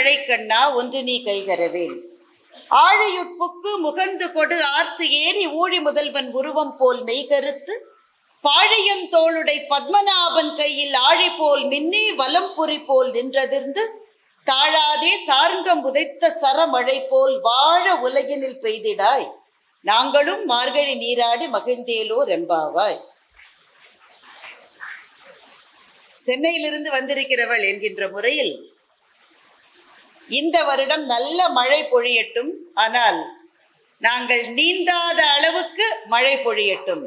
மழை கண்ணா ஒன்று நீ கைகரவேல் ஆழியுட்புக்கு முகந்து கொடு ஆர்த்து ஏறி ஊழி முதல்வன் உருவம் போல் மெய்கருத்து பாழியன் தோளுடை பத்மநாபன் கையில் ஆழி போல் மின்னி வலம்புரி போல் நின்றதிர்ந்து தாழாதே சார்ங்கம் உதைத்த சரமழை போல் வாழ உலகினில் பெய்திடாய் நாங்களும் மார்கழி நீராடி மகிழ்ந்தேலோ ரெம்பாவாய். சென்னையிலிருந்து வந்திருக்கிறவள் என்கின்ற முறையில் இந்த வருடம் நல்ல மழை பொழியட்டும், ஆனால் நாங்கள் நீந்தாத அளவுக்கு மழை பொழியட்டும்,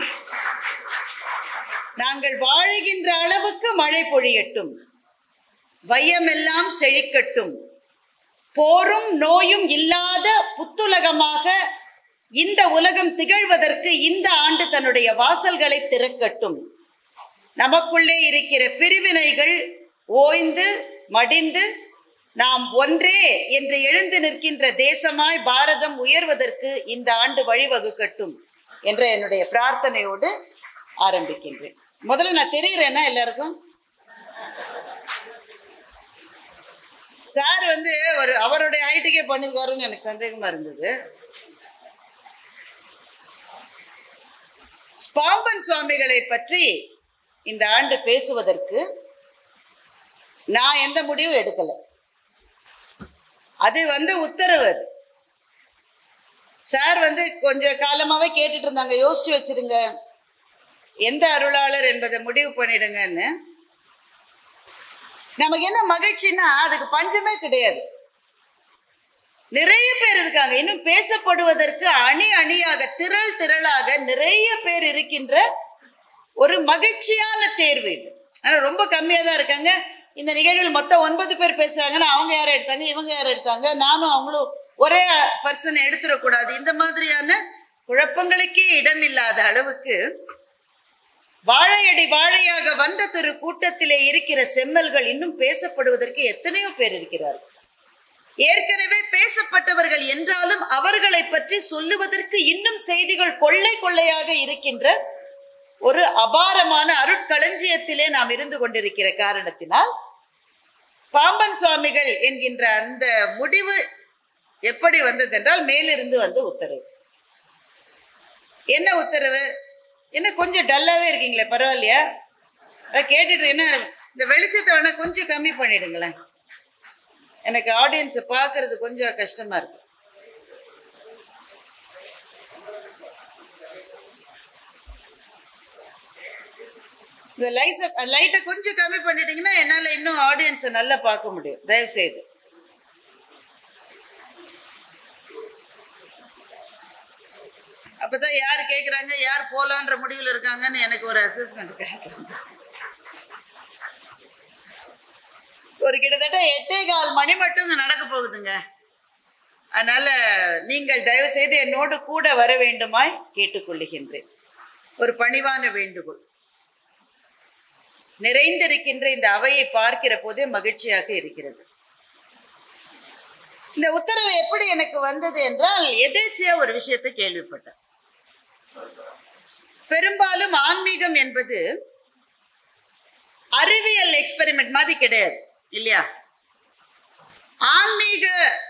நாங்கள் வாழுகின்ற அளவுக்கு மழை பொழியட்டும், வையமெல்லாம் செழிக்கட்டும், போரும் நோயும் இல்லாத புத்துலகமாக இந்த உலகம் திகழ்வதற்கு இந்த ஆண்டு தன்னுடைய வாசல்களை திறக்கட்டும், நமக்குள்ளே இருக்கிற பிரிவினைகள் ஓய்ந்து மடிந்து நாம் ஒன்றே என்று எழுந்து நிற்கின்ற தேசமாய் பாரதம் உயர்வதற்கு இந்த ஆண்டு வழிவகுக்கட்டும் என்ற என்னுடைய பிரார்த்தனையோடு ஆரம்பிக்கின்றேன். முதல்ல நான் தெரிகிறேன்னா எல்லாருக்கும் சார் அவருடைய ஹைட்டுக்கே பண்ணிருக்காருன்னு எனக்கு சந்தேகமா இருந்தது. பாம்பன் சுவாமிகளை பற்றி இந்த ஆண்டு பேசுவதற்கு நான் எந்த முடிவும் எடுக்கல. அது உத்தரவு. அது சார் கொஞ்ச காலமாவே கேட்டுட்டு இருந்தாங்க, யோசிச்சு வச்சிருங்க எந்த அருளாளர் என்பதை முடிவு பண்ணிடுங்கன்னு. நமக்கு என்ன மகிழ்ச்சின்னா அதுக்கு பஞ்சமே கிடையாது. நிறைய பேர் இருக்காங்க, இன்னும் பேசப்படுவதற்கு அணி அணியாக திரள் திரளாக நிறைய பேர் இருக்கின்ற ஒரு மகிழ்ச்சியான தேர்வு இது. ஆனா ரொம்ப கம்மியா தான் இருக்காங்க. இந்த நிகழ்வில் மொத்தம் 9 பேர் பேசுறாங்கன்னா அவங்க யாரை எடுத்தாங்க, இவங்க யாரை எடுத்தாங்க, நானும் அவங்களும் ஒரே பர்சனை எடுத்துடக்கூடாது. இந்த மாதிரியான குழப்பங்களுக்கே இடமில்லாத அளவுக்கு வாழையடி வாழையாக வந்த திரு கூட்டத்திலே இருக்கிற செம்மல்கள் இன்னும் பேசப்படுவதற்கு எத்தனையோ பேர் இருக்கிறார்கள். ஏற்கனவே பேசப்பட்டவர்கள் என்றாலும் அவர்களை பற்றி சொல்லுவதற்கு இன்னும் செய்திகள் கொள்ளை கொள்ளையாக இருக்கின்ற ஒரு அபாரமான அருட்களஞ்சியத்திலே நாம் இருந்து கொண்டிருக்கிற காரணத்தினால் பாம்பன் சுவாமிகள் என்கின்ற அந்த முடிவு எப்படி வந்தது என்றால் மேலிருந்து வந்த உத்தரவு. என்ன உத்தரவு? என்ன கொஞ்சம் டல்லாவே இருக்கீங்களே, பரவாயில்லையா? கேட்டுட்டு என்ன இந்த வெளிச்சத்தை வேணா கொஞ்சம் கம்மி பண்ணிடுங்களேன், எனக்கு ஆடியன்ஸை பார்க்கறது கொஞ்சம் கஷ்டமா இருக்கு. இந்த லைட்டை கொஞ்சம் கம்மி பண்ணிட்டீங்கன்னா என்னால இன்னும் ஆடியன்ஸை நல்லா பார்க்க முடியும். தயவு செய்து அப்பதான் யார் கேட்குறாங்க யார் போலான்ற முடிவில் இருக்காங்கன்னு எனக்கு ஒரு அசஸ்மெண்ட் கிடைக்கும். ஒரு கிட்டத்தட்ட 8:15 மணி மட்டும் நடக்க போகுதுங்க. அதனால நீங்கள் தயவு செய்து என்னோடு கூட வர வேண்டுமாய் கேட்டுக்கொள்ளுகின்றேன். ஒரு பணிவான வேண்டுகோள். நிறைந்திருக்கின்ற இந்த அவையை பார்க்கிற போதே மகிழ்ச்சியாக இருக்கிறது. இந்த உத்தரவு எப்படி எனக்கு வந்தது என்றால் எதேச்சையா ஒரு விஷயத்தை கேள்விப்பட்டேன். பெரும்பாலும் ஆன்மீகம் என்பது அறிவியல் எக்ஸ்பெரிமெண்ட் மாதிரி கிடையாது இல்லையா? ஆன்மீக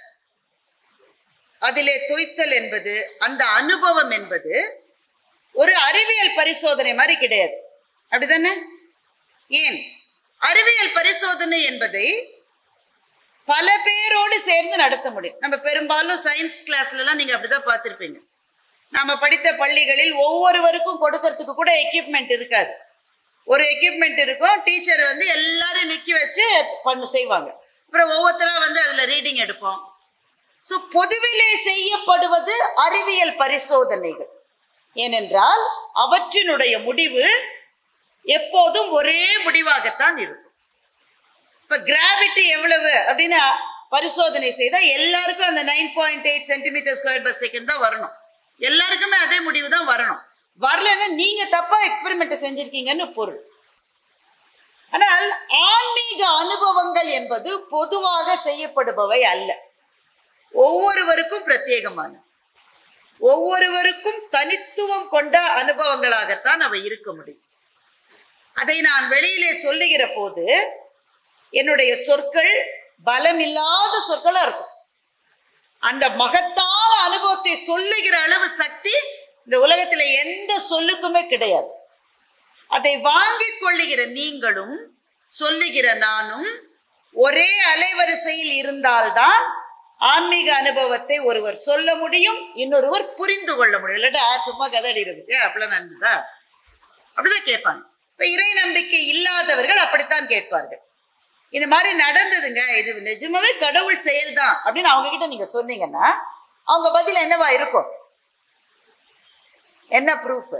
அதிலே தொய்த்தல் என்பது, அந்த அனுபவம் என்பது ஒரு அறிவியல் பரிசோதனை மாதிரி கிடையாது, அப்படிதானே? ஏன்? அறிவியல் பரிசோதனை என்பதை பல பேரோடு சேர்ந்து நடத்த முடியும். நம்ம பெரும்பாலும் சயின்ஸ் கிளாஸ்ல எல்லாம் நீங்க அப்படிதான் பார்த்திருப்பீங்க. நாம படித்த பள்ளிகளில் ஒவ்வொருவருக்கும் கொடுக்கறதுக்கு கூட எக்யூப்மெண்ட் இருக்காது. ஒரு எக்யூப்மெண்ட் இருக்கும், டீச்சர் எல்லாரும் நிக்க வச்சு செய்வாங்க. அப்புறம் ஒவ்வொருத்தரா அதுல ரீடிங் எடுப்போம். ஸோ பொதுவிலே செய்யப்படுவது அறிவியல் பரிசோதனைகள். ஏனென்றால் அவற்றினுடைய முடிவு எப்போதும் ஒரே முடிவாகத்தான் இருக்கும். இப்ப கிராவிட்டி எவ்வளவு அப்படின்னு பரிசோதனை செய்தா எல்லாருக்கும் அந்த 9.8 சென்டிமீட்டர் ஸ்கொயர் பர் செகண்ட் தான் வரணும். எல்லாருக்குமே அதே முடிவு தான் வரணும். வரலன்னா நீங்க தப்பா எக்ஸ்பெரிமெண்ட் செஞ்சிருக்கீங்கன்னு பொருள். ஆனால் ஆன்மீக அனுபவங்கள் என்பது பொதுவாக செய்யப்படுபவை அல்ல. ஒவ்வொருவருக்கும் பிரத்யேகமான, ஒவ்வொருவருக்கும் தனித்துவம் கொண்ட அனுபவங்களாகத்தான் அவை இருக்க முடியும். அதை நான் வெளியிலே சொல்லுகிற போது என்னுடைய சொற்கள், பலம் இல்லாத சொற்களா இருக்கும். அந்த மகத்தான அனுபவத்தை சொல்லுகிற அளவு சக்தி இந்த உலகத்துல எந்த சொல்லுக்குமே கிடையாது. அதை வாங்கிக் கொள்ளுகிற நீங்களும் சொல்லுகிற நானும் ஒரே அலைவரிசையில் இருந்தால்தான் ஆன்மீக அனுபவத்தை ஒருவர் சொல்ல முடியும், இன்னொருவர் புரிந்து கொள்ள முடியும். இல்லாட்டா சும்மா கதடி இருக்கு அப்படிலாம் நடந்ததா அப்படிதான் கேட்பாங்க. இப்ப இறை நம்பிக்கை இல்லாதவர்கள் அப்படித்தான் கேட்பார்கள். இந்த மாதிரி நடந்ததுங்க, இது நிஜமாவே கடவுள் செயல்தான் அப்படின்னு அவங்க கிட்ட நீங்க சொன்னீங்கன்னா அவங்க பதில் என்னவா இருக்கும்? என்ன ப்ரூஃப்?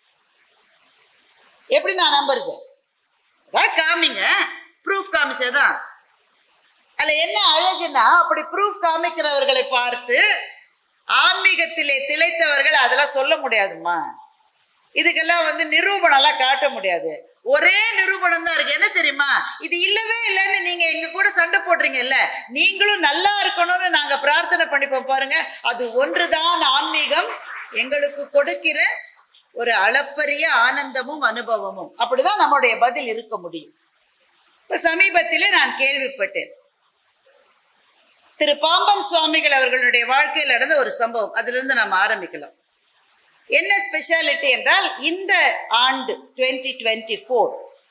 எப்படி நான் நம்புறது? காமிங்க, ப்ரூஃப் காமிச்சதான். அதுல என்ன அழகுன்னா, அப்படி ப்ரூஃப் காமிக்கிறவர்களை பார்த்து ஆன்மீகத்திலே திளைத்தவர்கள் அதெல்லாம் சொல்ல முடியாதுமா, இதுக்கெல்லாம் நிரூபணம் எல்லாம் காட்ட முடியாது. ஒரே நிரூபணம் தான் இருக்கு. என்ன தெரியுமா? இது இல்லவே இல்லைன்னு நீங்க எங்க கூட சண்டை போடுறீங்கல்ல, நீங்களும் நல்லா இருக்கணும்னு நாங்க பிரார்த்தனை பண்ணிப்போம் பாருங்க. அது ஒன்றுதான் ஆன்மீகம் எங்களுக்கு கொடுக்கிற ஒரு அளப்பரிய ஆனந்தமும் அனுபவமும். அப்படிதான் நம்முடைய பதில் இருக்க முடியும். இப்ப சமீபத்திலே நான் கேள்விப்பட்டேன், திரு பாம்பன் சுவாமிகள் அவர்களுடைய வாழ்க்கையில் நடந்த ஒரு சம்பவம். அதுல இருந்து நாம் ஆரம்பிக்கலாம். என்ன ஸ்பெஷாலிட்டி என்றால், இந்த ஆண்டு 2024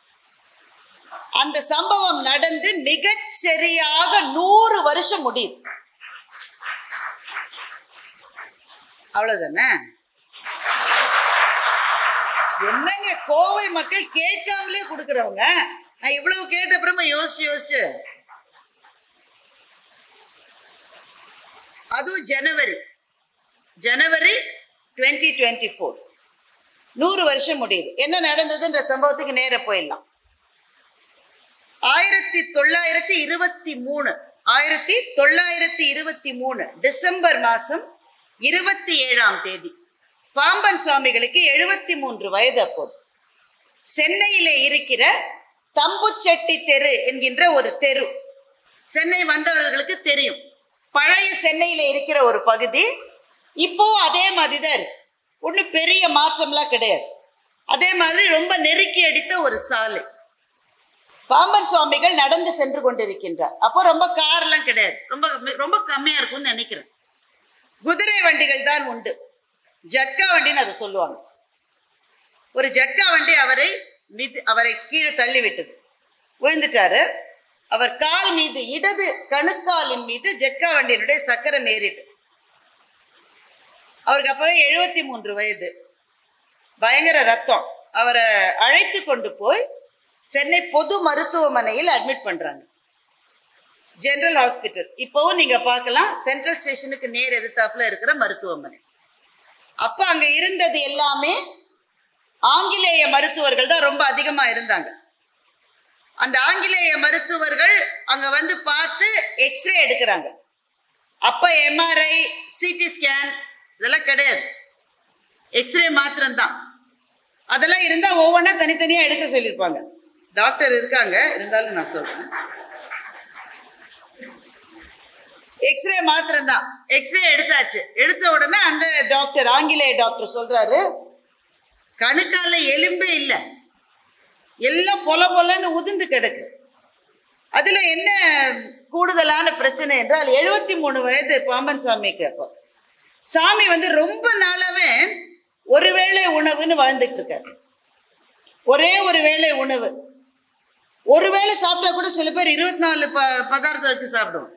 அந்த சம்பவம் நடந்து மிகச் சரியாக 100 வருஷம் முடியும். அவ்வளவுதானே? என்னங்க கோவை மக்கள் கேட்காமலே கொடுக்கறவங்க. நான் இவ்வளவு கேட்ட அப்புறமா யோசிச்சு அதுவும் ஜனவரி 2024 100 வருஷம் முடியுது. என்ன நடந்ததுன்ற சம்பவத்துக்கு நேர போயிடலாம். 1923 டிசம்பர் மாசம் 27ஆம் தேதி பாம்பன் சுவாமிகளுக்கு 73 வயது. அப்போது சென்னையிலே இருக்கிற தம்புச்செட்டி தெரு என்கின்ற ஒரு தெரு, சென்னை வந்தவர்களுக்கு தெரியும், பழைய சென்னையில இருக்கிற ஒரு பகுதி. இப்போ அதே மாதிரிதான் ஒன்றும் பெரிய மாற்றம்லாம் கிடையாது. அதே மாதிரி ரொம்ப நெருக்கி அடித்த ஒரு சாலை. பாம்பன் சுவாமிகள் நடந்து சென்று கொண்டிருக்கின்றார். அப்போ ரொம்ப கார்லாம் கிடையாது, ரொம்ப ரொம்ப கம்மியா இருக்கும்னு நினைக்கிறேன். குதிரை வண்டிகள் தான் உண்டு. ஜட்கா வண்டின்னு அதை சொல்லுவாங்க. ஒரு ஜட்கா வண்டி அவரை கீழே தள்ளி விட்டது, விழுந்துட்டாரு. அவர் கால் மீது, இடது கணுக்காலின் மீது ஜட்கா வண்டியினுடைய சக்கரம் ஏறிட்டு. அவருக்கு அப்பவே 73 வயது, பயங்கர ரத்தம். அவரை அழைத்து கொண்டு போய் சென்னை பொது மருத்துவமனையில் அட்மிட் பண்றாங்க, ஜெனரல் ஹாஸ்பிட்டல். இப்பவும் நீங்க பார்க்கலாம், சென்ட்ரல் ஸ்டேஷனுக்கு நேர் எதிர்த்தாப்புல இருக்கிற மருத்துவமனை. அப்ப அங்க இருந்தது எல்லாமே ஆங்கிலேய மருத்துவர்கள் தான் ரொம்ப அதிகமா இருந்தாங்க. அந்த ஆங்கிலேய மருத்துவர்கள் அங்க பார்த்து எக்ஸ்ரே எடுக்கிறாங்க. அப்ப எம்ஆர்ஐ, சிடி ஸ்கேன் இதெல்லாம் கிடையாது, எக்ஸ்ரே மாத்திரம்தான். அதெல்லாம் இருந்தா ஒவ்வொன்றா தனித்தனியா எடுக்க சொல்லியிருப்பாங்க. டாக்டர் இருக்காங்க, இருந்தாலும் நான் சொல்றேன், எக்ஸ்ரே மாத்திரம்தான். எக்ஸ்ரே எடுத்தாச்சு. எடுத்த உடனே அந்த டாக்டர், ஆங்கிலேய டாக்டர் சொல்றாரு, கணுக்கால எலும்பே இல்லை, எல்லாம் பொல பொலன்னு உதிர்ந்து கிடக்கு. அதுல என்ன கூடுதலான பிரச்சனை என்றால், 73 வயது பாம்பன் சாமிக்கு. அப்போ சாமி ரொம்ப நாளாவே ஒரு வேளை உணவுன்னு வாழ்ந்துட்டு இருக்காரு. ஒரே ஒரு வேளை உணவு. ஒரு வேளை சாப்பிட்டா கூட சில பேர் 24 பதார்த்தம் வச்சு சாப்பிடுவோம்.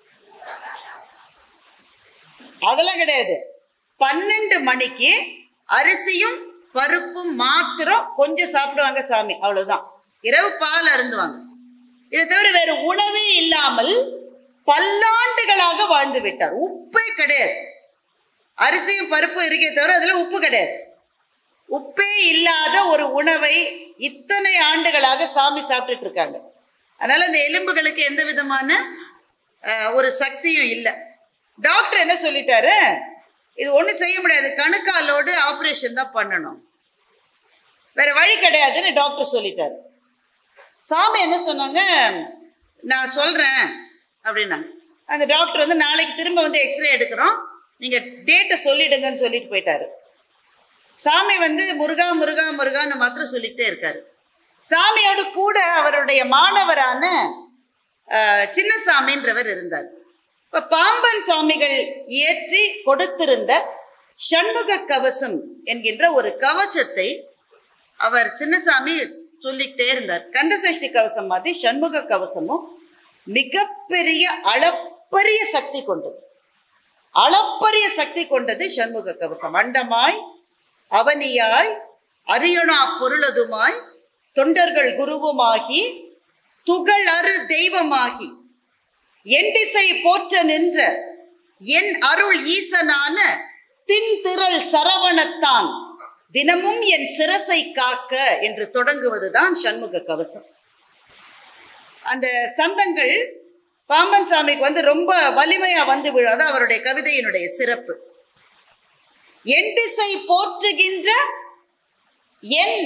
அதெல்லாம் கிடையாது. 12 மணிக்கு அரிசியும் பருப்பும் மாத்திரம் கொஞ்சம் சாப்பிடுவாங்க சாமி, அவ்வளவுதான். இரவு பால் அருந்துவாங்க. இதை தவிர வேற உணவே இல்லாமல் பல்லாண்டுகளாக வாழ்ந்து விட்டார். உப்பே கிடையாது. அரிசியும் பருப்பும் இருக்கே தவிர அதுல உப்பு கிடையாது. உப்பே இல்லாத ஒரு உணவை இத்தனை ஆண்டுகளாக சாமி சாப்பிட்டுட்டு இருக்காங்க. அதனால அந்த எலும்புகளுக்கு எந்த விதமான ஒரு சக்தியும் இல்லை. டாக்டர் என்ன சொல்லிட்டாரு, இது ஒண்ணு செய்ய முடியாது, கணுக்காலோடு ஆபரேஷன் தான் பண்ணணும், வேற வழி கிடையாதுன்னு டாக்டர் சொல்லிட்டாரு. சாமி என்ன சொன்னாங்க, நான் சொல்றேன் அப்படின்னாங்க. அந்த டாக்டர் நாளைக்கு திரும்ப எக்ஸ்ரே எடுக்கிறோம், நீங்க டேட்டை சொல்லிடுங்கன்னு சொல்லிட்டு போயிட்டாரு. சாமி முருகா முருகா முருகான்னு மாத்திரம் சொல்லிட்டே இருக்காரு. சாமியோடு கூட அவருடைய மாணவரான சின்னசாமின்றவர் இருந்தார். இப்ப பாம்பன் சுவாமிகள் இயற்றி கொடுத்திருந்த சண்முக கவசம் என்கின்ற ஒரு கவசத்தை அவர் சின்னசாமி சொல்லிக்கிட்டே இருந்தார். கந்தசஷ்டி கவசம் மாதிரி சண்முக கவசமும் மிகப்பெரிய அளப்பரிய சக்தி கொண்டது. அளப்பரிய சக்தி கொண்டது சண்முக கவசம். அண்டமாய் அவனியாய் அரியணா பொருளதுமாய் தொண்டர்கள் குருவுமாகி துகள் அரு தெய்வமாகி என் திசை போற்ற நின்ற என் அருள் ஈசனான தின்திரள் சரவணத்தான் தினமும் என் சிரசை காக்க என்று தொடங்குவதுதான் சண்முக கவசம். அந்த சந்தங்கள் பாம்பன் சுவாமிக்கு ரொம்ப வலிமையா வந்து விழும். அவருடைய கவிதையினுடைய சிறப்பு. என் திசை போற்றுகின்ற என்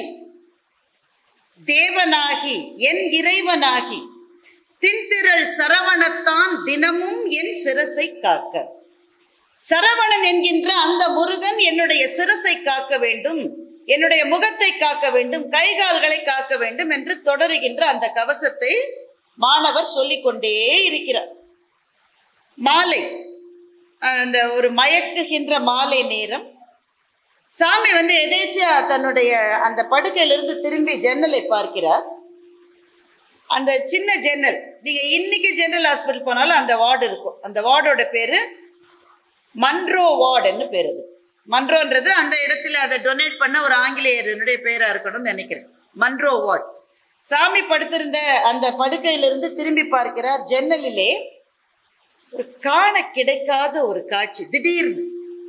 தேவனாகி என் இறைவனாகி தின்திரள் சரவணத்தான் தினமும் என் சிரசை காக்க. சரவணன் என்கின்ற அந்த முருகன் என்னுடைய சிரசை காக்க வேண்டும், என்னுடைய முகத்தை காக்க வேண்டும், கைகால்களை காக்க வேண்டும் என்று தொடருகின்ற அந்த கவசத்தை மாணவர் சொல்லிக்கொண்டே இருக்கிறார். மாலை, அந்த ஒரு மயக்குகின்ற மாலை நேரம், சாமி எதேச்சியா தன்னுடைய அந்த படுக்கையிலிருந்து திரும்பி ஜன்னலை பார்க்கிறார். அந்த சின்ன ஜன்னல், நீங்க இன்னைக்கு ஜெனரல் ஹாஸ்பிட்டல் போனாலும் அந்த வார்டு இருக்கும். அந்த வார்டோட பேரு மன்ரோ வார்டுன்னு பேரு. மன்ரோன்றது அந்த இடத்துல அதை டொனேட் பண்ண ஒரு ஆங்கிலேயருடைய பேரா இருக்கணும்னு நினைக்கிறேன். Munro ward. சாமி படுத்திருந்த அந்த படுக்கையிலிருந்து திரும்பி பார்க்கிறார். ஜன்னலிலே ஒரு காண கிடைக்காத ஒரு காட்சி. திடீர்னு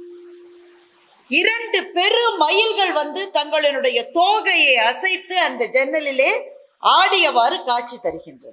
2 பெரு மயில்கள் தங்களுடைய தோகையை அசைத்து அந்த ஜன்னலிலே ஆடியவாறு காட்சி தருகின்றன.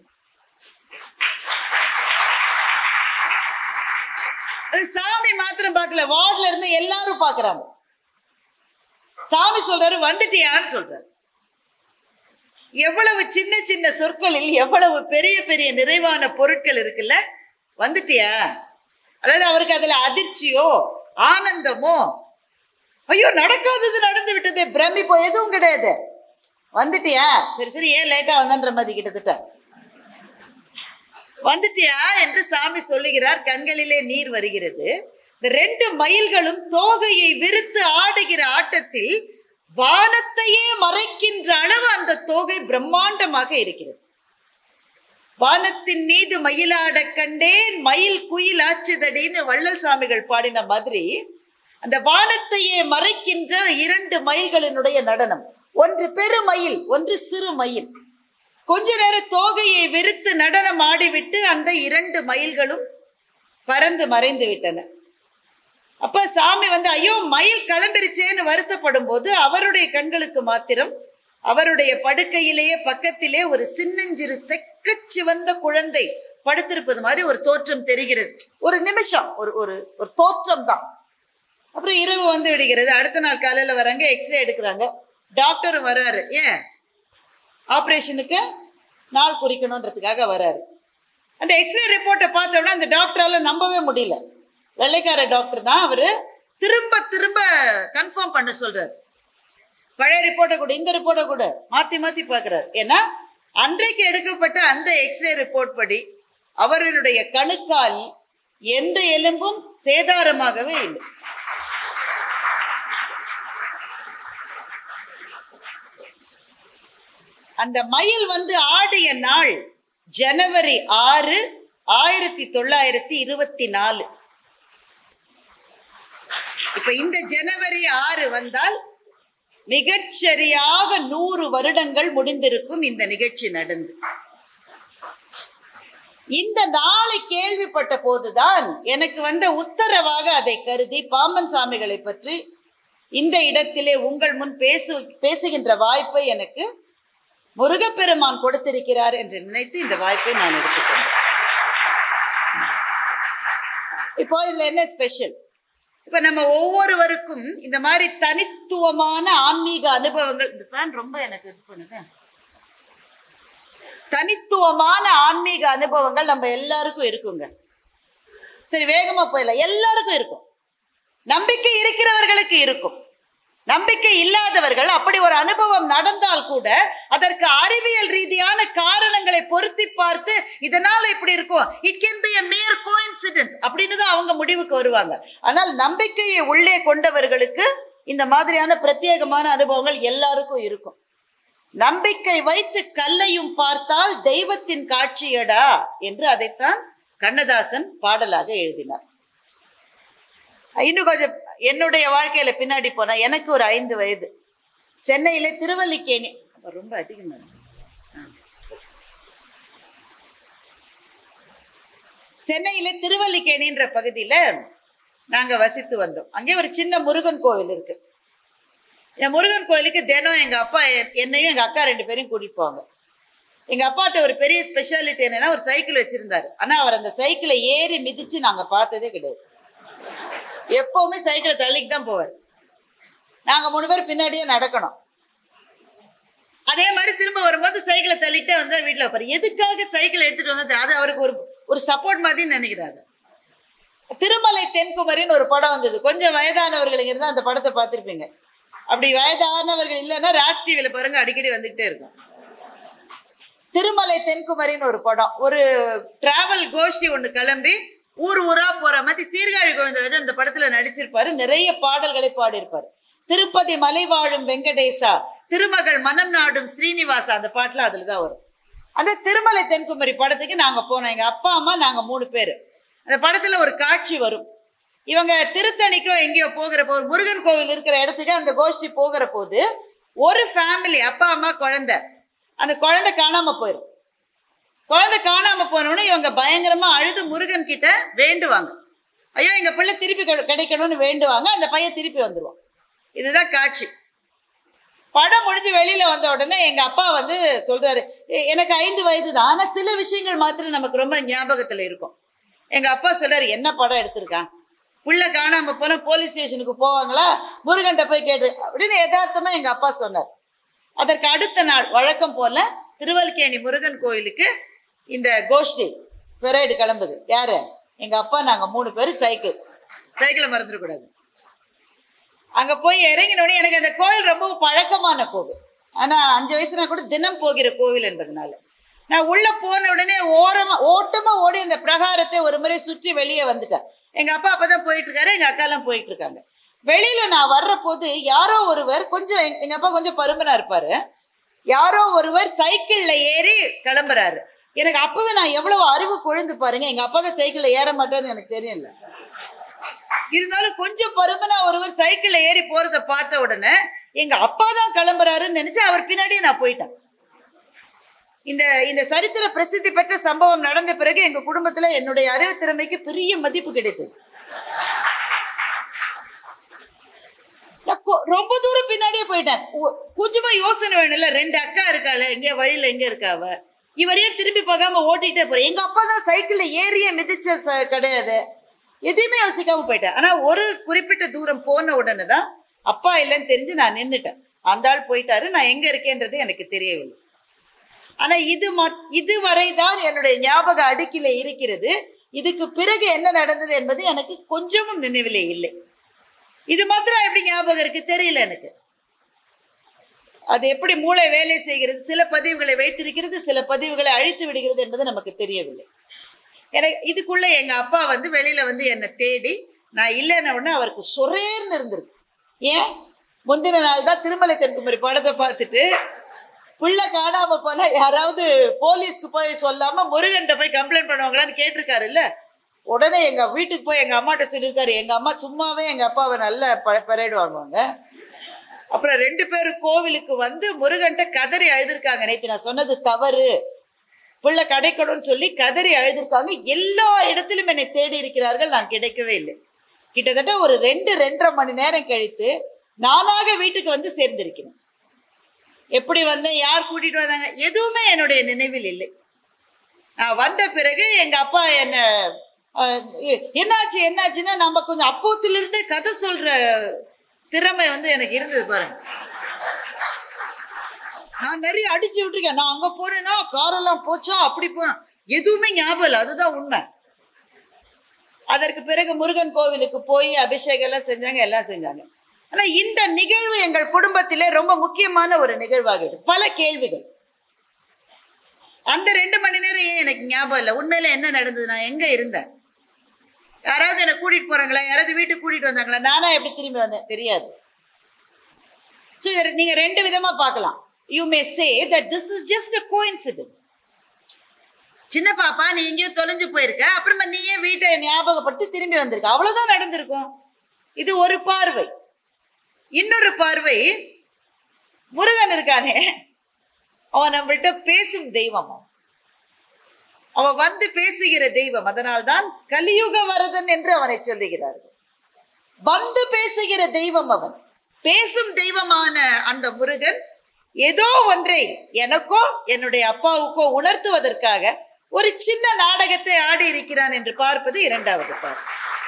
சாமி மாத்திரம் பார்க்கல, வார்டுல இருந்து எல்லாரும் பாக்குறாங்க. சாமி சொல்றாரு, வந்துட்டியான்னு சொல்றாரு. எவ்வளவு சின்ன சின்ன சொற்களில் எவ்வளவு பெரிய பெரிய நிறைவான பொருட்கள் இருக்குல்ல. வந்துட்டியா, அதாவது அவருக்கு அதுல அதிர்ச்சியோ ஆனந்தமோ, ஐயோ நடக்காதது நடந்து விட்டதே பிரமிப்போ எதுவும் கிடையாது. வந்துட்டியா, சரி சரி ஏன் லேட்டா வந்தன்ற மாதிரி கிட்டத்தட்ட வந்துட்டியா என்று சாமி சொல்லுகிறார். கண்களிலே நீர் வருகிறது. இந்த 2 மயில்களும் தோகையை விரித்து ஆடுகிற ஆட்டத்தில் வானத்தையே மறைக்கின்ற அளவு அந்த தோகை பிரம்மாண்டமாக இருக்கிறது. வானத்தின் மீது மயிலாட கண்டேன் மயில் குயில் ஆச்சுதடின்னு வள்ளல் சாமிகள் பாடின மாதிரி அந்த வானத்தையே மறைக்கின்ற 2 மயில்களினுடைய நடனம். ஒன்று பெருமயில், ஒன்று சிறு மயில். கொஞ்ச நேரம் தோகையை வெறுத்து நடனம் ஆடிவிட்டு அந்த 2 மயில்களும் பறந்து மறைந்து விட்டன. அப்ப சாமி ஐயோ மயில் கிளம்பிருச்சேன்னு வருத்தப்படும் போது அவருடைய கண்களுக்கு மாத்திரம் அவருடைய படுக்கையிலேயே பக்கத்திலே ஒரு சின்னஞ்சிறு செக்கச்சிவந்த குழந்தை படுத்திருப்பது மாதிரி ஒரு தோற்றம் தெரிகிறது. ஒரு நிமிஷம், ஒரு தோற்றம் தான். அப்புறம் இரவு விடுகிறது. அடுத்த நாள் காலையில வராங்க, எக்ஸ்ரே எடுக்கிறாங்க. டாக்டரும் வர்றாரு. ஏன் ஆபரேஷனுக்கு நாள் குறிக்கணும்ன்றதுக்காக வர்றாரு. அந்த எக்ஸ்ரே ரிப்போர்ட்டை பார்த்தோம்னா அந்த டாக்டரால நம்பவே முடியல. வெள்ளைக்கார டாக்டர் தான். அவரு திரும்ப திரும்ப கன்ஃபார்ம் பண்ண சொல்றாரு. பழைய ரிப்போர்ட்டை கூட இந்த ரிப்போர்ட்டை கூட மாத்தி மாத்தி பாக்குறாரு. ஏன்னா அன்றைக்கு எடுக்கப்பட்ட அந்த எக்ஸ்ரே ரிப்போர்ட் படி அவர்களுடைய கணுக்கால் எந்த எலும்பும் சேதாரமாகவே இல்லை. அந்த மயில் ஆடிய நாள் ஜனவரி 6, 1924. இப்ப இந்த ஜனவரி 6 வந்தால் மிகச்சரியாக 100 வருடங்கள் முடிந்திருக்கும் இந்த நிகழ்ச்சி நடந்து. இந்த நாளை கேள்விப்பட்ட போதுதான் எனக்கு உத்தரவாக அதை கருதி பாம்பன் சாமிகளை பற்றி இந்த இடத்திலே உங்கள் முன் பேசுகின்ற வாய்ப்பை எனக்கு முருகப்பெருமான் கொடுத்திருக்கிறார் என்று நினைத்து இந்த வாய்ப்பை நான் எடுத்துக்கொண்டேன். இப்போ இதுல என்ன ஸ்பெஷல்? இப்ப நம்ம ஒவ்வொருவருக்கும் இந்த மாதிரி தனித்துவமான ஆன்மீக அனுபவங்கள், இந்த ஃபேன் ரொம்ப எனக்கு இது பண்ணுது, தனித்துவமான ஆன்மீக அனுபவங்கள் நம்ம எல்லாருக்கும் இருக்குங்க. சரி வேகமா போயிடலாம். எல்லாருக்கும் இருக்கும். நம்பிக்கை இருக்கிறவர்களுக்கு இருக்கும். நம்பிக்கை இல்லாதவர்கள் அப்படி ஒரு அனுபவம் நடந்தால் கூட அதற்கு அறிவியல் ரீதியான காரணங்களை பொருத்தி பார்த்து இதனால இப்படி இருக்கும், it can be a mere coincidence அப்படின்னு தான் அவங்க முடிவுக்கு வருவாங்க. ஆனால் நம்பிக்கையை உள்ளே கொண்டவர்களுக்கு இந்த மாதிரியான பிரத்யேகமான அனுபவங்கள் எல்லாருக்கும் இருக்கும். நம்பிக்கை வைத்து கல்லையும் பார்த்தால் தெய்வத்தின் காட்சியடா என்று அதைத்தான் கண்ணதாசன் பாடலாக எழுதினார். இன்னும் கொஞ்சம் என்னுடைய வாழ்க்கையில பின்னாடி போனா, எனக்கு ஒரு 5 வயது, சென்னையில திருவல்லிக்கேணி, ரொம்ப அதிகமா சென்னையில திருவல்லிக்கேணின்ற பகுதியில நாங்க வசித்து வந்தோம். அங்கே ஒரு சின்ன முருகன் கோவில் இருக்கு. இந்த முருகன் கோயிலுக்கு தினம் எங்க அப்பா என்னையும் எங்க அக்கா 2 பேரையும் கூட்டிட்டு போவாங்க. எங்க அப்பாட்ட ஒரு பெரிய ஸ்பெஷாலிட்டி என்னன்னா, ஒரு சைக்கிள் வச்சிருந்தாரு. ஆனா அவர் அந்த சைக்கிளை ஏறி மிதிச்சு நாங்க பார்த்ததே கிடையாது. எப்பவுமே சைக்கிளை தள்ளிக்கு தான் போவார். நாங்க 3 பேர் பின்னாடியே நடக்கணும். அதே மாதிரி திரும்ப வரும்போது சைக்கிளை தள்ளிட்டே வந்தா வீட்டுல வைப்பாரு. எதுக்காக சைக்கிள் எடுத்துட்டு வந்தது, அது அவருக்கு ஒரு சப்போர்ட் மாதிரி நினைக்கிறாரு. திருமலை தென்குமரின்னு ஒரு படம் வந்தது. கொஞ்சம் வயதானவர்கள் இருந்தா அந்த படத்தை பார்த்திருப்பீங்க. அப்படி வயதானவர்கள் இல்லைன்னா ராஜ் டிவில பாருங்க, அடிக்கடி வந்துகிட்டே இருக்கும். திருமலை தென்குமரின்னு ஒரு படம், ஒரு டிராவல் கோஷ்டி ஒண்ணு கிளம்பி ஊர் ஊரா போற மாதிரி சீர்காழி கோவிந்தராஜன் அந்த படத்துல நடிச்சிருப்பாரு. நிறைய பாடல்களை பாடியிருப்பாரு. திருப்பதி மலை வாழும் வெங்கடேசா, திருமகள் மனம் நாடும் ஸ்ரீனிவாசா, அந்த பாட்டுல அதுலதான் வரும். அந்த திருமலை தென்குமரி படத்துக்கு நாங்க போனோம். எங்க அப்பா அம்மா நாங்க 3 பேரு. அந்த படத்துல ஒரு காட்சி வரும். இவங்க திருத்தணிக்கோ எங்கேயோ போகிற போது, முருகன் கோவில் இருக்கிற இடத்துக்கு அந்த கோஷ்டி போகிற போது ஒரு ஃபேமிலி, அப்பா அம்மா குழந்தை, அந்த குழந்தை காணாம போயிடும். குழந்தை காணாம போனோன்னு இவங்க பயங்கரமா அழுது முருகன் கிட்ட வேண்டுவாங்க. ஐயோ எங்க பிள்ளை திருப்பி கிடைக்கணும்னு வேண்டுவாங்க. அந்த பையன் திருப்பி வந்துருவான். இதுதான் காட்சி. படம் முடிஞ்சு வெளியில வந்த உடனே எங்க அப்பா வந்து சொல்றாரு, எனக்கு 5 வயது தான், ஆனா சில விஷயங்கள் மாத்திரம் நமக்கு ரொம்ப ஞாபகத்துல இருக்கும். எங்க அப்பா சொல்றாரு, என்ன படம் எடுத்திருக்கான், புள்ள காணாம போன போலீஸ் ஸ்டேஷனுக்கு போவாங்களா, முருகன்ட்ட போய் கேட்டு அப்படின்னு யதார்த்தமா எங்க அப்பா சொன்னார். அதற்கு அடுத்த நாள் வழக்கம் போல திருவல்லிக்கேணி முருகன் கோயிலுக்கு இந்த கோஷ்டி பெரேடு கிளம்புது. யாரு? எங்க அப்பா, நாங்க 3 பேரு, சைக்கிளை மறந்துடக்கூடாது. அங்க போய் இறங்கினோடனே எனக்கு அந்த கோவில் ரொம்ப பழக்கமான கோவில். ஆனா 5 வயசுனா கூட தினம் போகிற கோவில் என்பதனால நான் உள்ள போன உடனே ஓட்டமா ஓடி அந்த பிரகாரத்தை ஒரு முறை சுற்றி வெளியே வந்துட்டேன். எங்க அப்பா அப்பதான் போயிட்டு இருக்காரு, எங்க அக்கா எல்லாம் போயிட்டு இருக்காங்க. வெளியில நான் வர்ற போது யாரோ ஒருவர், கொஞ்சம் எங்க அப்பா கொஞ்சம் பருமனா இருப்பாரு, யாரோ ஒருவர் சைக்கிள்ல ஏறி கிளம்புறாரு. எனக்கு அப்பவே நான் எவ்வளவு அறிவு கொழுந்து பாருங்க. எங்க அப்பா தான் சைக்கிள்ல ஏற மாட்டாருன்னு எனக்கு தெரியல. இருந்தாலும் கொஞ்சம் பருமனா ஒருவர் சைக்கிள்ல ஏறி போறத பார்த்த உடனே எங்க அப்பா தான் கிளம்புறாருன்னு நினைச்சு அவர் பின்னாடியே நான் போயிட்டேன். இந்த சரித்திர பிரசித்தி பெற்ற சம்பவம் நடந்த பிறகு எங்க குடும்பத்துல என்னுடைய அறிவு திறமைக்கு பெரிய மதிப்பு கிடைத்தது. ரொம்ப தூரம் பின்னாடியே போயிட்டேன். கொஞ்சமா யோசனை வேணும்ல, 2 அக்கா இருக்காள், எங்க வழியில எங்க இருக்காவ, இவரையும் திரும்பி பார்க்காம ஓட்டிட்டே போறேன். எங்க அப்பா தான் சைக்கிள்ல ஏறிய மிதிச்ச கிடையாது, எதையுமே யோசிக்காம போயிட்டேன். ஆனா ஒரு குறிப்பிட்ட தூரம் போன உடனே தான் அப்பா இல்லைன்னு தெரிஞ்சு நான் நின்றுட்டேன். அந்த ஆள் போயிட்டாரு, நான் எங்க இருக்கேன்றது எனக்கு தெரியவில்லை. ஆனா இதுவரைதான் என்னுடைய ஞாபக அடுக்கில இருக்கிறது. இதுக்கு பிறகு என்ன நடந்தது என்பது எனக்கு கொஞ்சமும் நினைவிலே இல்லை. இது மாத்திரம் எப்படி ஞாபகம் இருக்கு தெரியல எனக்கு. அது எப்படி மூளை வேலை செய்கிறது, சில பதிவுகளை வைத்திருக்கிறது, சில பதிவுகளை அழித்து விடுகிறது என்பது நமக்கு தெரியவில்லை. எனக்கு இதுக்குள்ள எங்க அப்பா வந்து வெளியில வந்து என்னை தேடி, நான் இல்லைன்ன உடனே அவருக்கு சொரேர்னு இருந்திருக்கு. ஏன்? முந்தின நாள் தான் திருமலை தென்குமரி படத்தை பார்த்துட்டு புள்ள காணாம போனா யாராவது போலீஸ்க்கு போய் சொல்லாம முருகன்ட்ட போய் கம்ப்ளைண்ட் பண்ணுவாங்களான்னு கேட்டிருக்காரு இல்ல. உடனே எங்க வீட்டுக்கு போய் எங்க அம்மாட்ட சொல்லியிருக்காரு. எங்க அம்மா சும்மாவே எங்க அப்பாவை நல்ல பரேடு வாங்குவாங்க. அப்புறம் 2 பேரும் கோவிலுக்கு வந்து முருகன்ட்ட கதறி அழுதுருக்காங்க. நேற்று நான் சொன்னது தவறு, புள்ள கிடைக்கணும்னு சொல்லி கதறி அழுதுருக்காங்க. எல்லா இடத்திலும் என்னை தேடி இருக்கிறார்கள், நான் கிடைக்கவே இல்லை. கிட்டத்தட்ட ஒரு 2-2.5 மணி நேரம் கழித்து நானாக வீட்டுக்கு வந்து சேர்ந்திருக்கிறேன். எப்படி வந்தேன், யார் கூட்டிட்டு வந்தாங்க, எதுவுமே என்னுடைய நினைவில் இல்லை. நான் வந்த பிறகு எங்க அப்பா என்னாச்சுன்னா நம்ம கொஞ்சம் அப்போத்திலிருந்து கதை சொல்ற திறமை வந்து எனக்கு இருந்தது பாருங்க. நான் நிறைய அடிச்சு விட்டுருக்கேன். நான் அங்க போனேன்னா காரெல்லாம் போச்சா, அப்படி போனேன், எதுவுமே ஞாபகம் இல்லை. அதுதான் உண்மை. அதற்கு பிறகு முருகன் கோவிலுக்கு போய் அபிஷேகம் எல்லாம் செஞ்சாங்க, எல்லாம் செஞ்சாங்க. ஆனா இந்த நிகழ்வு எங்கள் குடும்பத்திலே ரொம்ப முக்கியமான ஒரு நிகழ்வாகிடுது. பல கேள்விகள். அந்த 2 மணி நேரம் ஏன் எனக்கு ஞாபகம் இல்லை. உண்மையில என்ன நடந்தது, நான் எங்க இருந்தேன், யாராவது என்னை கூட்டிட்டு போறாங்களா, யாராவது வீட்டுக்கு கூட்டிட்டு வந்தாங்களா, நானா எப்படி திரும்பி வந்தேன் தெரியாது. நீங்க 2 விதமா பார்க்கலாம். You may say that this is just a coincidence. சின்ன பாப்பா நீ எங்கேயோ தொலைஞ்சு போயிருக்க, அப்புறமா நீயே வீட்டை ஞாபகப்படுத்தி திரும்பி வந்திருக்க, அவ்வளவுதான் நடந்திருக்கும். இது ஒரு பார்வை. இன்னொரு பார்வை, முருகன் இருக்கானே அவன் நம்மள்கிட்ட பேசும் தெய்வம், அவன் வந்து பேசுகிற தெய்வம். அதனால்தான் கலியுக வரதன் என்று அவனை சொல்லுகிறார்கள். வந்து பேசுகிற தெய்வம் அவன். பேசும் தெய்வமான அந்த முருகன் ஏதோ ஒன்றை எனக்கோ என்னுடைய அப்பாவுக்கோ உணர்த்துவதற்காக ஒரு சின்ன நாடகத்தை ஆடி இருக்கிறான் என்று பார்ப்பது 2வது பார்வை.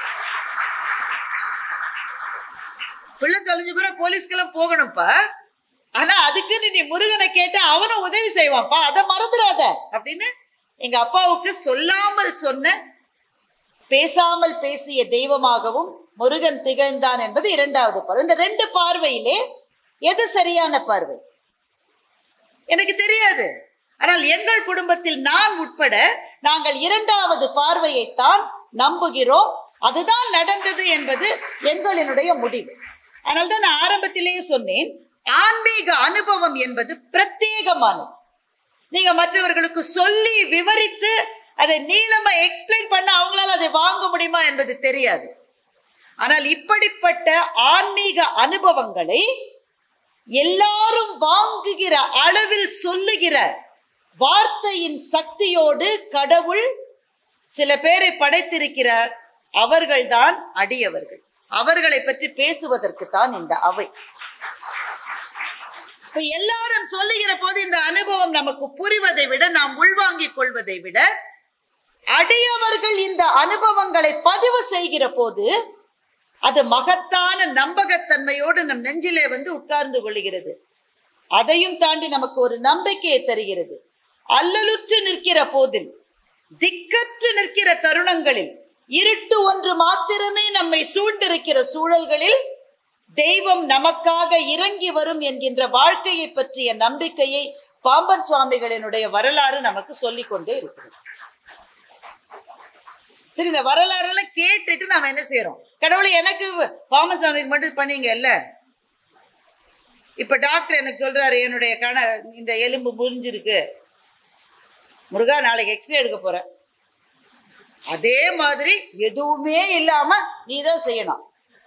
பிள்ளை தொலைஞ்சு போற போலீஸ்க்கெல்லாம் போகணும்ப்பா, ஆனா அதுக்குன்னு நீ முருகனை கேட்டா அவனும் உதவி செய்வான்ப்பா, அதை மறந்துடாத அப்படின்னு எங்க அப்பாவுக்கு சொல்லாமல் சொன்ன, பேசாமல் பேசிய தெய்வமாகவும் முருகன் திகழ்ந்தான் என்பது 2வது பார்வை. இந்த 2 பார்வையிலே எது சரியான பார்வை எனக்கு தெரியாது. ஆனால் எங்கள் குடும்பத்தில் நான் உட்பட நாங்கள் 2வது பார்வையைத்தான் நம்புகிறோம். அதுதான் நடந்தது என்பது எங்களினுடைய முடிவு. அதனால்தான் நான் ஆரம்பத்திலேயே சொன்னேன், ஆன்மீக அனுபவம் என்பது பிரத்யேகமானது. நீங்க மற்றவர்களுக்கு சொல்லி விவரித்து அதை நீளமா எக்ஸ்பிளைன் பண்ண அவங்களால அதை வாங்க முடியுமா என்பது தெரியாது. ஆனால் இப்படிப்பட்ட ஆன்மீக அனுபவங்களை எல்லாரும் வாங்குகிற அளவில் சொல்லுகிற வார்த்தையின் சக்தியோடு கடவுள் சில பேரை படைத்திருக்கிறார். அவர்கள்தான் அடியவர்கள். அவர்களை பற்றி பேசுவதற்கு தான் இந்த அவை. எல்லாரும் சொல்லுகிற போது இந்த அனுபவம் நமக்கு புரிவதை விட, நாம் உள்வாங்கிக் கொள்வதை விட, அடியவர்கள் இந்த அனுபவங்களை பதிவு செய்கிற போது அது மகத்தான நம்பகத்தன்மையோடு நம் நெஞ்சிலே வந்து உட்கார்ந்து கொள்கிறது. அதையும் தாண்டி நமக்கு ஒரு நம்பிக்கையை தருகிறது. அல்லலுற்று நிற்கிற போதில், திக்கற்று நிற்கிற தருணங்களில், இருட்டு ஒன்று மாத்திரமே நம்மை சூழ்ந்திருக்கிற சூழல்களில் தெய்வம் நமக்காக இறங்கி வரும் என்கின்ற வாழ்க்கையை பற்றிய நம்பிக்கையை பாம்பன் சுவாமிகளினுடைய வரலாறு நமக்கு சொல்லிக் கொண்டே இருக்கிறது. சரி, இந்த வரலாறுலாம் கேட்டுட்டு நாம என்ன செய்யறோம்? கடவுளை எனக்கு பாம்பன் சுவாமிக்கு மட்டும் பண்ணீங்க இல்ல, இப்ப டாக்டர் எனக்கு சொல்றாரு என்னுடைய இந்த எலும்பு முறிஞ்சிருக்கு, முருகா நாளைக்கு எக்ஸ்ரே எடுக்க போற, அதே மாதிரி எதுவுமே இல்லாம நீதான் செய்யணும்.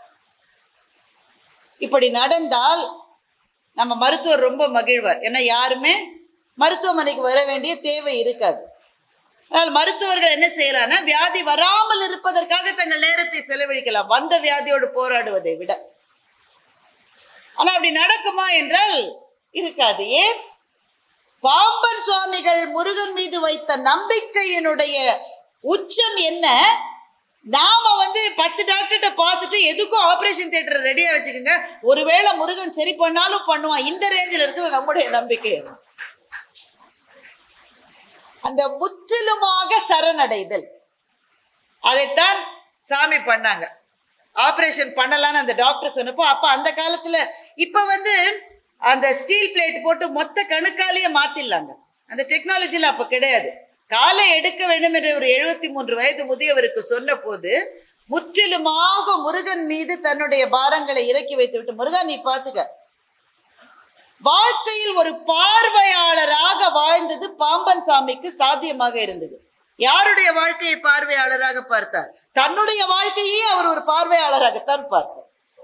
இப்படி நடந்தால் நம்ம மருத்துவர் ரொம்ப மகிழ்வார். ஏன்னா யாருமே மருத்துவமனைக்கு வர வேண்டிய தேவை இருக்காது. ஆனால் மருத்துவர்கள் என்ன செய்யலாம்னா, வியாதி வராமல் இருப்பதற்காக தங்கள் நேரத்தை செலவழிக்கலாம், வந்த வியாதியோடு போராடுவதை விட. ஆனா அப்படி நடக்குமா என்றால் இருக்காது. ஏன்? பாம்பன் சுவாமிகள் முருகன் மீது வைத்த நம்பிக்கையினுடைய உச்சம் என்ன? நாம 10 டாக்டர்கிட்ட பார்த்துட்டு எதுக்கும் ஆபரேஷன் தியேட்டர் ரெடியா வச்சுக்கோங்க, ஒருவேளை முருகன் சரி பண்ணாலும் பண்ணுவான், இந்த ரேஞ்சில் இருக்கிற நம்முடைய நம்பிக்கை. அந்த முற்றிலுமாக சரணடைதல், அதைத்தான் சாமி பண்ணாங்க. ஆபரேஷன் பண்ணலான்னு அந்த டாக்டர் சொன்னப்போ, அப்ப அந்த காலத்துல இப்ப அந்த ஸ்டீல் பிளேட் போட்டு மொத்த கணுக்காலேயே மாத்திடலாங்க. அந்த டெக்னாலஜில அப்ப கிடையாது. காலை எடுக்க வேண்டும் என்று ஒரு 73 வயது முதியவருக்கு சொன்ன போது, முற்றிலுமாக முருகன் மீது தன்னுடைய பாரங்களை இறக்கி வைத்து விட்டு, முருகன் நீ பாத்துக்க, வாழ்க்கையில் ஒரு பார்வையாளராக வாழ்ந்தது பாம்பன் சாமிக்கு சாத்தியமாக இருந்தது. யாருடைய வாழ்க்கையை பார்வையாளராக பார்த்தார்? தன்னுடைய வாழ்க்கையே அவர் ஒரு பார்வையாளராகத்தான் பார்த்தார்.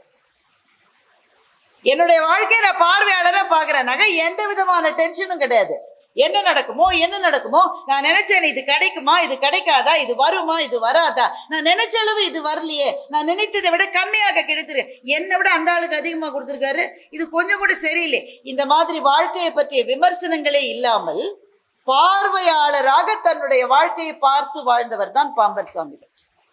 என்னுடைய வாழ்க்கையை நான் பார்வையாளரா பாக்குறேன்னாக எந்த விதமான டென்ஷனும் கிடையாது. என்ன நடக்குமோ, நான் நினைச்சேன் இது கிடைக்குமா, இது கிடைக்காதா, இது வருமா, இது வராதா, நான் நினைச்ச அளவு இது வரலையே, நான் நினைத்ததை விட கம்மியாக கிடைத்திருக்கு, என்னை விட அந்த ஆளுக்கு அதிகமா கொடுத்திருக்காரு, இது கொஞ்சம் கூட சரியில்லை. இந்த மாதிரி வாழ்க்கையை பற்றிய விமர்சனங்களே இல்லாமல் பார்வையாளராக தன்னுடைய வாழ்க்கையை பார்த்து வாழ்ந்தவர் தான் பாம்பன் சுவாமிகள்.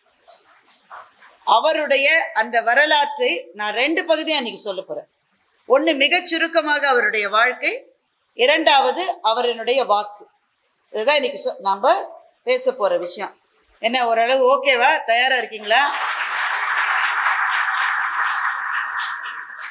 அவருடைய அந்த வரலாற்றை நான் 2 பகுதியா இன்னைக்கு சொல்ல போறேன். ஒண்ணு மிகச் சுருக்கமாக அவருடைய வாழ்க்கை, 2வது அவருடைய வாக்கு. இதுதான் இன்னைக்கு நாம பேச போற விஷயம். என்ன, ஓரளவு ஓகேவா? தயாரா இருக்கீங்களா?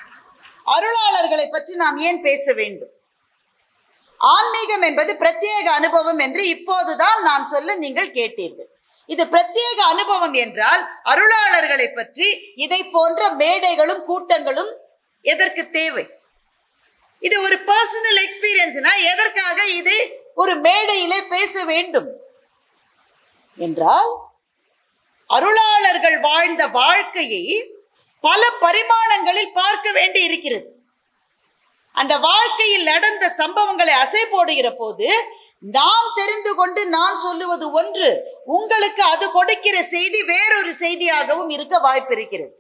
அருளாளர்களை பற்றி நாம் ஏன் பேச வேண்டும்? ஆன்மீகம் என்பது பிரத்யேக அனுபவம் என்று இப்போதுதான் நான் சொல்ல நீங்கள் கேட்டீர்கள். இது பிரத்யேக அனுபவம் என்றால் அருளாளர்களை பற்றி இதை போன்ற மேடைகளும் கூட்டங்களும் எதற்கு தேவை? இது ஒரு பர்சனல் எக்ஸ்பீரியன்ஸ்னா எதற்காக இதை ஒரு மேடையிலே பேச வேண்டும் என்றால், அருளாளர்கள் வாழ்ந்த வாழ்க்கையை பல பரிமாணங்களில் பார்க்க வேண்டி இருக்கிறது. அந்த வாழ்க்கையில் நடந்த சம்பவங்களை அசை போடுகிற போது நான் தெரிந்து கொண்டு நான் சொல்லுவது ஒன்று, உங்களுக்கு அது கொடுக்கிற செய்தி வேறொரு செய்தியாகவும் இருக்க வாய்ப்பு இருக்கிறது.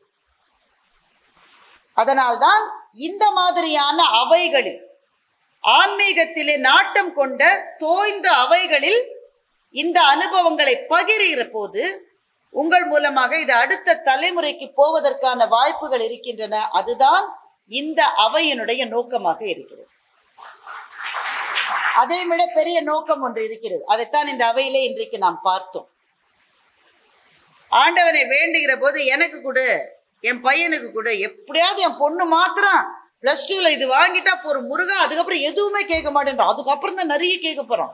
அதனால்தான் இந்த மாதிரியான அவைகளில், ஆன்மீகத்திலே நாட்டம் கொண்ட தோய்ந்த அவைகளில் இந்த அனுபவங்களை பகிர்கிற போது உங்கள் மூலமாக இது அடுத்த தலைமுறைக்கு போவதற்கான வாய்ப்புகள் இருக்கின்றன. அதுதான் இந்த அவையினுடைய நோக்கமாக இருக்கிறது. அதை விட பெரிய நோக்கம் ஒன்று இருக்கிறது. அதைத்தான் இந்த அவையிலே இன்றைக்கு நாம் பார்த்தோம். ஆண்டவனை வேண்டுகிற போது எனக்கு கொடு, என் பையனுக்கு கொடு, எப்படியாவது என் பொண்ணு மாத்திரம் +2ல இது வாங்கிட்டா போற முருகா, அதுக்கப்புறம் எதுவுமே கேட்க மாட்டேன்றோம். அதுக்கப்புறம் தான் நிறைய கேட்க போறோம்.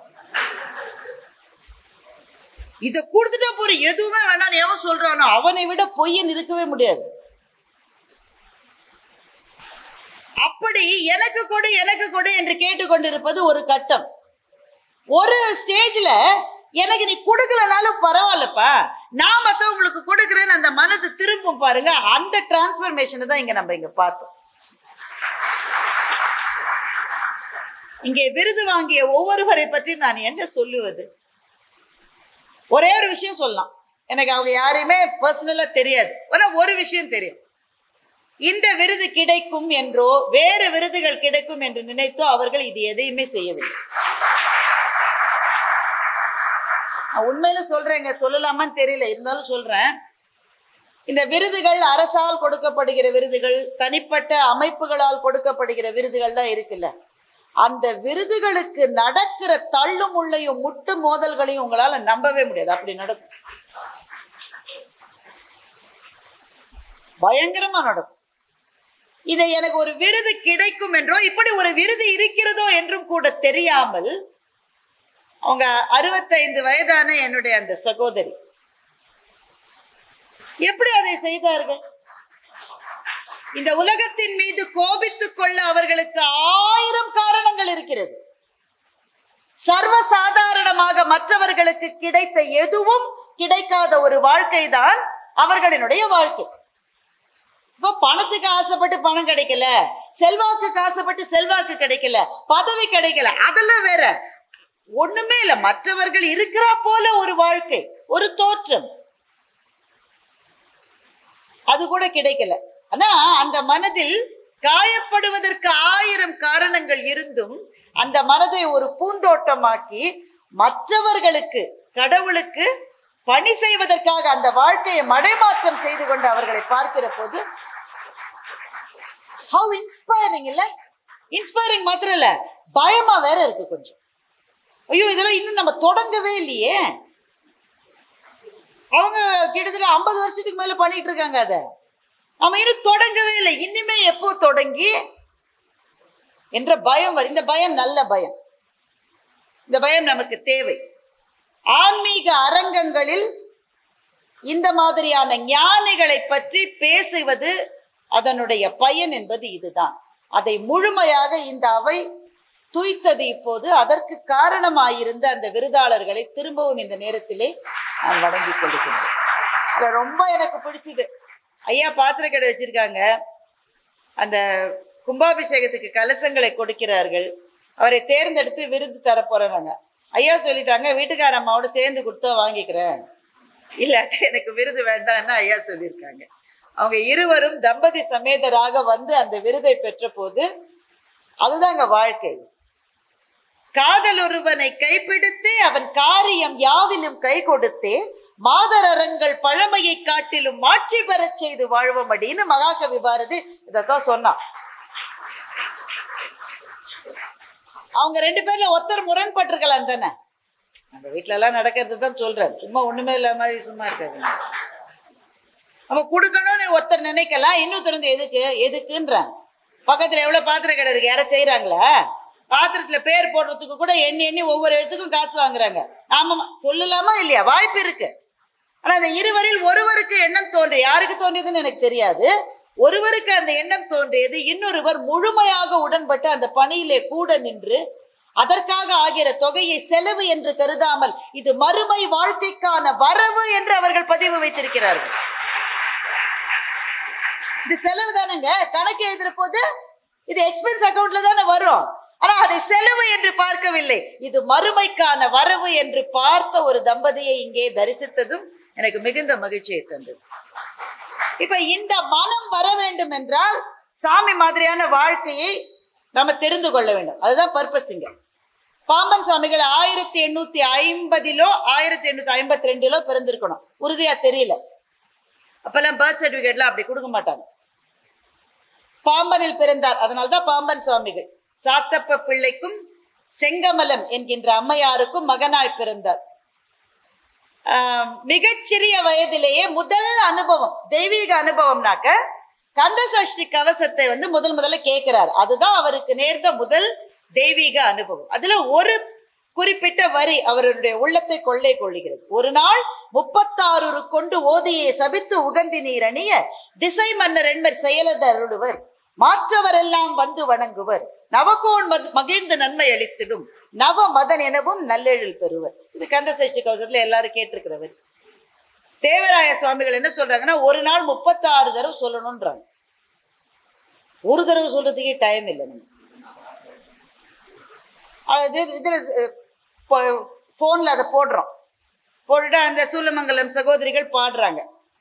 இத கொடுத்துட்டா போற, எதுவுமே வேண்டாம் எவன் சொல்றானோ அவனை விட பொய்யன் இருக்கவே முடியாது. அப்படி எனக்கு கொடு எனக்கு கொடு என்று கேட்டுக்கொண்டிருப்பது ஒரு கட்டம். ஒரு ஸ்டேஜ்ல எனக்கு நீ கொடுக்கலனாலும் பரவாயில்லப்பா, நான் மத்தவங்களுக்கு கொடுக்கிறேன்னு அந்த மனது திரும்பும் பாருங்க. அந்த டிரான்ஸ்பர்மேஷன் தான் இங்க நம்ம இங்க பார்த்தோம். இங்கே விருது வாங்கிய ஒவ்வொருவரை பற்றி நான் என்ன சொல்லுவது? ஒரே ஒரு விஷயம் சொல்லலாம். எனக்கு அவங்க யாரையுமே பர்சனலா தெரியாது. ஒரு விஷயம் தெரியும், இந்த விருது கிடைக்கும் என்றோ வேறு விருதுகள் கிடைக்கும் என்று நினைத்தோ அவர்கள் இது எதையுமே செய்யவில்லை. உண்மையில சொல்றேங்க, சொல்லலாமான்னு தெரியல, இருந்தாலும் சொல்றேன். இந்த விருதுகள் அரசால் கொடுக்கப்படுகிற விருதுகள், தனிப்பட்ட அமைப்புகளால் கொடுக்கப்படுகிற விருதுகள் தான் இருக்குல்ல, அந்த விருதுகளுக்கு நடக்கிற தள்ளும் உள்ளையும் முட்டு மோதல்களையும் உங்களால நம்பவே முடியாது. அப்படி நடக்கும், பயங்கரமா நடக்கும். இதை எனக்கு ஒரு விருது கிடைக்கும் என்றோ இப்படி ஒரு விருது இருக்கிறதோ என்றும் கூட தெரியாமல் அவங்க 65 வயதான என்னுடைய அந்த சகோதரி எப்படி அதை செய்தார்கள்? இந்த உலகத்தின் மீது கோபித்துக் கொள்ள அவர்களுக்கு 1000 காரணங்கள் இருக்கிறது. சர்வசாதாரணமாக மற்றவர்களுக்கு கிடைத்த எதுவும் கிடைக்காத ஒரு வாழ்க்கை தான் அவர்களினுடைய வாழ்க்கை. இப்ப பணத்துக்கு ஆசைப்பட்டு பணம் கிடைக்கல, செல்வாக்கு ஆசைப்பட்டு செல்வாக்கு கிடைக்கல, பதவி கிடைக்கல, அதெல்லாம் வேற. ஒண்ணுமே இல்ல, மற்றவர்கள் இருக்கிறா போல ஒரு வாழ்க்கை, ஒரு தோற்றம், அது கூட கிடைக்கல. ஆனா அந்த மனதில் காயப்படுவதற்கு 1000 காரணங்கள் இருந்தும் அந்த மனதை ஒரு பூந்தோட்டமாக்கி மற்றவர்களுக்கு, கடவுளுக்கு பணி செய்வதற்காக அந்த வாழ்க்கையை மடைமாற்றம் செய்து கொண்டு அவர்களை பார்க்கிற போது how inspiring இல்ல? இன்ஸ்பைரிங் மாத்திரம் இல்ல, பயமா வேற இருக்கு கொஞ்சம். ஐயோ, இதெல்லாம் இன்னும் நம்ம தொடங்கவே இல்லையே. அவங்க கிட்டத்தட்ட 50 வருஷத்துக்கு மேல பண்ணிட்டு இருக்காங்க. அத நம்ம இன்னும் தொடங்கவே இல்லை. இனிமே எப்போ தொடங்கி என்ற பயம் வரும். இந்த பயம் நல்ல பயம். இந்த பயம் நமக்கு தேவை. ஆன்மீக அரங்கங்களில் இந்த மாதிரியான ஞானிகளை பற்றி பேசுவது, அதனுடைய பயன் என்பது இதுதான். அதை முழுமையாக இந்த அவை துய்த்தது. இப்போது அதற்கு காரணமாயிருந்த அந்த விருதாளர்களை திரும்பவும் இந்த நேரத்திலே நான் வணங்கிக் கொள்கிறேன். ரொம்ப எனக்கு பிடிச்சது, ஐயா பாத்திர கடை வச்சிருக்காங்க, அந்த கும்பாபிஷேகத்துக்கு கலசங்களை கொடுக்கிறார்கள். அவரை தேர்ந்தெடுத்து விருது தர போறாங்க. ஐயா சொல்லிட்டாங்க, வீட்டுக்கார அம்மாவோட சேர்ந்து கொடுத்தா வாங்கிக்கிறேன், இல்லாட்டி எனக்கு விருது வேண்டாம்னு ஐயா சொல்லியிருக்காங்க. அவங்க இருவரும் தம்பதி சமேதராக வந்து அந்த விருதை பெற்ற போது அதுதாங்க வாழ்க்கை. காதல் ஒருவனை கைப்பிடித்து அவன் காரியம் யாவிலும் கை கொடுத்து மாதரங்கள் பழமையை காட்டிலும் மாட்சி பெறச் செய்து வாழ்வோம் அப்படின்னு மகாகவி பாரதி இதத்தான் சொன்னான். அவங்க 2 பேர்ல ஒருத்தர் முரண்பட்டிருக்கலாம் தானே. நம்ம வீட்டுல எல்லாம் நடக்கிறது தான் சொல்றேன், சும்மா ஒண்ணுமே இல்ல மாதிரி சும்மா இருக்காது. நம்ம கொடுக்கணும்னு ஒருத்தர் நினைக்கலாம், இன்னொருத்தர் வந்து எதுக்குன்றாங்க. பக்கத்துல எவ்வளவு பாத்திர கடை இருக்கு, யாரும் செய்யறாங்களா? பாத்திரத்துல பேர் போடுறதுக்கு கூட எண்ணி எண்ணி ஒவ்வொரு இடத்துக்கும் காசு வாங்குறாங்க. நாம சொல்லலாமா இல்லையா? வாய்ப்பு இருக்கு. ஆனா அந்த இருவரில் ஒருவருக்கு எண்ணம் தோன்றிய, யாருக்கு தோன்றியதுன்னு எனக்கு தெரியாது, ஒருவருக்கு அந்த எண்ணம் தோன்றியது, இன்னொருவர் முழுமையாக உடன்பட்டு அந்த பணியிலே கூட நின்று அதற்காக ஆகிற தொகையை செலவு என்று கருதாமல் இது மறுமை வாழ்க்கைக்கான வரவு என்று அவர்கள் பதிவு வைத்திருக்கிறார்கள். இது செலவு தானங்க, கணக்கு எழுதுற போது இது எக்ஸ்பென்ஸ் அக்கவுண்ட்ல தானே வரும். ஆனா அதை செலவு என்று பார்க்கவில்லை, இது மறுமைக்கான வரவு என்று பார்த்த ஒரு தம்பதியை இங்கே தரிசித்ததும் எனக்கு மிகுந்த மகிழ்ச்சியை தந்தது. இப்ப இந்த மனம் வர வேண்டும் என்றால் சாமி மாதிரியான வாழ்க்கையை நம்ம தெரிந்து கொள்ள வேண்டும். அதுதான் பர்பஸ். இங்க பாம்பன் சுவாமிகள் 1850 1852 பிறந்திருக்கணும், உறுதியா தெரியல. அப்பெல்லாம் பர்த் சர்டிபிகேட்லாம் அப்படி கொடுக்க மாட்டாங்க. பாம்பனில் பிறந்தார், அதனால்தான் பாம்பன் சுவாமிகள். சாத்தப்ப பிள்ளைக்கும் செங்கமலம் என்கின்ற அம்மையாருக்கும் மகனாய் பிறந்தார். மிகச்சிறிய வயதிலேயே முதல் அனுபவம், தெய்வீக அனுபவம்னாக்க கந்த சஷ்டி கவசத்தை முதல்ல கேட்கிறார். அதுதான் அவருக்கு நேர்ந்த முதல் தெய்வீக அனுபவம். அதுல ஒரு குறிப்பிட்ட வரி அவருடைய உள்ளத்தை கொள்ளை கொள்ளுகிறது. ஒரு நாள் 36 கொண்டு ஓதியை சபித்து உகந்தி நீர் அணிய திசை மன்னர் என்மர் செயலருடுவர் மாற்றவரெல்லாம் வந்து வணங்குவர் நவகோன் மகிழ்ந்து நன்மை அளித்திடும் நவ மதன் எனவும் நல்லெழில் பெறுவர். இது கந்த சஷ்டி கவசத்துல எல்லாரும் கேட்டிருக்கிறவர். தேவராய சுவாமிகள் என்ன சொல்றாங்கன்னா, ஒரு நாள் 36 தடவை சொல்லணும்ன்றாங்க. ஒரு தடவை சொல்றதுக்கே டைம் இல்லை. நம்ம இதுல போன்ல அதை போடுறோம், போட்டுட்டு அந்த சூலமங்கலம் சகோதரிகள் பாடுறாங்க.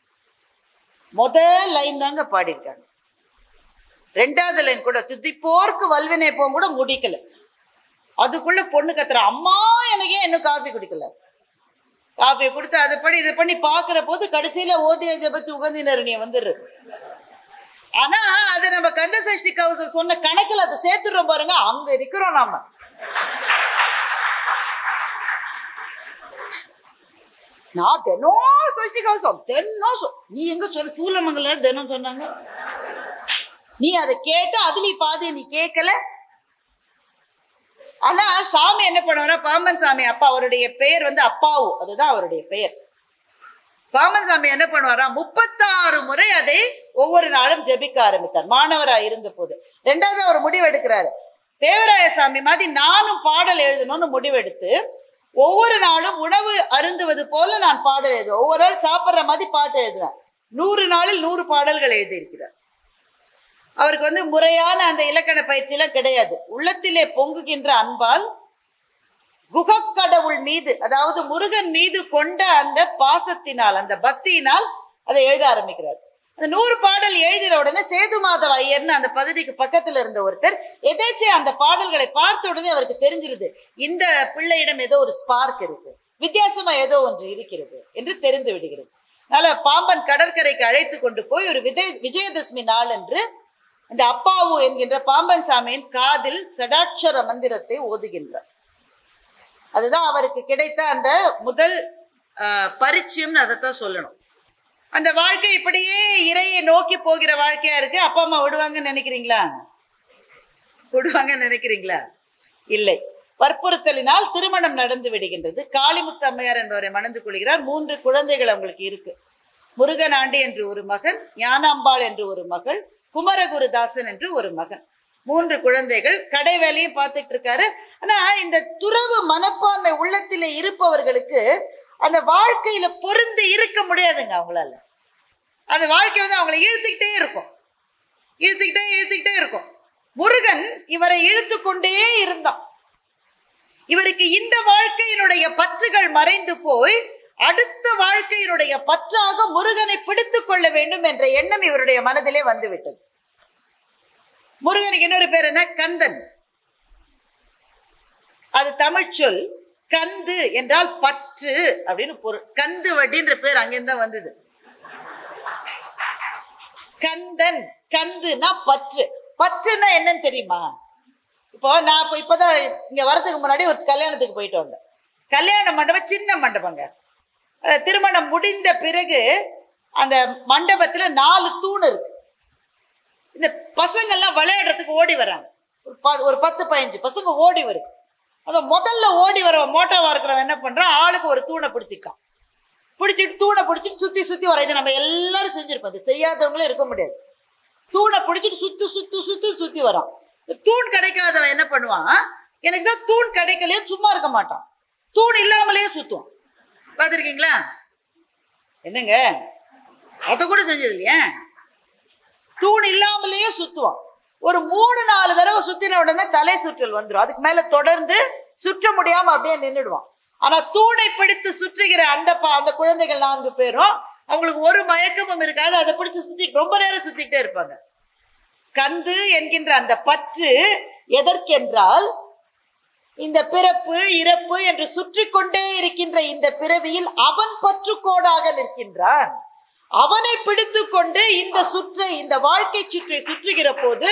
முதல் லைன் தாங்க பாடியிருக்காங்க, ரெண்டாவது லைன் கூட துதிப்போர்க்கு வல்வினை போக கூட முடிக்கல. அதுக்குள்ள பொண்ணு கத்துற, அம்மா எனக்கே இன்னும் காஃபி குடிக்கல. காஃபியை கொடுத்து அதை பண்ணி இதை பண்ணி பாக்குற போது கடைசியில ஓதிய ஜபத்து உகந்தினரணிய வந்துடுறது. ஆனா அதை நம்ம கந்த சஷ்டி கவசம் சொன்ன கணக்குல அதை சேர்த்துடுறோம் பாருங்க, அங்க இருக்கிறோம் நாம. நான் தினம் சஷ்டி கவசம் தினம் நீ எங்க சொல்ல, சூலமங்கல தினம் சொன்னாங்க, நீ அதை கேட்டு அதுலயும் பாதி நீ கேட்கல. ஆனா சாமி என்ன பண்ணுவாரா, பாம்பன் சாமி அப்பா, அவருடைய பெயர் அப்பாவு, அதுதான் அவருடைய பெயர். பாம்பன் சாமி என்ன பண்ணுவாரா, 36 முறை அதை ஒவ்வொரு நாளும் ஜெபிக்க ஆரம்பித்தார் மாணவரா இருந்த போது. ரெண்டாவது அவர் முடிவெடுக்கிறாரு, தேவராய சாமி மாதிரி நானும் பாடல் எழுதணும்னு முடிவெடுத்து ஒவ்வொரு நாளும் உணவு அருந்துவது போல நான் பாடல் எழுதுவேன். ஒவ்வொரு நாள் சாப்பிட்ற மாதிரி பாட்டு எழுதுவேன். 100 நாளில் 100 பாடல்கள் எழுதியிருக்கிறார். அவருக்கு முறையான அந்த இலக்கண பயிற்சி எல்லாம் கிடையாது. உள்ளத்திலே பொங்குகின்ற அன்பால் குகக்கடவுள் மீது, அதாவது முருகன் மீது கொண்ட அந்த பாசத்தினால், அந்த பக்தியினால் அதை எழுத ஆரம்பிக்கிறார். அந்த 100 பாடல் எழுதின உடனே சேது மாதவ ஐயர்னு அந்த பகுதிக்கு பக்கத்துல இருந்த ஒருத்தர் எதாச்சும் அந்த பாடல்களை பார்த்த உடனே அவருக்கு தெரிஞ்சிருது, இந்த பிள்ளையிடம் ஏதோ ஒரு ஸ்பார்க் இருக்கு, வித்தியாசமா ஏதோ ஒன்று இருக்கிறது என்று தெரிந்து விடுகிறது. அதனால பாம்பன் கடற்கரைக்கு அழைத்து கொண்டு போய் ஒரு விஜயதசமி நாள் என்று இந்த அப்பாவு என்கின்ற பாம்பன் சாமியின் காதில் சடாட்சர மந்திரத்தை ஓதுகின்றார். அதுதான் அவருக்கு கிடைத்த அந்த முதல் பரிச்சயம்னு அதைத்தான் சொல்லணும். அந்த வாழ்க்கை இப்படியே இறையை நோக்கி போகிற வாழ்க்கையா இருக்கு. அப்பா அம்மா விடுவாங்கன்னு நினைக்கிறீங்களா? விடுவாங்கன்னு நினைக்கிறீங்களா? இல்லை. வற்புறுத்தலினால் திருமணம் நடந்து விடுகின்றது. காளிமுத்து அம்மையார் என்பவரை மணந்து கொள்கிறார். 3 குழந்தைகள் அவங்களுக்கு இருக்கு. முருகன் ஆண்டி என்று ஒரு மகன், ஞானாம்பாள் என்று ஒரு மகள், குமரகுருதாசன் என்று ஒரு மகன். 3 குழந்தைகள். கடை வேலையும் பார்த்துட்டு இருக்காரு. ஆனா இந்த துறவு மனப்பான்மை உள்ளத்திலே இருப்பவர்களுக்கு அந்த வாழ்க்கையில பொருந்து இருக்க முடியாதுங்க. அவங்களால அந்த வாழ்க்கை அவங்களை இழுத்துக்கிட்டே இருக்கும், இழுத்துக்கிட்டே இருக்கும். முருகன் இவரை இழுத்து கொண்டே இருந்தான். இவருக்கு இந்த வாழ்க்கையினுடைய பற்றுகள் மறைந்து போய் அடுத்த வாழ்க்கையினுடைய பற்றாக முருகனை பிடித்துக் கொள்ள வேண்டும் என்ற எண்ணம் இவருடைய மனதிலே வந்துவிட்டது. முருகனுக்கு இன்னொரு பேர் என்ன? கந்தன். அது தமிழ் சொல். கந்து என்றால் பற்று அப்படின்னு பொருள். கந்து வட்டின்ற பேர் அங்கிருந்தான் வந்தது. கந்தன், கந்துனா பற்று. பற்றுன்னா என்னன்னு தெரியுமா? இப்போ நான் இப்பதான் இங்க வரதுக்கு முன்னாடி ஒரு கல்யாணத்துக்கு போயிட்டு வந்தேன். கல்யாண மண்டபம் சின்ன மண்டபங்க. திருமணம் முடிந்த பிறகு அந்த மண்டபத்துல 4 தூண் இருக்கு. இந்த பசங்க எல்லாம் விளையாடுறதுக்கு ஓடி வராங்க. ஒரு 10-15 பசங்க ஓடி வருது. அந்த முதல்ல ஓடி வர மோட்டாவா இருக்கிறவன் என்ன பண்றான், ஆளுக்கு ஒரு தூணை பிடிச்சிக்கான். பிடிச்சிட்டு தூணை பிடிச்சிட்டு சுத்தி சுத்தி வர. இது நம்ம எல்லாரும் செஞ்சிருப்போம், இது செய்யாதவங்களும் இருக்க முடியாது. தூணை பிடிச்சிட்டு சுத்தி வரான். தூண் கிடைக்காதவன் என்ன பண்ணுவான், எனக்கு தான் தூண் கிடைக்கலையே சும்மா இருக்க மாட்டான், தூண் இல்லாமலேயே சுத்துவான். பார்த்துருக்கீங்களா? என்னங்க அதை கூட செஞ்சது இல்லையா? தூண் இல்லாமலேயே சுத்துவான். ஒரு 3-4 தடவை சுத்தின உடனே தலை சுற்றல் வந்துடும். அதுக்கு மேல தொடர்ந்து சுற்ற முடியாம அப்படியே நின்றுடுவான். ஆனா தூணை பிடித்து சுற்றுகிற அந்த குழந்தைகள் 4 பேரும் அவங்களுக்கு ஒரு மயக்கமும் இருக்காது. அதை பிடிச்சு சுத்தி ரொம்ப நேரம் சுத்திக்கிட்டே இருப்பாங்க. கந்து என்கின்ற அந்த பற்று எதற்கென்றால், இந்த பிறப்பு இறப்பு என்று சுற்றி கொண்டே இருக்கின்ற இந்த பிறவியில் அவன் பற்றுக்கோடாக நிற்கின்றான். அவனை பிடித்து கொண்டு இந்த வாழ்க்கை சுற்றுகிற போது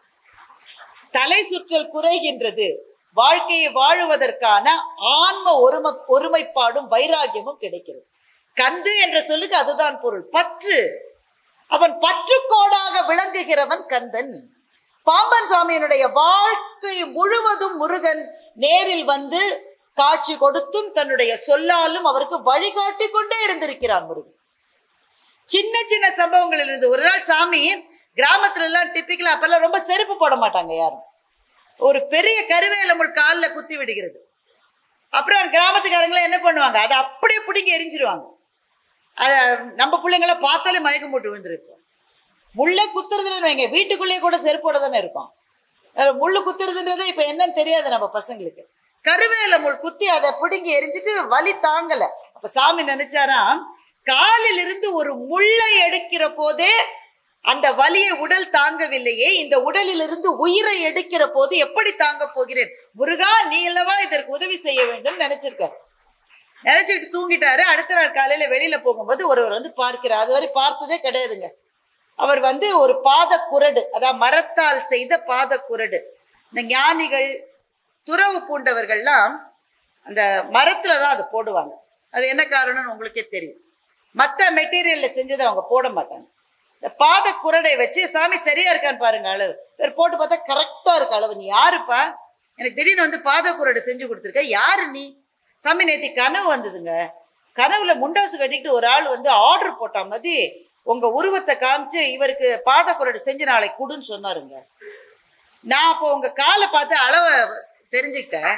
தலை சுற்றல் குறைகின்றது. வாழ்க்கையை வாழுவதற்கான ஆன்ம ஒருமைப்பாடும் வைராகியமும் கிடைக்கிறது. கந்து என்ற சொல்லுக்கு அதுதான் பொருள், பற்று. அவன் பற்றுக்கோடாக விளங்குகிறவன் கந்தன். பாம்பன் சுவாமியினுடைய வாழ்க்கை முழுவதும் முருகன் நேரில் வந்து காட்சி கொடுத்தும் தன்னுடைய சொல்லாலும் அவருக்கு வழிகாட்டி கொண்டே இருந்திருக்கிறான் முருகன். சின்ன சின்ன சம்பவங்கள் இருந்து. ஒரு நாள் சாமி கிராமத்துல எல்லாம் டிப்பிக்கலா அப்பெல்லாம் ரொம்ப செருப்பு போட மாட்டாங்க யாரும். ஒரு பெரிய கருவேல முள் காலில் குத்தி விடுகிறது. அப்புறம் கிராமத்துக்காரங்களே என்ன பண்ணுவாங்க, அதை அப்படியே பிடிங்கி எரிஞ்சிருவாங்க. அத நம்ம பிள்ளைங்கள பார்த்தாலே மயக்கம் போட்டு விழுந்துருப்போம். முள்ளை குத்துறதுன்னு வைங்க, வீட்டுக்குள்ளேயே கூட செருப்போட தானே இருக்கும். முள்ளு குத்துறதுன்றதே இப்ப என்னன்னு தெரியாது நம்ம பசங்களுக்கு. கருவேல முள் குத்தி அதை பிடுங்கி எரிஞ்சிட்டு வலி தாங்கல. அப்ப சாமி நினைச்சாராம், காலில் இருந்து ஒரு முள்ளை எடுக்கிற போதே அந்த வலியை உடல் தாங்கவில்லையே, இந்த உடலில் இருந்து உயிரை எடுக்கிற போது எப்படி தாங்க போகிறேன், முருகா நீ அல்லவா இதற்கு உதவி செய்ய வேண்டும் நினைச்சிருக்காரு. நினைச்சிட்டு தூங்கிட்டாரு. அடுத்த நாள் காலையில வெளியில போகும்போது ஒருவர் வந்து பார்க்கிறார். அதுவரை பார்த்ததே கிடையாதுங்க. அவர் வந்து ஒரு பாத குரடு, அதாவது மரத்தால் செய்த பாத குரடு. இந்த ஞானிகள் துறவு பூண்டவர்கள்லாம் அந்த மரத்துலதான் அதை போடுவாங்க. அது என்ன காரணம்னு உங்களுக்கே தெரியும். மற்ற மெட்டீரியல்ல செஞ்சதை அவங்க போட மாட்டாங்க. இந்த பாத குரடை வச்சு சாமி சரியா இருக்கான்னு பாருங்க அளவு. இவர் போட்டு பார்த்தா கரெக்டா இருக்கு அளவு. நீ யாருப்பா, எனக்கு திடீர்னு வந்து பாத குரடை செஞ்சு கொடுத்துருக்க, யாரு நீ? சாமி நேத்தி கனவு வந்ததுங்க, கனவுல முண்டாசு கட்டிக்கிட்டு ஒரு ஆள் வந்து ஆர்டர் போட்ட மாதிரி உங்க உருவத்தை காமிச்சு இவருக்கு பாத குரடு செஞ்சு நாளைக்கு கொடுன்னு சொன்னாருங்க. நான் அப்போ உங்க காலை பார்த்து அளவை தெரிஞ்சுக்கிட்டேன்.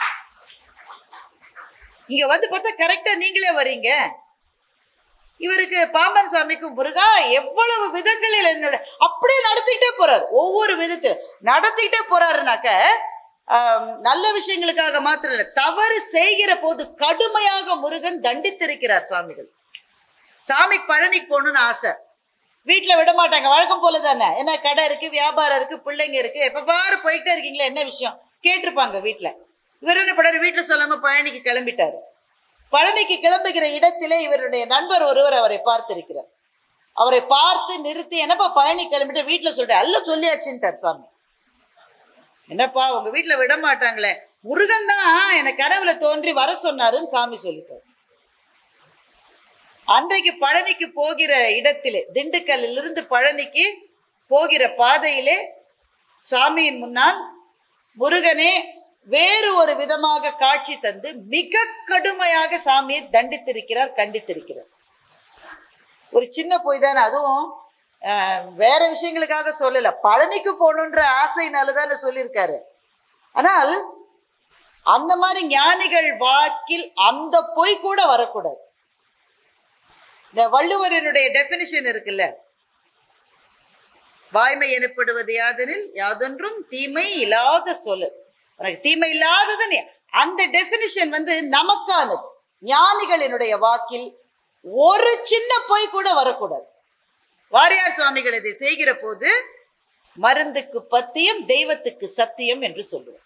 இங்க வந்து பார்த்தா கரெக்டா நீங்களே வர்றீங்க. இவருக்கு பாம்பன் சாமிக்கும் முருகா எவ்வளவு விதங்களில் என்னோட அப்படியே நடத்திக்கிட்டே போறாரு. ஒவ்வொரு விதத்தில் நடத்திக்கிட்டே போறாருனாக்க நல்ல விஷயங்களுக்காக மாத்திரம் இல்லை, தவறு செய்கிற போது கடுமையாக முருகன் தண்டித்திருக்கிறார் சாமிகள். சாமி பழனிக்கு போகணும்னு ஆசை, வீட்டுல விட மாட்டாங்க. வழக்கம் போல தானே, என்ன கடை இருக்கு, வியாபாரம் இருக்கு, பிள்ளைங்க இருக்கு, எப்ப பாரு போய்கிட்டே இருக்கீங்களா, என்ன விஷயம் கேட்டிருப்பாங்க வீட்டுல. இவர் என்ன பண்றாரு, வீட்டுல சொல்லாம பழனிக்கு கிளம்பிட்டாரு. பழனிக்கு கிளம்புகிற இடத்திலே இவருடைய நண்பர் ஒருவர் அவரை பார்த்திருக்கிறார். அவரை பார்த்து நிறுத்தி, என்னப்பா பழனி கிளம்பிட்டு வீட்டுல சொல்ற, அல்ல சொல்லியாச்சுட்டார் சாமி. என்னப்பா உங்க வீட்டுல விட மாட்டாங்களே, முருகன் தான் எனக்கு கனவுல தோன்றி வர சொன்னாருன்னு சாமி சொல்லிட்டார். அன்றைக்கு பழனிக்கு போகிற இடத்திலே, திண்டுக்கல்லில் இருந்து பழனிக்கு போகிற பாதையிலே சாமியின் முன்னால் முருகனே வேறு ஒரு விதமாக காட்சி தந்து மிக கடுமையாக சாமியை தண்டித்திருக்கிறார், கண்டித்திருக்கிறார். ஒரு சின்ன போய் தானே, அதுவும் வேற விஷயங்களுக்காக சொல்லல, பழனிக்கு போகணுன்ற ஆசைனாலதானே சொல்லியிருக்காரு. ஆனால் அந்த மாதிரி ஞானிகள் வாக்கில் அந்த பொய் கூட வரக்கூடாது. இந்த வள்ளுவரினுடைய டெபினிஷன் இருக்குல்ல, வாய்மை எனப்படுவது யாதெனில் யாதொன்றும் தீமை இல்லாத சொல்லு. உனக்கு தீமை இல்லாதது, அந்த டெபினிஷன் வந்து நமக்கானது. ஞானிகளினுடைய வாக்கில் ஒரு சின்ன பொய் கூட வரக்கூடாது. வாரியார் சுவாமிகள் இதை செய்கிற போது மருந்துக்கு பத்தியம் தெய்வத்துக்கு சத்தியம் என்று சொல்லுவார்.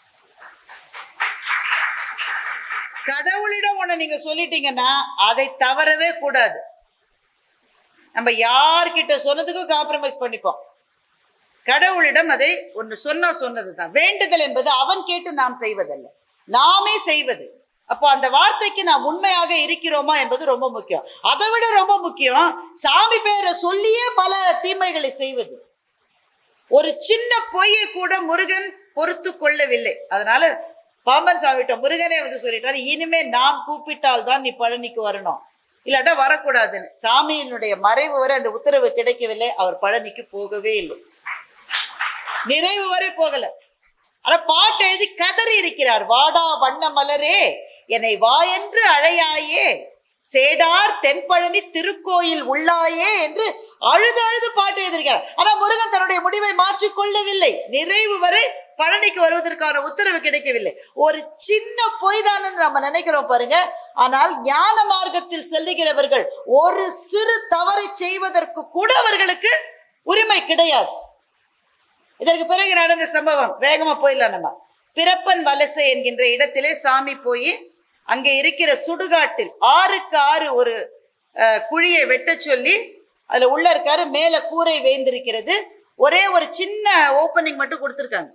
கடவுளிடம் ஒண்ணு நீங்க சொல்லிட்டீங்கன்னா அதை தவறவே கூடாது. நம்ம யார்கிட்ட சொன்னதுக்கும் காம்ப்ரமைஸ் பண்ணிப்போம். கடவுளிடம் அதை ஒன்று சொன்னதுதான். வேண்டுதல் என்பது அவன் கேட்டு நாம் செய்வதல்ல, நாமே செய்வது. அப்போ அந்த வார்த்தைக்கு நாம் உண்மையாக இருக்கிறோமா என்பது ரொம்ப முக்கியம். அதை விட ரொம்ப முக்கியம் சாமி பேரை சொல்லியே பல தீமைகளை செய்வது. ஒரு சின்ன பொய்யை கூட முருகன் பொறுத்து கொள்ளவில்லை. அதனால பாம்பன் சாமிகிட்ட முருகனே வந்து சொல்லிட்டாரு, இனிமே நான் கூப்பிட்டால் தான் நீ பழனிக்கு வரணும், இல்லாட்டா வரக்கூடாதுன்னு. சாமியினுடைய மறைவு வரை அந்த உத்தரவு கிடைக்கவில்லை. அவர் பழனிக்கு போகவே இல்லை, நிறைவு வரை போகல. ஆனா பாட்டு எழுதி கதறி இருக்கிறார். வாடா வண்ண மலரே என்னை வா என்று அழையாயே, சேடார் தென்பழனி திருக்கோயில் உள்ளாயே என்று அழுது அழுது பாட்டு எழுதியிருக்கிறார். ஆனா முருகன் தன்னுடைய முடிவை மாற்றிக் கொள்ளவில்லை. நிறைவு வரை பழனிக்கு வருவதற்கான உத்தரவு கிடைக்கவில்லை. ஒரு சின்ன பொய் தான் நம்ம நினைக்கிறோம் பாருங்க. ஆனால் ஞான மார்க்கத்தில் செல்லுகிறவர்கள் ஒரு சிறு தவறை செய்வதற்கு கூட அவர்களுக்கு உரிமை கிடையாது. இதற்கு பிறகு நடந்த சம்பவம் வேகமா போயிடலாம். நம்ம பிறப்பன் வலசை என்கின்ற இடத்திலே சாமி போய் அங்கே இருக்கிற சுடுகாட்டில் 6க்கு 6 ஒரு குழியை வெட்ட சொல்லி அதுல உள்ள இருக்காரு. மேல கூரை வேந்திருக்கிறது. ஒரே ஒரு சின்ன ஓப்பனிங் மட்டும் கொடுத்துருக்காங்க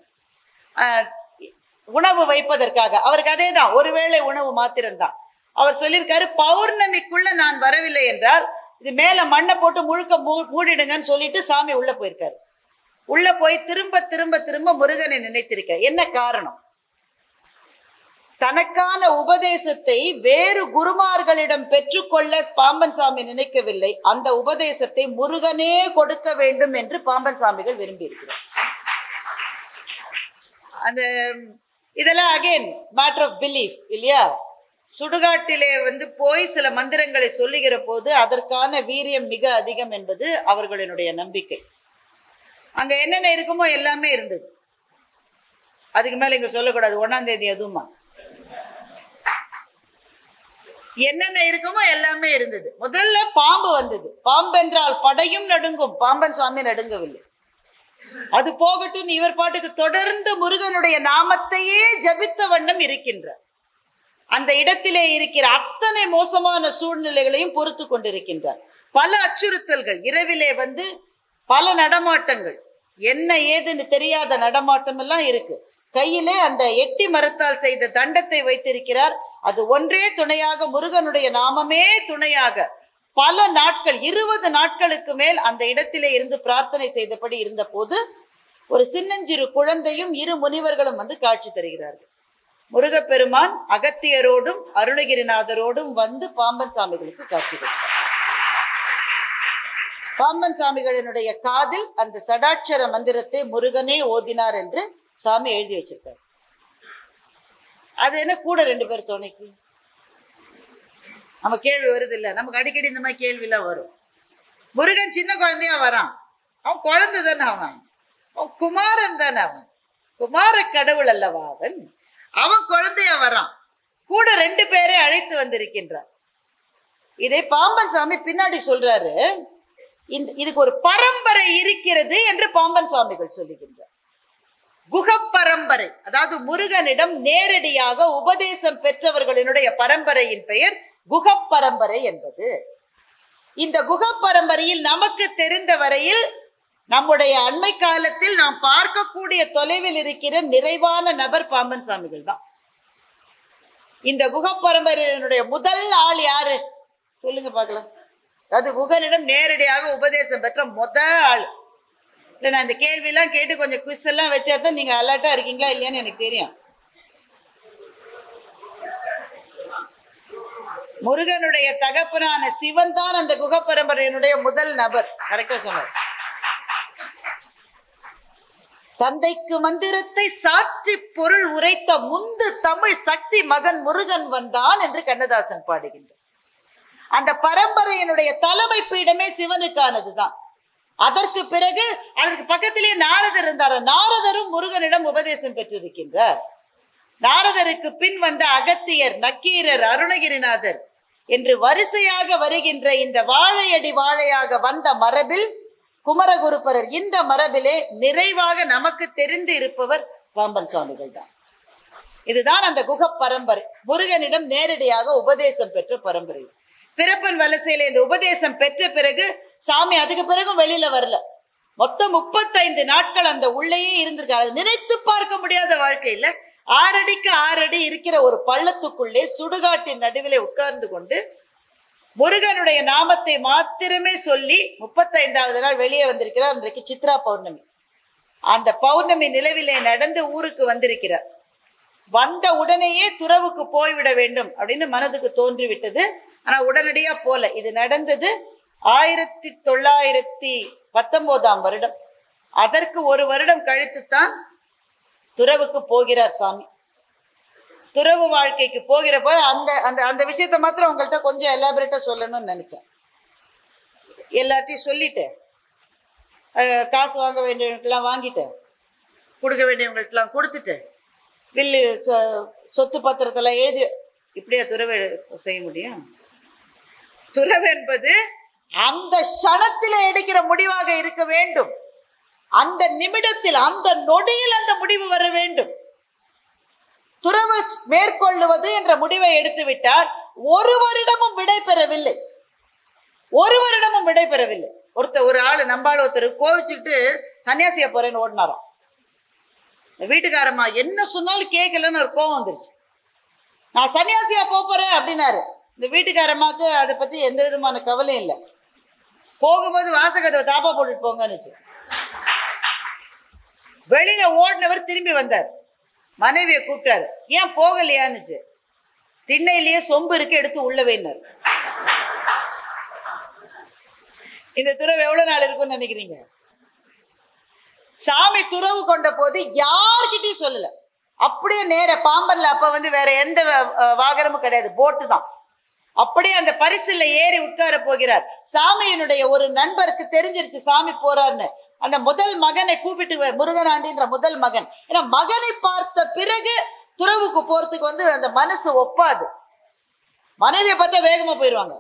உணவு வைப்பதற்காக. அவருக்கு அதே தான், ஒருவேளை உணவு மாத்திரம்தான். அவர் சொல்லியிருக்காரு, பௌர்ணமிக்குள்ள நான் வரவில்லை என்றால் இது மேல மண்ணை போட்டு முழுக்க மூடிடுங்கன்னு சொல்லிட்டு சாமி உள்ள போயிருக்காரு. உள்ள போய் திரும்ப திரும்ப திரும்ப முருகனை நினைத்திருக்கிறார். என்ன காரணம்? தனக்கான உபதேசத்தை வேறு குருமார்களிடம் பெற்றுக்கொள்ள பாம்பன் சாமி நினைக்கவில்லை. அந்த உபதேசத்தை முருகனே கொடுக்க வேண்டும் என்று பாம்பன் சாமிகள் விரும்பி இருக்கிறார். அந்த இதெல்லாம் அகைன் மேட்டர் ஆஃப் பிலீஃப் இல்லையா? சுடுகாட்டிலே வந்து போய் சில மந்திரங்களை சொல்லுகிற போது அதற்கான வீரியம் மிக அதிகம் என்பது அவர்களுடைய நம்பிக்கை. அங்க என்னென்ன இருக்குமோ எல்லாமே இருந்தது. அதுக்கு மேல இங்க சொல்லக்கூடாது. 1ஆம் தேதி அதுவுமா என்னென்ன இருக்குமோ எல்லாமே இருந்தது. முதல்ல பாம்பு வந்தது. பாம்பென்றால் படையும் நடுங்கும். பாம்பன் சுவாமி நடுங்கவில்லை. அது போகட்டும், இவர் பாட்டுக்கு தொடர்ந்து முருகனுடைய நாமத்தையே ஜபித்த வண்ணம் இருக்கின்றார். அந்த இடத்திலே இருக்கிற அத்தனை மோசமான சூழ்நிலைகளையும் பொறுத்து கொண்டிருக்கின்றார். பல அச்சுறுத்தல்கள், இரவிலே வந்து பல நடமாட்டங்கள், என்ன ஏதுன்னு தெரியாத நடமாட்டம் எல்லாம் இருக்கு. கையிலே அந்த எட்டி மரத்தால் செய்த தண்டத்தை வைத்திருக்கிறார். அது ஒன்றே துணையாக, முருகனுடைய நாமமே துணையாக பல நாட்கள் 20 நாட்களுக்கு மேல் அந்த இடத்திலே இருந்து பிரார்த்தனை செய்தபடி இருந்த போது ஒரு சின்னஞ்சிறு குழந்தையும் 2 முனிவர்களும் வந்து காட்சி தருகிறார்கள். முருகப்பெருமான் அகத்தியரோடும் அருணகிரிநாதரோடும் வந்து பாம்பன் சாமிகளுக்கு காட்சி கொடுத்தார். பாம்பன் சாமிகளினுடைய காதில் அந்த சடாட்சர மந்திரத்தை முருகனே ஓதினார் என்று சாமி எழுதி வச்சிருக்காரு. அது என்ன கூட 2 பேர் துணைக்கு? நம்ம கேள்வி வருது இல்ல, நமக்கு அடிக்கடி இந்த மாதிரி கேள்வி எல்லாம் வரும். முருகன் சின்ன குழந்தையா வரான், அவன் குழந்தை தானே, அவன் குமாரன் தானே, அவன் குமார கடவுள் அல்லவா அவன். அவன் குழந்தையா வரான், கூட 2 பேரை அழைத்து வந்திருக்கின்றான். இதை பாம்பன் சாமி பின்னாடி சொல்றாரு. இதுக்கு ஒரு பரம்பரை இருக்கிறது என்று பாம்பன் சுவாமிகள் சொல்லுகின்றார். குகப்பரம்பரை, அதாவது முருகனிடம் நேரடியாக உபதேசம் பெற்றவர்களினுடைய பரம்பரையின் பெயர் குகப்பரம்பரை என்பது. இந்த குகப்பரம்பரையில் நமக்கு தெரிந்த வரையில் நம்முடைய அண்மை காலத்தில் நாம் பார்க்கக்கூடிய தொலைவில் இருக்கிற நிறைவான நபர் பாம்பன் சாமிகள் தான். இந்த குகப்பரம்பரையினுடைய முதல் ஆள் யாரு சொல்லுங்க பார்க்கலாம். அது குகனிடம் நேரடியாக உபதேசம் பெற்ற முதல் ஆள். இல்லை, நான் இந்த கேள்வி எல்லாம் கேட்டு கொஞ்சம் குவிஸ் எல்லாம் வச்சாதான் நீங்க அலர்ட்டா இருக்கீங்களா இல்லையான்னு எனக்கு தெரியும். முருகனுடைய தகப்பனான சிவன் தான் அந்த குகப்பரம்பரையினுடைய முதல் நபர். கரெக்டா சொன்னார். தந்தைக்கு மந்திரத்தை சாற்றி பொருள் உரைத்த முந்து தமிழ் சக்தி மகன் முருகன் வந்தான் என்று கண்ணதாசன் பாடுகின்றார். அந்த பரம்பரையினுடைய தலைமை பீடமே சிவனுக்கானதுதான். அதற்கு பிறகு அதற்கு பக்கத்திலே நாரதர் இருந்தார். நாரதரும் முருகனிடம் உபதேசம் பெற்றிருக்கின்றார். நாரதருக்கு பின் வந்த அகத்தியர், நக்கீரர், அருணகிரிநாதர் என்று வரிசையாக வருகின்ற இந்த வாழையடி வாழையாக வந்த மரபில் குமரகுருபரர், இந்த மரபிலே நிறைவாக நமக்கு தெரிந்து இருப்பவர் பாம்பன் சுவாமிகள் தான். இதுதான் அந்த குக பரம்பரை, முருகனிடம் நேரடியாக உபதேசம் பெற்ற பரம்பரை. பிறப்பன் வலசையில இந்த உபதேசம் பெற்ற பிறகு சாமி அதுக்கு பிறகும் வெளியில வரல. மொத்தம் 35 நாட்கள் அந்த உள்ளேயே இருந்திருக்காரு. நினைத்து பார்க்க முடியாத வாழ்க்கையில 6 அடிக்கு 6 அடி இருக்கிற ஒரு பள்ளத்துக்குள்ளே சுடுகாட்டின் நடுவிலே உட்கார்ந்து கொண்டு முருகனுடைய நாமத்தை மாத்திரமே சொல்லி 35வது நாள் வெளியே வந்திருக்கிறார். இன்றைக்கு சித்ரா பௌர்ணமி. அந்த பௌர்ணமி நிலவிலே நடந்து ஊருக்கு வந்திருக்கிறார். வந்த உடனேயே துறவுக்கு போய்விட வேண்டும் அப்படின்னு மனதுக்கு தோன்றிவிட்டது. ஆனா உடனடியா போல. இது நடந்தது 1919 வருடம். அதற்கு ஒரு வருடம் கழித்துத்தான் துறவுக்கு போகிறார் சாமி. துறவு வாழ்க்கைக்கு போகிற போது அந்த அந்த அந்த விஷயத்த மாத்திரம் உங்கள்கிட்ட கொஞ்சம் எலாபரேட்டா சொல்லணும்னு நினைச்சேன். எல்லாத்தையும் சொல்லிட்டேன். காசு வாங்க வேண்டியவங்களுக்கெல்லாம் வாங்கிட்டேன், கொடுக்க வேண்டியவங்களுக்கெல்லாம் கொடுத்துட்டேன், வில்லு சொத்து பத்திரத்தெல்லாம் எழுதி. இப்படியா துறவு செய்ய முடியும்? துறவு என்பது அந்த க்ஷணத்தில் எடுக்கிற முடிவாக இருக்க வேண்டும். அந்த நிமிடத்தில், அந்த நொடியில் அந்த முடிவு வர வேண்டும். துறவு மேற்கொள்ளுவது என்ற முடிவை எடுத்து விட்டார். ஒரு வருடமும் விடை பெறவில்லை. ஒரு ஆளு நம்பாள் ஒருத்தர் கோவிச்சுக்கிட்டு சன்னியாசியா போறேன்னு ஓடினாராம். வீட்டுக்காரம்மா என்ன சொன்னாலும் கேட்கலன்னு ஒரு கோவம் வந்துருச்சு. நான் சன்னியாசியா போறேன் அப்படின்னாரு. இந்த வீட்டுக்காரம்மாக்கு அதை பத்தி எந்த விதமான கவலையும் இல்லை. போகும்போது வாசகத்தை தாப்பா போட்டுட்டு போங்கன்னு வெளியில ஓடினவர் திரும்பி வந்தார். மனைவியை கூப்பிட்டாரு. ஏன் போகலையான்னு. திண்ணையிலேயே சொம்பு இருக்கு, எடுத்து உள்ள வைனார். இந்த துறவு எவ்வளவு நாள் இருக்கும்னு நினைக்கிறீங்க? சாமி துறவு கொண்ட போது யார்கிட்டையும் சொல்லல. அப்படியே நேர பாம்பன்ல அப்ப வேற எந்த வாகனமும் கிடையாது, போட்டு தான். அப்படியே அந்த பரிசுல ஏறி உட்கார போகிறார். சாமியினுடைய ஒரு நண்பருக்கு தெரிஞ்சிருச்சு சாமி போறாருன்னு. அந்த முதல் மகனை கூப்பிட்டு, முருகனாண்டின்ற முதல் மகன். ஏன்னா மகனை பார்த்த பிறகு துறவுக்கு போறதுக்கு அந்த மனசு ஒப்பாது. மனைவியை பார்த்தா வேகமா போயிடுவாங்க.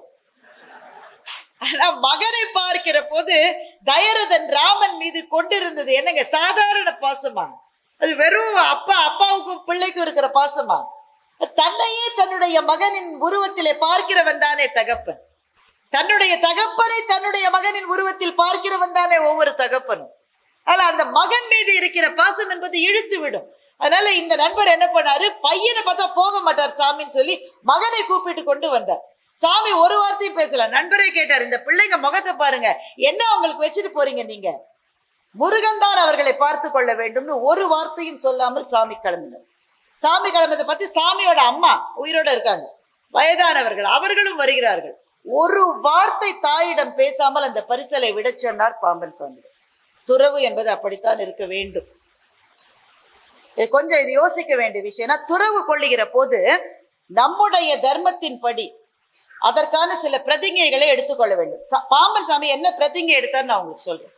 ஆனா மகனை பார்க்கிற போது தயரதன் ராமன் மீது கொண்டிருந்தது என்னங்க சாதாரண பாசமா? அது வெறும் அப்பாவுக்கும் பிள்ளைக்கும் இருக்கிற பாசமா? தன்னையே தன்னுடைய மகனின் உருவத்திலே பார்க்கிறவன் தானே தகப்பன். தன்னுடைய தகப்பனை தன்னுடைய மகனின் உருவத்தில் பார்க்கிறவன் தானே ஒவ்வொரு தகப்பனும். ஆனா அந்த மகன் மீது இருக்கிற பாசம் என்பது இழுத்து விடும். அதனால இந்த நண்பர் என்ன பண்ணாரு, பையனை பார்த்தா போக மாட்டார் சாமின்னு சொல்லி மகனை கூப்பிட்டு கொண்டு வந்தார். சாமி ஒரு வார்த்தையும் பேசல. நண்பரே கேட்டார், இந்த பிள்ளைங்க முகத்தை பாருங்க, என்ன அவங்களுக்கு வச்சுட்டு போறீங்க நீங்க? முருகன் தான் அவர்களை பார்த்து கொள்ள வேண்டும்னு ஒரு வார்த்தையும் சொல்லாமல் சாமி கிளம்பினார். சாமி கிளம்பதை பத்தி சாமியோட அம்மா உயிரோட இருக்காங்க, வயதானவர்கள், அவர்களும் வருகிறார்கள். ஒரு வார்த்தை தாயிடம் பேசாமல் அந்த பரிசலை விட சொன்னார் பாம்பன் சாமி. துறவு என்பது அப்படித்தான் இருக்க வேண்டும். கொஞ்சம் இது யோசிக்க வேண்டிய விஷயம். துறவு கொள்ளுகிற போது நம்முடைய தர்மத்தின் படி அதற்கான சில பிரதிஞைகளை எடுத்துக்கொள்ள வேண்டும். பாம்பன் சாமி என்ன பிரதிஞை எடுத்தார் நான் உங்களுக்கு சொல்றேன்.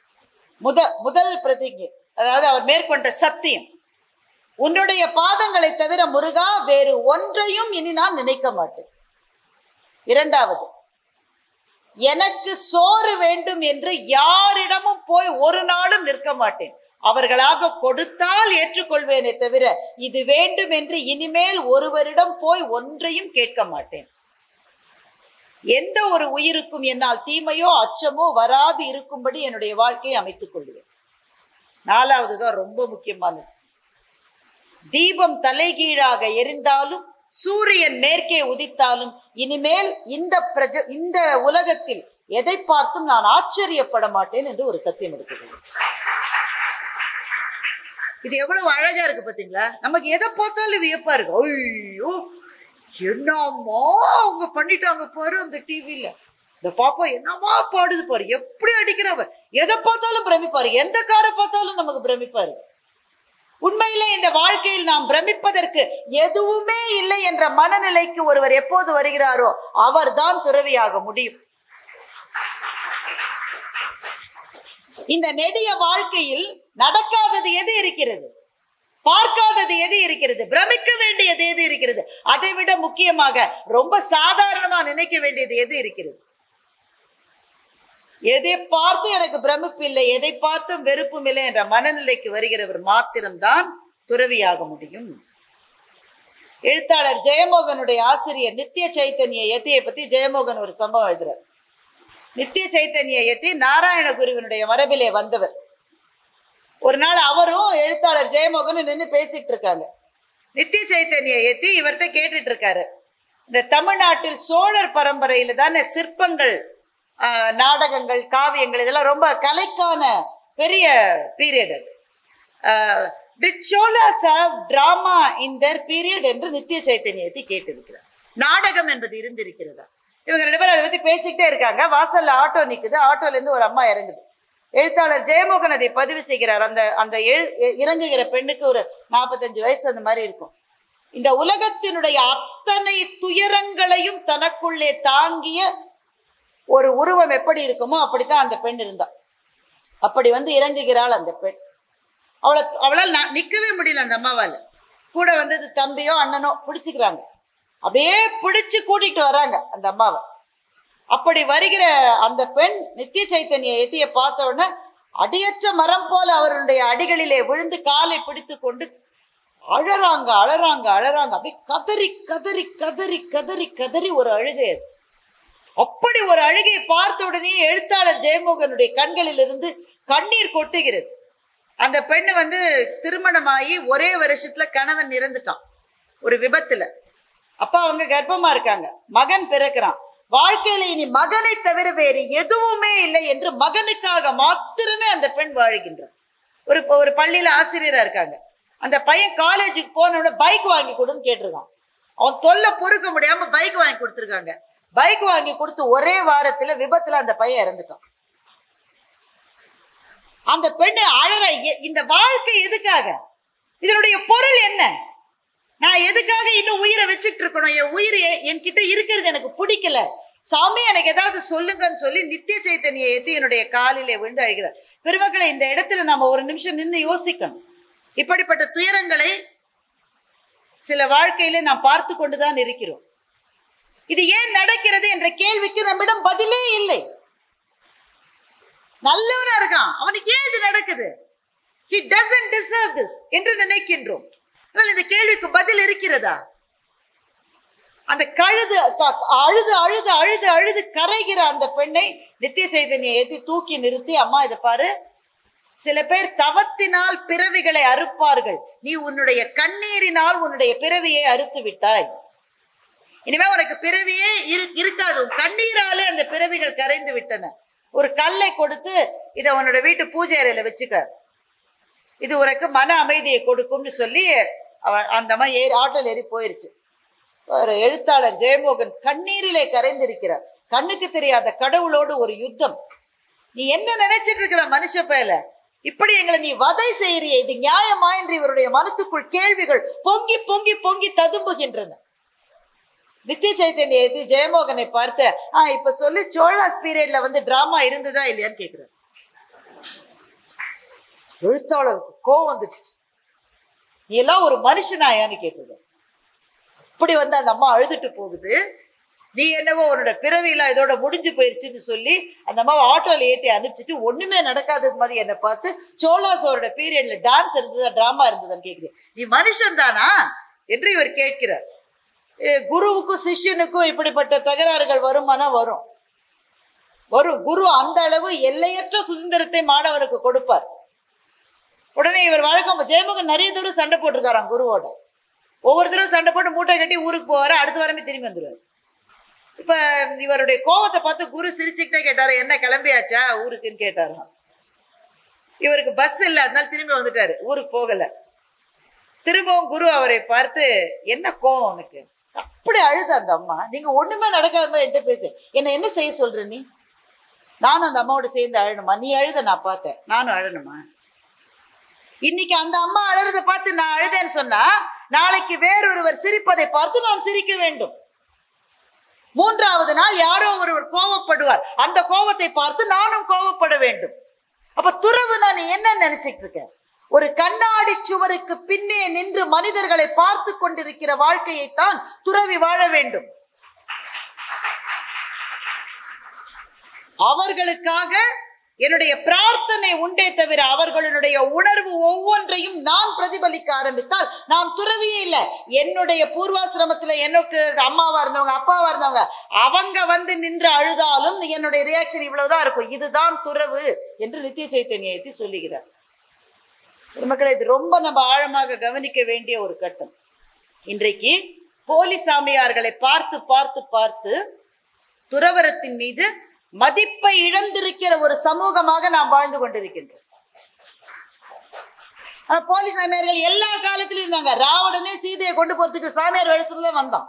முதல் பிரதிஞை, அதாவது அவர் மேற்கொண்ட சத்தியம், உன்னுடைய பாதங்களை தவிர முருகா வேறு ஒன்றையும் இனி நான் நினைக்க மாட்டேன். இரண்டாவது, எனக்கு சோறு வேண்டும் என்று யாரிடமும் போய் ஒரு நாளும் நிற்க மாட்டேன். அவர்களாக கொடுத்தால் ஏற்றுக்கொள்வேனே தவிர இது வேண்டும் என்று இனிமேல் ஒருவரிடம் போய் ஒன்றையும் கேட்க மாட்டேன். எந்த ஒரு உயிருக்கும் என்னால் தீமையோ அச்சமோ வராது இருக்கும்படி என்னுடைய வாழ்க்கையை அமைத்துக் கொள்வேன். நாலாவதுதான் ரொம்ப முக்கியமானது. தீபம் தலைகீழாக எரிந்தாலும் சூரியன் மேற்கே உதித்தாலும் இனிமேல் இந்த உலகத்தில் எதை பார்த்தும் நான் ஆச்சரியப்பட மாட்டேன் என்று ஒரு சத்தியம் எடுத்துக்கொள்வேன். இது எவ்வளவு அழகா இருக்கு பாத்தீங்களா? நமக்கு எதை பார்த்தாலும் வியப்பா இருக்கு. ஐயோ என்னம்மா அவங்க பண்ணிட்டாங்க பாரு அந்த டிவில, இந்த பாப்பா என்னமா பாடுது பாரு, எப்படி அடிக்கிறவ, எதை பார்த்தாலும் பிரமிப்பாரு, எந்த காரை பார்த்தாலும் நமக்கு பிரமிப்பாரு. உண்மையிலே இந்த வாழ்க்கையில் நாம் பிரமிப்பதற்கு எதுவுமே இல்லை என்ற மனநிலைக்கு ஒருவர் எப்போது வருகிறாரோ அவர் தான் துறவியாக முடியும். இந்த நெடிய வாழ்க்கையில் நடக்காதது எது இருக்கிறது, பார்க்காதது எது இருக்கிறது, பிரமிக்க வேண்டியது எது இருக்கிறது, அதை விட முக்கியமாக ரொம்ப சாதாரணமா நினைக்க வேண்டியது எது இருக்கிறது? எதை பார்த்து எனக்கு பிரமிப்பு இல்லை, எதை பார்த்தும் வெறுப்பும் இல்லை என்ற மனநிலைக்கு வருகிறவர் மாத்திரம்தான் துறவியாக முடியும். எழுத்தாளர் ஜெயமோகனுடைய ஆசிரியர் நித்திய சைத்தன்ய யதியை பத்தி ஜெயமோகன் ஒரு சம்பவம் எழுதுறார். நித்திய சைத்தன்ய யதி நாராயண குருவினுடைய மரபிலே வந்தவர். ஒரு நாள் அவரும் எழுத்தாளர் ஜெயமோகன் நின்று பேசிட்டு இருக்காங்க. நித்திய சைத்தன்ய யதி இவர்கிட்ட கேட்டுட்டு இருக்காரு, இந்த தமிழ்நாட்டில் சோழர் பரம்பரையில தானே சிற்பங்கள், நாடகங்கள், காவியங்கள் இதெல்லாம் ரொம்ப கலைக்கான பெரிய பீரியட். அது Did Cholas have drama in their period என்று நித்திய சைத்தன்யத்தை கேட்டிருக்கிறார். நாடகம் என்பது இருந்திருக்கிறதா? இவங்க 2 பேரும் அதை பத்தி பேசிக்கிட்டே இருக்காங்க. வாசல்ல ஆட்டோ நிக்குது. ஆட்டோல இருந்து ஒரு அம்மா இறங்குது. எழுத்தாளர் ஜெயமோகன் அதை பதிவு செய்கிறார். அந்த இறங்குகிற பெண்ணுக்கு ஒரு 45 வயசு அந்த மாதிரி இருக்கும். இந்த உலகத்தினுடைய அத்தனை துயரங்களையும் தனக்குள்ளே தாங்கிய ஒரு உருவம் எப்படி இருக்குமோ அப்படித்தான் அந்த பெண் இருந்தா. அப்படி வந்து இறங்குகிறாள் அந்த பெண். அவளால் நிக்கவே முடியல அந்த அம்மாவால. கூட வந்தது தம்பியோ அண்ணனோ பிடிச்சுக்கிறாங்க. அப்படியே பிடிச்சு கூட்டிட்டு வராங்க அந்த அம்மாவை. அப்படி வருகிற அந்த பெண் நித்திய சைத்தன்ய எத்திய பார்த்த உடனே அடியற்ற மரம் போல அவருடைய அடிகளிலே விழுந்து காலை பிடித்து கொண்டு அழறாங்க. அப்படியே கதறி கதறி கதறி கதறி கதறி ஒரு அழுகை. அப்படி ஒரு அழுகையை பார்த்த உடனே எழுத்தாளர் ஜெயமோகனுடைய கண்களில் இருந்து கண்ணீர் கொட்டுகிறது. அந்த பெண்ணு வந்து திருமணமாகி ஒரே வருஷத்துல கணவன் இறந்துட்டான் ஒரு விபத்துல. அப்பா அவங்க கர்ப்பமா இருக்காங்க. மகன் பிறக்கிறான். வாழ்க்கையில இனி மகனை தவிர வேறு எதுவுமே இல்லை என்று மகனுக்காக மாத்திரமே அந்த பெண் வாழ்கின்றார். ஒரு பள்ளியில ஆசிரியரா இருக்காங்க. அந்த பையன் காலேஜுக்கு போன பைக் வாங்கி கொடுன்னு கேட்டிருக்கான். அவன் தொல்லை பொறுக்க முடியாம பைக் வாங்கி கொடுத்துருக்காங்க. பைக் வாங்கி கொடுத்து ஒரே வாரத்துல விபத்துல அந்த பையன் இறந்துட்டான். அந்த பெண்ணு அழற. இந்த வாழ்க்கை எதுக்காக? இதனுடைய பொருள் என்ன? நான் எதுக்காக இன்னும் உயிரை வச்சுட்டு இருக்கணும்? என் உயிர் என்கிட்ட இருக்கிறது எனக்கு பிடிக்கல. சாமி எனக்கு ஏதாவது சொல்லுங்கன்னு சொல்லி நித்திய சைத்தன்ய ஏத்தி என்னுடைய காலிலே விழுந்து அழுகிறார். பெருமக்களை, இந்த இடத்துல நம்ம ஒரு நிமிஷம் நின்று யோசிக்கணும். இப்படிப்பட்ட துயரங்களை சில வாழ்க்கையில நாம் பார்த்து கொண்டுதான் இருக்கிறோம். இது ஏன் நடக்கிறது என்ற கேள்விக்கு நம்மிடம் பதிலே இல்லை. நல்லவனா இருக்கான், அவனுக்கு ஏன் இது நடக்குது? He doesn't deserve this என்று நினைக்கின்றோம். ஆனால் இந்த கேள்விக்கு பதில் இருக்கிறதா? அந்த கழுது அழுது அழுது அழுது அழுது கரைகிற அந்த பெண்ணை நித்திய சைதன்ய ஏத்தி தூக்கி நிறுத்தி, அம்மா இதை பாரு, சில பேர் தவத்தினால் பிறவிகளை அறுப்பார்கள். நீ உன்னுடைய கண்ணீரினால் உன்னுடைய பிறவியை அறுத்து விட்டாய். இனிமே உனக்கு பிறவியே இருக்காது. கண்ணீராலே அந்த பிறவிகள் கரைந்து விட்டன. ஒரு கல்லை கொடுத்து இதை உன்னோட வீட்டு பூஜை அறையில வச்சுக்க, இது உனக்கு மன அமைதியை கொடுக்கும்னு சொல்லி அந்த மாதிரி ஆட்டோல ஏறி போயிருச்சு. ஒரு எழுத்தாளர் ஜெயமோகன் கண்ணீரிலே கரைந்திருக்கிறார். கண்ணுக்கு தெரியாத கடவுளோடு ஒரு யுத்தம். நீ என்ன நினைச்சிட்டு இருக்கிற மனுஷ பயல? இப்படி எங்களை நீ வதை செய்யறிய, இது நியாயமா என்று இவருடைய மனத்துக்குள் கேள்விகள் பொங்கி பொங்கி பொங்கி ததும்புகின்றன. நித்திய சைத்தன்ய ஜெயமோகனை பார்த்து, இப்ப சொல்லி சோழாஸ் பீரியட்ல வந்து டிராமா இருந்ததா இல்லையான்னு கேக்குறாரு. எழுத்தாளருக்கு கோவம் வந்துடுச்சு. நீ எல்லாம் ஒரு மனுஷனாயான்னு கேக்குறது. இப்படி வந்து அந்த அம்மா அழுதுட்டு போகுது. நீ என்னவோ உன்னோட பிறவியெல்லாம் இதோட முடிஞ்சு போயிருச்சுன்னு சொல்லி அந்த அம்மாவை ஆட்டோல ஏற்றி அனுப்பிச்சிட்டு ஒண்ணுமே நடக்காதது மாதிரி என்னை பார்த்து சோழாசோரோட பீரியட்ல டான்ஸ் இருந்ததா டிராமா இருந்ததான்னு கேட்கிறேன். நீ மனுஷன் தானா என்று இவர் கேட்கிறார். குருவுக்கும் சிஷ்யனுக்கும் இப்படிப்பட்ட தகராறுகள் வருமானா வரும். குரு அந்த அளவு எல்லையற்ற சுதந்திரத்தை மாணவருக்கு கொடுப்பார். உடனே இவர் வழக்கம் ஜெயமோகன் நிறைய தூரம் சண்டை போட்டிருக்காராம் குருவோட. ஒவ்வொரு தடவை சண்டை போட்டு மூட்டை கட்டி ஊருக்கு போவாரு. அடுத்த வாரமே திரும்பி வந்துடுவார். இப்ப இவருடைய கோவத்தை பார்த்து குரு சிரிச்சுக்கிட்டே கேட்டாரு, என்ன கிளம்பியாச்சா ஊருக்குன்னு கேட்டாரு. இவருக்கு பஸ் இல்லை, அதனால திரும்பி வந்துட்டாரு, ஊருக்கு போகல. திரும்பவும் குரு அவரை பார்த்து, என்ன கோவம் உனக்கு? அப்படி அழுத அந்த அம்மா. நீங்க ஒண்ணுமே நடக்காத என்கிட்ட பேசு, என்ன செய்ய சொல்ற நீ? நானும் அந்த அம்மாவோட சேர்ந்து அழணுமா? நீ அழுத நான் பார்த்தேன், நானும் அழணுமா? இன்னைக்கு அந்த அம்மா அழறத பார்த்து நான் அழுதேன்னு சொன்னா, நாளைக்கு வேறொருவர் சிரிப்பதை பார்த்து நான் சிரிக்க வேண்டும். மூன்றாவது நாள் யாரோ ஒருவர் கோவப்படுவார், அந்த கோவத்தை பார்த்து நானும் கோவப்பட வேண்டும். அப்ப துறவு நான் என்ன நினைச்சிட்டு இருக்கேன்? ஒரு கண்ணாடி சுவருக்கு பின்னே நின்று மனிதர்களை பார்த்து கொண்டிருக்கிற வாழ்க்கையைத்தான் துறவி வாழ வேண்டும். அவர்களுக்காக என்னுடைய பிரார்த்தனை உண்டே தவிர அவர்களுடைய உணர்வு ஒவ்வொன்றையும் நான் பிரதிபலிக்க ஆரம்பித்தால் நான் துறவியே இல்லை. என்னுடைய பூர்வாசிரமத்துல எனக்கு அம்மாவா இருந்தவங்க அப்பாவா இருந்தவங்க அவங்க வந்து நின்று அழுதாலும் என்னுடைய ரியாக்ஷன் இவ்வளவுதான் இருக்கும். இதுதான் துறவு என்று நித்திய சைத்தன்யத்தை சொல்லுகிறார். மக்களை, இது ரொம்ப நம்ம ஆழமாக கவனிக்க வேண்டிய ஒரு கட்டம். இன்றைக்கு போலி சாமியார்களை பார்த்து பார்த்து பார்த்து துறவரத்தின் மீது மதிப்பை இழந்திருக்கிற ஒரு சமூகமாக நாம் வாழ்ந்து கொண்டிருக்கின்றோம். ஆனா போலி சாமியார்கள் எல்லா காலத்திலும் இருந்தாங்க. ராவணனே சீதையை கொண்டு போறதுக்கு சாமியார் வேஷத்துலதான் வந்தான்.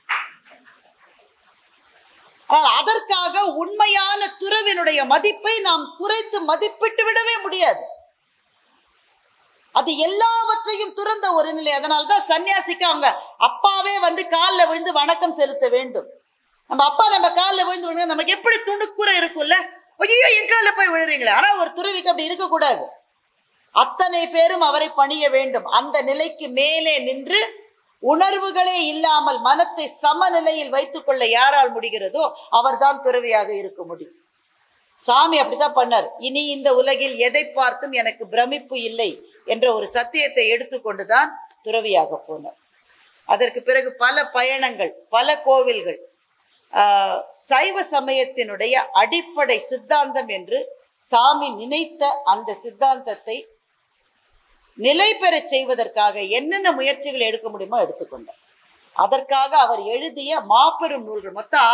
அதற்காக உண்மையான துறவினுடைய மதிப்பை நாம் குறைத்து மதிப்பிட்டு விடவே முடியாது. அது எல்லாவற்றையும் துறந்த ஒரு நிலை. அதனால்தான் சன்னியாசிக்கு அவங்க அப்பாவே வந்து காலில் விழுந்து வணக்கம் செலுத்த வேண்டும். நம்ம அப்பா நம்ம காலில் விழுந்து விழுந்து நமக்கு எப்படி துணுக்குறை இருக்கும்ல, ஐயோ என் காலில் போய் விழுறீங்களே. ஆனா ஒரு துறவிக்கு அப்படி இருக்கக்கூடாது. அத்தனை பேரும் அவரை பணிய வேண்டும். அந்த நிலைக்கு மேலே நின்று உணர்வுகளே இல்லாமல் மனத்தை சமநிலையில் வைத்துக் கொள்ள யாரால் முடிகிறதோ அவர்தான் துறவியாக இருக்க முடியும். சாமி அப்படித்தான் பண்ணார். இனி இந்த உலகில் எதை பார்த்தும் எனக்கு பிரமிப்பு இல்லை என்ற ஒரு சத்தியத்தை எடுத்துக்கொண்டுதான் துறவியாக போனார். அதற்கு பிறகு பல பயணங்கள், பல கோவில்கள். சைவ சமயத்தினுடைய அடிப்படை சித்தாந்தம் என்று சாமி நினைத்த அந்த சித்தாந்தத்தை நிலை பெற செய்வதற்காக என்னென்ன முயற்சிகள் எடுக்க முடியுமோ எடுத்துக்கொண்டார். அதற்காக அவர் எழுதிய மாபெரும் நூல்கள், மொத்தம்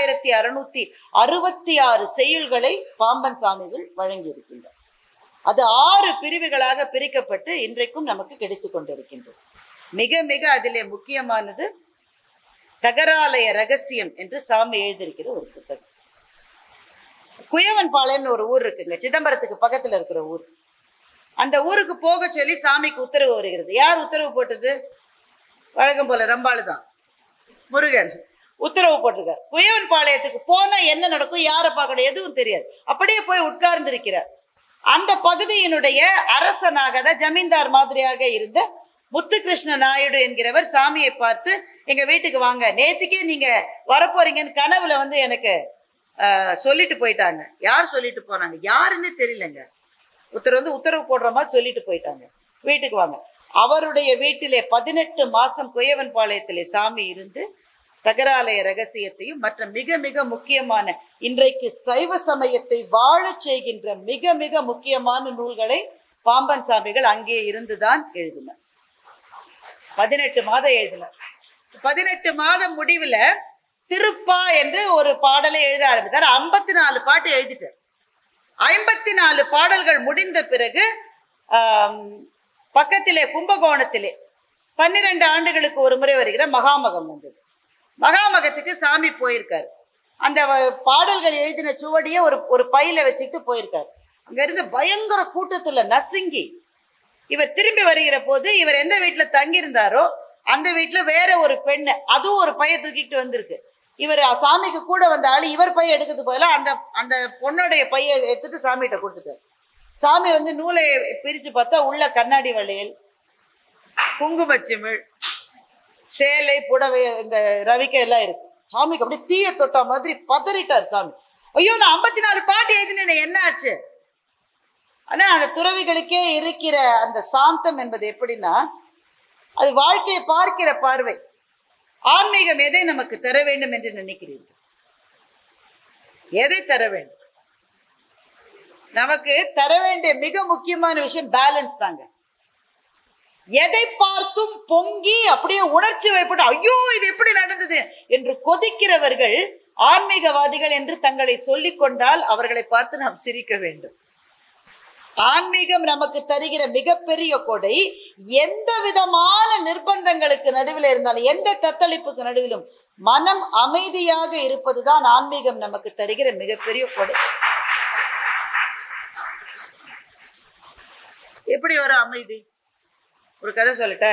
6666 செய்யுள்களை பாம்பன் சாமிகள் வழங்கி இருக்கின்றார். அது 6 பிரிவுகளாக பிரிக்கப்பட்டு இன்றைக்கும் நமக்கு கிடைத்துக் கொண்டிருக்கின்றது. மிக மிக அதிலே முக்கியமானது தகராலய ரகசியம் என்று சாமி எழுதியிருக்கிற ஒரு புத்தகம். குயவன் பாளையம்னு ஒரு ஊர் இருக்குங்க, சிதம்பரத்துக்கு பக்கத்துல இருக்கிற ஊர். அந்த ஊருக்கு போக சொல்லி சாமிக்கு உத்தரவு வருகிறது. யார் உத்தரவு போட்டது? வழக்கம் போல ரம்பாளுதான், முருகன் உத்தரவு போட்டிருக்கார். குயவன் பாளையத்துக்கு போனா என்ன நடக்கும், யாரை பார்க்கணும், எதுவும் தெரியாது. அப்படியே போய் உட்கார்ந்து இருக்கிறார். அந்த பகுதியினுடைய அரசனாக, ஜமீன்தார் மாதிரியாக இருந்த முத்துகிருஷ்ண நாயுடு என்கிறவர் சாமியை பார்த்து, எங்க வீட்டுக்கு வாங்க, நேத்துக்கே நீங்க வரப்போறீங்கன்னு கனவுல வந்து எனக்கு சொல்லிட்டு போயிட்டாங்க. யார் சொல்லிட்டு போனாங்க யாருன்னு தெரியலங்க. உத்தரவு போடுற மாதிரி சொல்லிட்டு போயிட்டாங்க, வீட்டுக்கு வாங்க. அவருடைய வீட்டிலே 18 மாசம் குயவன் பாளையத்திலே சாமி இருந்து தகராலய ரகசியத்தையும் மற்ற மிக மிக முக்கியமான இன்றைக்கு சைவ சமயத்தை வாழச் செய்கின்ற மிக மிக முக்கியமான நூல்களை பாம்பன் சாமிகள் அங்கே இருந்துதான் எழுதினார். 18 மாதம் எழுதினார். 18 மாதம் முடிவுல திருப்பா என்று ஒரு பாடலை எழுத ஆரம்பித்தார். 54 பாட்டு எழுதிட்டார். 54 பாடல்கள் முடிந்த பிறகு பக்கத்திலே கும்பகோணத்திலே 12 ஆண்டுகளுக்கு ஒரு முறை வருகிற மகாமகம் வந்தது. மகாமகத்துக்கு சாமி போயிருக்காரு. அந்த பாடல்கள் எழுதின சுவடியை ஒரு பையில வச்சுட்டு போயிருக்காரு. அங்க இருந்து பயங்கர கூட்டத்துல நசுங்கி இவர் திரும்பி வருகிற போது, இவர் எந்த வீட்டுல தங்கி இருந்தாரோ அந்த வீட்டுல வேற ஒரு பெண்ணு, அதுவும் ஒரு பைய தூக்கிட்டு வந்திருக்கு. இவர் சாமிக்கு கூட வந்த ஆளு இவர் பைய எடுக்கிறது போல அந்த பொண்ணுடைய பைய எடுத்துட்டு சாமிகிட்ட கொடுத்துட்டாரு. சாமி வந்து நூலை பிரிச்சு பார்த்தா உள்ள கண்ணாடி வளையல், குங்குமச்சிமிழ், சேலை, புடவை, இந்த ரவிக்கை எல்லாம் இருக்கு. சாமிக்கு அப்படியே தீய தொட்டா மாதிரி பதறிட்டார் சாமி. ஐயோ, நான் 54 பாட்டு எழுதினேன், என்ன ஆச்சு? ஆனா அந்த துறவிகளுக்கே இருக்கிற அந்த சாந்தம் என்பது எப்படின்னா, அது வாழ்க்கையை பார்க்கிற பார்வை. ஆன்மீகம் எதை நமக்கு தர வேண்டும் என்று நினைக்கிறீர்கள்? எதை தர வேண்டும்? நமக்கு தர வேண்டிய மிக முக்கியமான விஷயம் பேலன்ஸ் தாங்க. எதை பார்த்தும் பொங்கி அப்படியே உணர்ச்சி வைப்பட்டு ஐயோ இது எப்படி நடந்தது என்று கொதிக்கிறவர்கள் ஆன்மீகவாதிகள் என்று தங்களை சொல்லிக் கொண்டால் அவர்களை பார்த்து நாம் சிரிக்க வேண்டும். ஆன்மீகம் நமக்கு தருகிற மிகப்பெரிய கொடை, எந்த விதமான நிர்பந்தங்களுக்கு நடுவில் இருந்தாலும், எந்த தத்தளிப்புக்கு நடுவிலும் மனம் அமைதியாக இருப்பதுதான் ஆன்மீகம் நமக்கு தருகிற மிகப்பெரிய கொடை. எப்படி ஒரு அமைதி? ஒரு கதை சொல்லட்ட.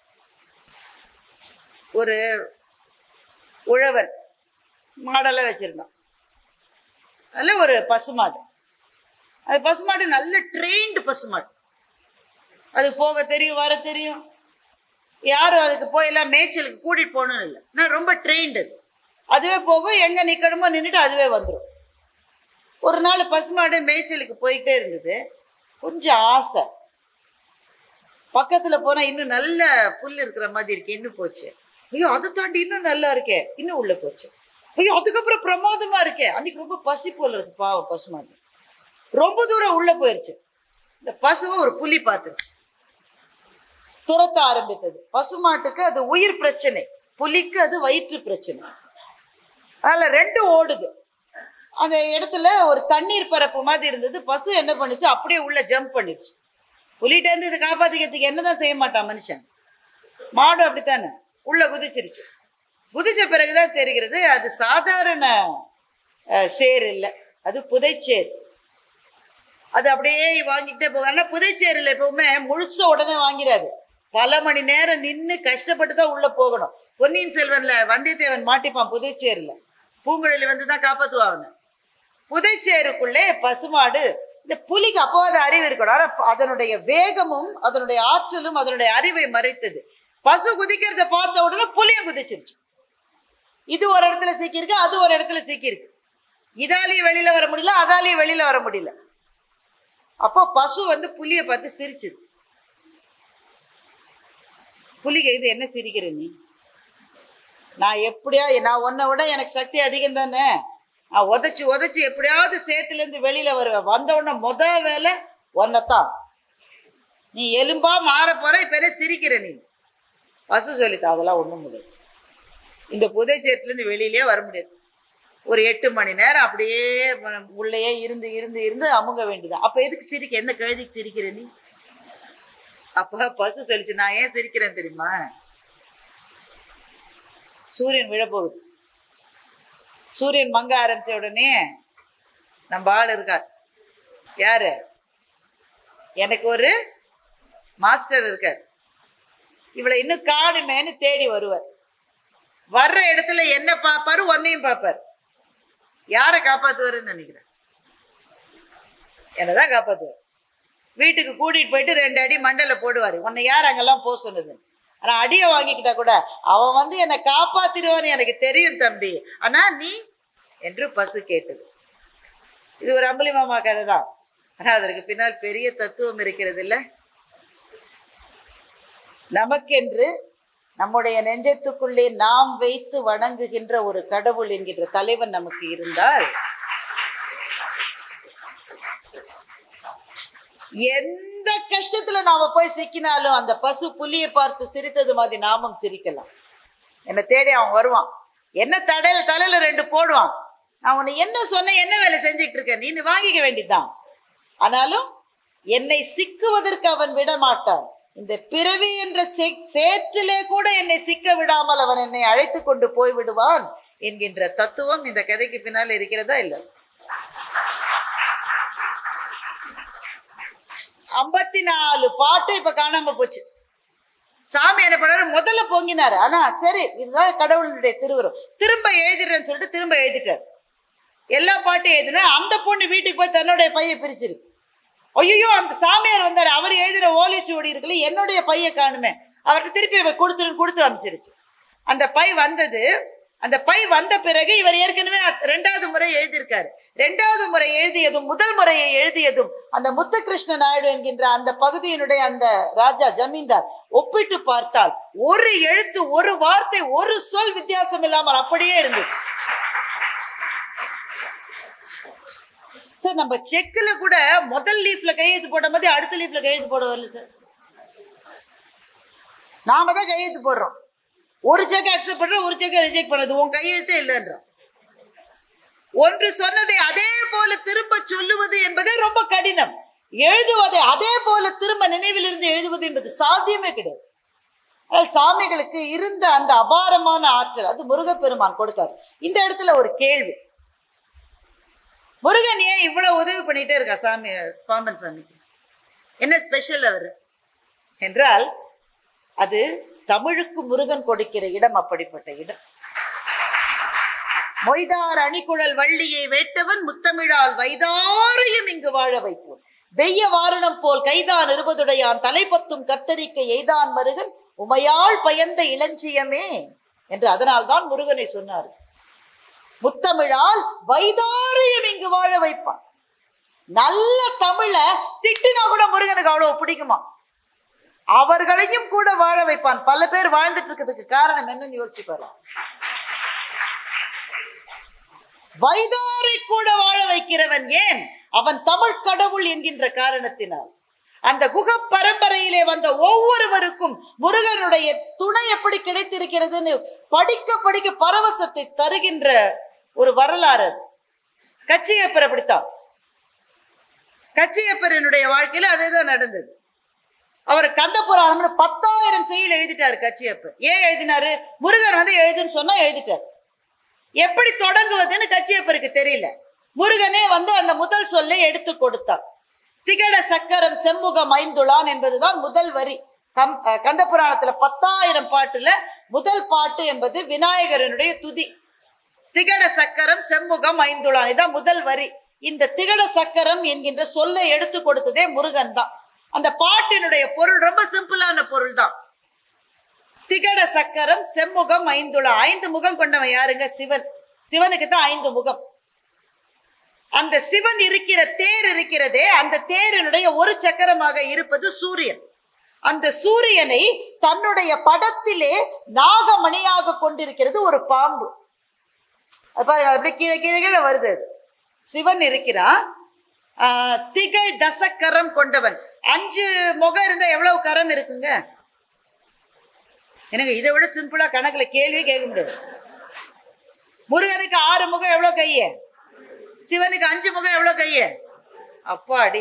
ஒரு உழவன் மாடெல்லாம் வச்சிருந்தான். அதுல ஒரு பசுமாடு. அது பசுமாடு நல்ல ட்ரெயின்டு பசுமாடு. அது போக தெரியும், வர தெரியும். யாரும் அதுக்கு போய் எல்லாம் மேய்ச்சலுக்கு கூட்டிட்டு போகணும்னு இல்லை, நான் ரொம்ப ட்ரெயின்டு. அதுவே போகும், எங்க நிக்கணுமோ நின்றுட்டு அதுவே வந்துடும். ஒரு நாள் பசுமாடு மேய்ச்சலுக்கு போய்கிட்டே இருந்தது. கொஞ்சம் ஆசை, பக்கத்துல போனா இன்னும் நல்ல புல் இருக்கிற மாதிரி இருக்கு, இன்னும் போச்சு. ஐயோ அதை தாண்டி இன்னும் நல்லா இருக்கே, இன்னும் உள்ள போச்சு. ஐயோ அதுக்கப்புறம் பிரமாதமா இருக்கே, அன்னைக்கு ரொம்ப பசி போல இருக்கு பாவம் பசுமாடு. ரொம்ப தூரம் உள்ள போயிருச்சு. இந்த பசுவை ஒரு புலி பார்த்துருச்சு, துரத்த ஆரம்பித்தது. பசுமாட்டுக்கு அது உயிர் பிரச்சனை, புலிக்கு அது வயிற்று பிரச்சனை. அதனால ரெண்டும் ஓடுது. அந்த இடத்துல ஒரு தண்ணீர் பரப்பு மாதிரி இருந்தது. பசு என்ன பண்ணுச்சு, அப்படியே உள்ள ஜம்ப் பண்ணிருச்சு. புலிகிட்ட இருந்து இதை காப்பாத்திக்கிறதுக்கு என்னதான் செய்ய மாட்டான் மனுஷன். மாடும் அப்படித்தானே உள்ள குதிச்சிருச்சு. குதிச்ச பிறகுதான் தெரிகிறது அது சாதாரண சேர் இல்லை, அது புதைச்சேர். அது அப்படியே வாங்கிட்டே போக. ஆனா புதைச்சேரில் எப்பவுமே முழுச உடனே வாங்கிறாது, பல மணி நேரம் நின்று கஷ்டப்பட்டு தான் உள்ள போகணும். பொன்னியின் செல்வன்ல வந்தியத்தேவன் மாட்டிப்பான் புதைச்சேரில், பூங்குழலி வந்துதான் காப்பாத்துவாங்க. புதைச்சேருக்குள்ளே பசுமாடு, இந்த புலிக்கு அப்போது அறிவு இருக்கணும், ஆனா அதனுடைய வேகமும் அதனுடைய ஆற்றலும் அதனுடைய அறிவை மறைத்தது. பசு குதிக்கிறத பார்த்த உடனே புலியும் குதிச்சிருச்சு. இது ஒரு இடத்துல சிக்கிருக்கு, அது ஒரு இடத்துல சிக்கிருக்கு. இதாலேயும் வெளியில வர முடியல, அதாலேயும் வெளியில வர முடியல. அப்போ பசு வந்து புலிய பார்த்து சிரிச்சுது. புலிக்கு இது என்ன சிரிக்கிற நீ? நான் எப்படியா, நான் உன்னை விட எனக்கு சக்தி அதிகம் தானே, நான் உதைச்சு உதைச்சு எப்படியாவது சேத்துல இருந்து வெளியில வருவேன். வந்த உடனே முத வேலை ஒன்னத்தான், நீ எலும்பா மாற போற, இப்ப சிரிக்கிற நீ. பசு சொல்லித்தா அதெல்லாம் ஒண்ணும் முடியாது, இந்த புதைச்சேத்துல இருந்து வெளியிலேயே வர முடியாது. ஒரு 8 மணி நேரம் அப்படியே உள்ளேயே இருந்து இருந்து இருந்து அமுங்க வேண்டியதான். அப்ப எதுக்கு சிரிக்க, என்ன கழுதிக்கு சிரிக்கிற நீ? அப்ப பசு சொல்லிச்சு, நான் ஏன் சிரிக்கிறேன் தெரியுமா? சூரியன் விழப்போகுது. சூரியன் மங்க ஆரம்பிச்ச உடனே நம்ம ஆள் இருக்கார். யாரு? எனக்கு ஒரு மாஸ்டர் இருக்கார். இவளை இன்னும் காணுமேன்னு தேடி வருவார். வர்ற இடத்துல என்ன பார்ப்பாரு, ஒன்னையும் பார்ப்பார். யாரை காப்பாத்துவாருன்னு நினைக்கிறேன்? என்னதான் காப்பாத்துவார். வீட்டுக்கு கூட்டிட்டு போயிட்டு 2 அடி மண்டல போடுவாரு. உன்னை யார் அங்கெல்லாம் போக சொன்னது? ஆனா அடியை வாங்கிக்கிட்டா கூட அவன் வந்து என்னை காப்பாத்திடுவான்னு எனக்கு தெரியும் தம்பி, ஆனா நீ என்று பசு கேட்டது. இது ஒரு அம்புலி மாமா கதை தான், ஆனா அதற்கு பின்னால் பெரிய தத்துவம் இருக்கிறது இல்ல. நமக்கென்று நம்முடைய நெஞ்சத்துக்குள்ளே நாம் வைத்து வணங்குகின்ற ஒரு கடவுள் என்கின்ற தலைவன் நமக்கு இருந்தால், எந்த கஷ்டத்துல நாம போய் சிக்கினாலும் அந்த பசு புலியை பார்த்து சிரித்தது மாதிரி நாமும் சிரிக்கலாம். என்னை தேடி அவன் வருவான், என்ன தலையில 2 போடுவான். நான் உன்னை என்ன சொன்ன, என்ன வேலை செஞ்சுட்டு இருக்க, நீ வாங்கிக்க வேண்டியதுதான். ஆனாலும் என்னை சிக்குவதற்கு அவன் விட மாட்டான். இந்த பிறவி என்ற சேற்றிலே கூட என்னை சிக்க விடாமல் அவன் என்னை அழைத்து கொண்டு போய் விடுவான் என்கின்ற தத்துவம் இந்த கதைக்கு பின்னால் இருக்கிறதா இல்ல? 54 பாட்டு இப்ப காணாம போச்சு. சாமி என்ன பண்ணாரு, முதல்ல பொங்கினாரு. ஆனா சரி, இதுதான் கடவுளுடைய திருவுருவம், திரும்ப எழுதிடுறேன்னு சொல்லிட்டு திரும்ப எழுதிட்டாரு. எல்லா பாட்டும் எழுதினா அந்த பொண்ணு வீட்டுக்கு போய் தன்னுடைய பையை பிரிச்சிருக்கு. ஐயோ, அந்த சாமியார் வந்தாரு, அவர் எழுதின ஓலைச்சுவடி இருக்குல்ல, என்னுடைய பைய காணுமே, அவர்கிட்ட திருப்பி கொடுத்து அமைச்சிருச்சு. அந்த பை வந்தது. அந்த பை வந்த பிறகு இவர் ஏற்கனவே 2வது முறை எழுதியிருக்காரு. 2வது முறை எழுதியதும் முதல் முறையை எழுதியதும் அந்த முத்துகிருஷ்ண நாயுடு என்கின்ற அந்த பகுதியினுடைய அந்த ராஜா ஜமீன்தார் ஒப்பிட்டு பார்த்தால் ஒரு எழுத்து, ஒரு வார்த்தை, ஒரு சொல் வித்தியாசம் இல்லாமல் அப்படியே இருந்தது. சார், நம்ம செக்ல கூட முதல் லீஃப்ல கையெழுத்து போட்ட மாதிரி அடுத்த லீஃப்ல கையெழுத்து போட வரல சார். நாம தான் கையெழுத்து போடுறோம். ஒரு செக் அக்செப்ட் பண்றோம், ஒரு செக் ரிஜெக்ட் பண்ணது. உன் கையெழுத்தே இல்லைன்றோம். ஒன்று சொன்னதை அதே போல திரும்ப சொல்லுவது என்பதே ரொம்ப கடினம். எழுதுவதை அதே போல திரும்ப நினைவில் இருந்து எழுதுவது என்பது சாத்தியமே கிடையாது. ஆனால் சாமிகளுக்கு இருந்த அந்த அபாரமான ஆற்றல் அது முருகப்பெருமான் கொடுத்தார். இந்த இடத்துல ஒரு கேள்வி, முருகன் ஏன் இவ்வளவு உதவி பண்ணிட்டே இருக்கா சாமி, பாம்பன் சாமிக்கு என்ன ஸ்பெஷல் அவரு என்றால், அது தமிழுக்கு முருகன் கொடுக்கிற இடம் அப்படிப்பட்ட இடம். மொய்தார் அணிகுழல் வள்ளியை வேட்டவன் முத்தமிழால் வைதாரையும் இங்கு வாழ வைப்போம். வெய்ய வாரணம் போல் கைதான் இருபதுடையான் தலைப்பத்தும் கத்தரிக்க எய்தான் மருகன் உமையாள் பயந்த இளஞ்சியமே என்று அதனால்தான் முருகனை சொன்னார். முத்தமிழால் வைதாரையும் இங்கு வாழ வைப்பான். நல்ல தமிழ திட்டினா கூட முருகனுக்கு அவ்வளவு பிடிக்குமா, அவர்களையும் கூட வாழ வைப்பான். பல பேர் வாழ்ந்துட்டு இருக்கிறதுக்கு காரணம் என்னன்னு யோசிச்சு பாரு. வைதாரை கூட வாழ வைக்கிறவன் ஏன்? அவன் தமிழ் கடவுள் என்கின்ற காரணத்தினால். அந்த குக பரம்பரையிலே வந்த ஒவ்வொருவருக்கும் முருகனுடைய துணை எப்படி கிடைத்திருக்கிறதுன்னு படிக்க படிக்க பரவசத்தை தருகின்ற ஒரு வரலாறு. கச்சியப்பர் அப்படித்தான். கச்சியப்பரனுடைய வாழ்க்கையில அதேதான் நடந்தது. அவர் கந்த புராணம்னு 10,000 செய்யுள் எழுதிட்டாரு கச்சியப்பர். ஏன் எழுதினாரு? முருகன் வந்து எழுதுன்னு சொன்னா எழுதிட்டாரு. எப்படி தொடங்குவதுன்னு கச்சியப்பருக்கு தெரியல. முருகனே வந்து அந்த முதல் சொல்லை எடுத்து கொடுத்தார். திகட சக்கரம் செம்முகம் ஐந்துளான் என்பதுதான் முதல் வரி. கந்த புராணத்துல 10,000 பாட்டுல முதல் பாட்டு என்பது விநாயகரனுடைய துதி. திகட சக்கரம் செம்முகம் ஐந்துளான், இதான் முதல் வரி. இந்த திகட சக்கரம் என்கின்ற சொல்லை எடுத்து கொடுத்ததே முருகன் தான். அந்த பாட்டினுடைய பொருள் ரொம்ப சிம்பிளான பொருள் தான். திகட சக்கரம் செம்முகம் ஐந்துளான். 5 முகம் கொண்டவன் யாருங்க? சிவன். சிவனுக்கு தான் 5 முகம். அந்த சிவன் இருக்கிற தேர் இருக்கிறதே, அந்த தேரினுடைய ஒரு சக்கரமாக இருப்பது சூரியன். அந்த சூரியனை தன்னுடைய படத்திலே நாகமணியாக கொண்டிருக்கிறது ஒரு பாம்பு. பாருங்க, அப்படி கீழே கீழே கீழே வருது. சிவன் இருக்கிறான். திகழ் தசக்கரம் கொண்டவன். 5 முகம் இருந்தா எவ்வளவு கரம் இருக்குங்க? எனக்கு இதை விட சிம்பிளா கணக்குல கேள்வி கேட்க முடியாது. முருகனுக்கு 6 முகம் எவ்வளவு கைய? சிவனுக்கு 5 முகம் எவ்வளவு கைய? அப்பாடி.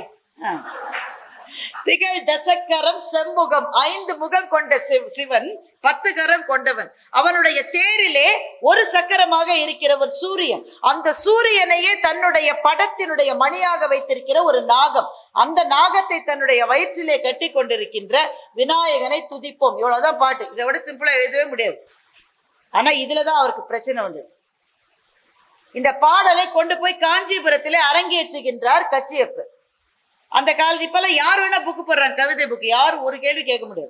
திகழ் தசக்கரம் செம்முகம், 5 முகம் கொண்ட சிவன் 10 கரம் கொண்டவன். அவனுடைய தேரிலே ஒரு சக்கரமாக இருக்கிறவன் சூரியன். அந்த சூரியனையே தன்னுடைய படத்தினுடைய மணியாக வைத்திருக்கிற ஒரு நாகம். அந்த நாகத்தை தன்னுடைய வயிற்றிலே கட்டி கொண்டிருக்கின்ற விநாயகனை துதிப்போம். இவ்வளவுதான் பாட்டு. இதை விட சிம்பிளா எழுதவே முடியாது. ஆனா இதுலதான் அவருக்கு பிரச்சனை வந்தது. இந்த பாடலை கொண்டு போய் காஞ்சிபுரத்திலே அரங்கேற்றுகின்றார் கச்சியப்பர். அந்த காலத்து இப்பெல்லாம் யார் வேணா புக்கு போடுறாங்க, கவிதை புக்கு. யாரும் ஒரு கேள்வி கேட்க முடியாது.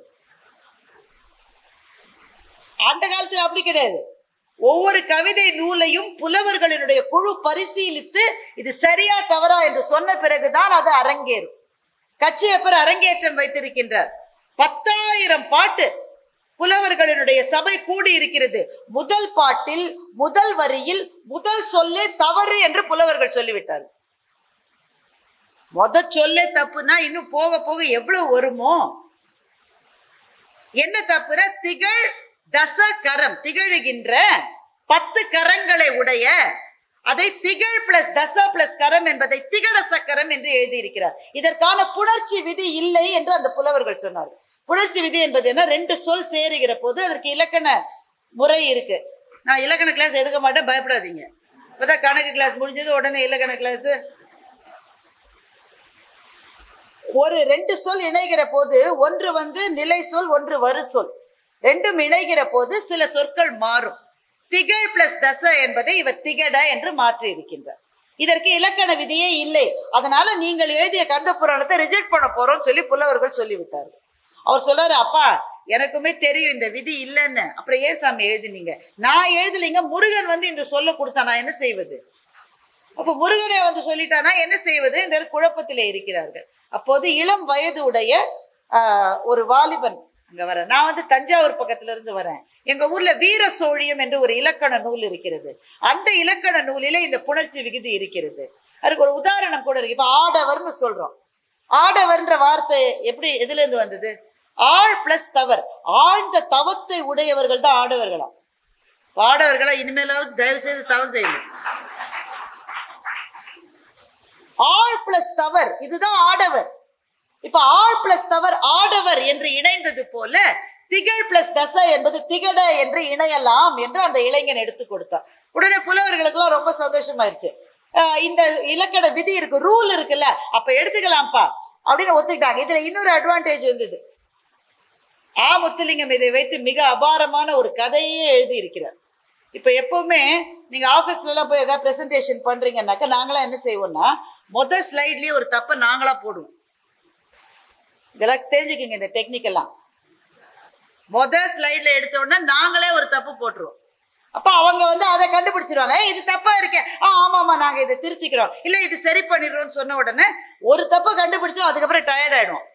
அந்த காலத்துல அப்படி கிடையாது. ஒவ்வொரு கவிதை நூலையும் புலவர்களினுடைய குழு பரிசீலித்து இது சரியா தவறா என்று சொன்ன பிறகுதான் அது அரங்கேறும். கச்சியப்பர் அரங்கேற்றம் வைத்திருக்கின்றார். 10,000 பாட்டு புலவர்களினுடைய சபை கூடி இருக்கிறது. முதல் பாட்டில் முதல் வரியில் முதல் சொல்லே தவறு என்று புலவர்கள் சொல்லிவிட்டார்கள். சொல்லே தப்புனா இன்னும் போக போக எவ்வளவு வருமோ? என்ன தப்புனா, திகழ் தச கரம், திகழுகின்ற 10 கரங்களை உடைய, அதை திகழ் பிளஸ் தச பிளஸ் கரம் என்பதை திகட சக்கரம் என்று எழுதியிருக்கிறார். இதற்கான புணர்ச்சி விதி இல்லை என்று அந்த புலவர்கள் சொன்னார்கள். புணர்ச்சி விதி என்பது என்ன? 2 சொல் சேருகிற போது அதற்கு இலக்கண முறை இருக்கு. நான் இலக்கண கிளாஸ் எடுக்க மாட்டேன், பயப்படாதீங்க. இப்பதான் கணக்கு கிளாஸ் முடிஞ்சது, உடனே இலக்கண கிளாஸ். ஒரு 2 சொல் இணைகிற போது, ஒன்று வந்து நிலை சொல், ஒன்று வரு சொல், ரெண்டும் இணைகிற போது சில சொற்கள் மாறும். திகழ் பிளஸ் தச என்பதை இவர் திகட என்று மாற்றி இருக்கின்றார். இதற்கு இலக்கண விதியே இல்லை. அதனால நீங்கள் எழுதிய கந்த புராணத்தை ரிஜெக்ட் பண்ண போறோம் சொல்லி புலவர்கள் சொல்லிவிட்டார்கள். அவர் சொல்றாரு, அப்பா எனக்குமே தெரியும் இந்த விதி இல்லைன்னு, அப்புறம் ஏன் சாமி எழுதினீங்க? நான் எழுதலைங்க, முருகன் வந்து இந்த சொல்ல கொடுத்தா நான் என்ன செய்வது? அப்ப முருகனே வந்து சொல்லிட்டானா என்ன செய்வது என்ற குழப்பத்திலே இருக்கிறார்கள். அப்போது இளம் வயது உடைய ஒரு வாலிபன் அங்க வர, நான் வந்து தஞ்சாவூர் பக்கத்துல இருந்து வரேன். எங்க ஊர்ல வீர சோழியம் என்று ஒரு இலக்கண நூல் இருக்கிறது. அந்த இலக்கண நூலிலே இந்த புணர்ச்சி விகுதி இருக்கிறது. அதுக்கு ஒரு உதாரணம் கூட இருக்கு. இப்ப ஆடவர்னு சொல்றோம். ஆடவர்ன்ற வார்த்தை எப்படி எதுல இருந்து வந்தது? ஆழ் பிளஸ் தவர். ஆழ்ந்த தவத்தை உடையவர்கள் தான் ஆடவர்களா. ஆடவர்களா இனிமேலாவது தயவு செய்து தவறு செய்யணும். ஆழ் பிளஸ் தவர், இதுதான் ஆடவர். இப்ப ஆழ் பிளஸ் தவர் ஆடவர் என்று இணைந்தது போல திகழ் பிளஸ் தச என்பது திகட என்று இணையலாம் என்று அந்த இளைஞன் எடுத்து கொடுத்தார். உடனே புலவர்களுக்கு எல்லாம் ரொம்ப சந்தோஷமாயிருச்சு. இந்த இலக்கண விதி இருக்கு, ரூல் இருக்குல்ல, அப்ப எடுத்துக்கலாம்ப்பா அப்படின்னு ஒத்துக்கிட்டாங்க. இதுல இன்னொரு அட்வான்டேஜ் வந்தது. முத்துலிங்கம் இதை வைத்து மிக அபாரமான ஒரு கதையே எழுதி இருக்கிறார். இப்ப எப்பவுமே நீங்க ஆபீஸ்ல எல்லாம் போய் ஏதாவது பிரசன்டேஷன் பண்றீங்கன்னாக்கா நாங்களாம் என்ன செய்வோம்னா, முதல் ஸ்லைட்லயே ஒரு தப்பை நாங்களா போடுவோம். இதெல்லாம் தெரிஞ்சுக்கிங்க, இந்த டெக்னிக் எல்லாம். முதல் ஸ்லைட்ல எடுத்த உடனே நாங்களே ஒரு தப்பு போட்டுருவோம். அப்ப அவங்க வந்து அதை கண்டுபிடிச்சிருவாங்க. இது தப்பா இருக்கேன், ஆமாமா நாங்க இதை திருத்திக்கிறோம், இல்ல இது சரி பண்ணிடுறோம்னு சொன்ன உடனே ஒரு தப்பை கண்டுபிடிச்சோம், அதுக்கப்புறம் டயர்ட் ஆயிடும்.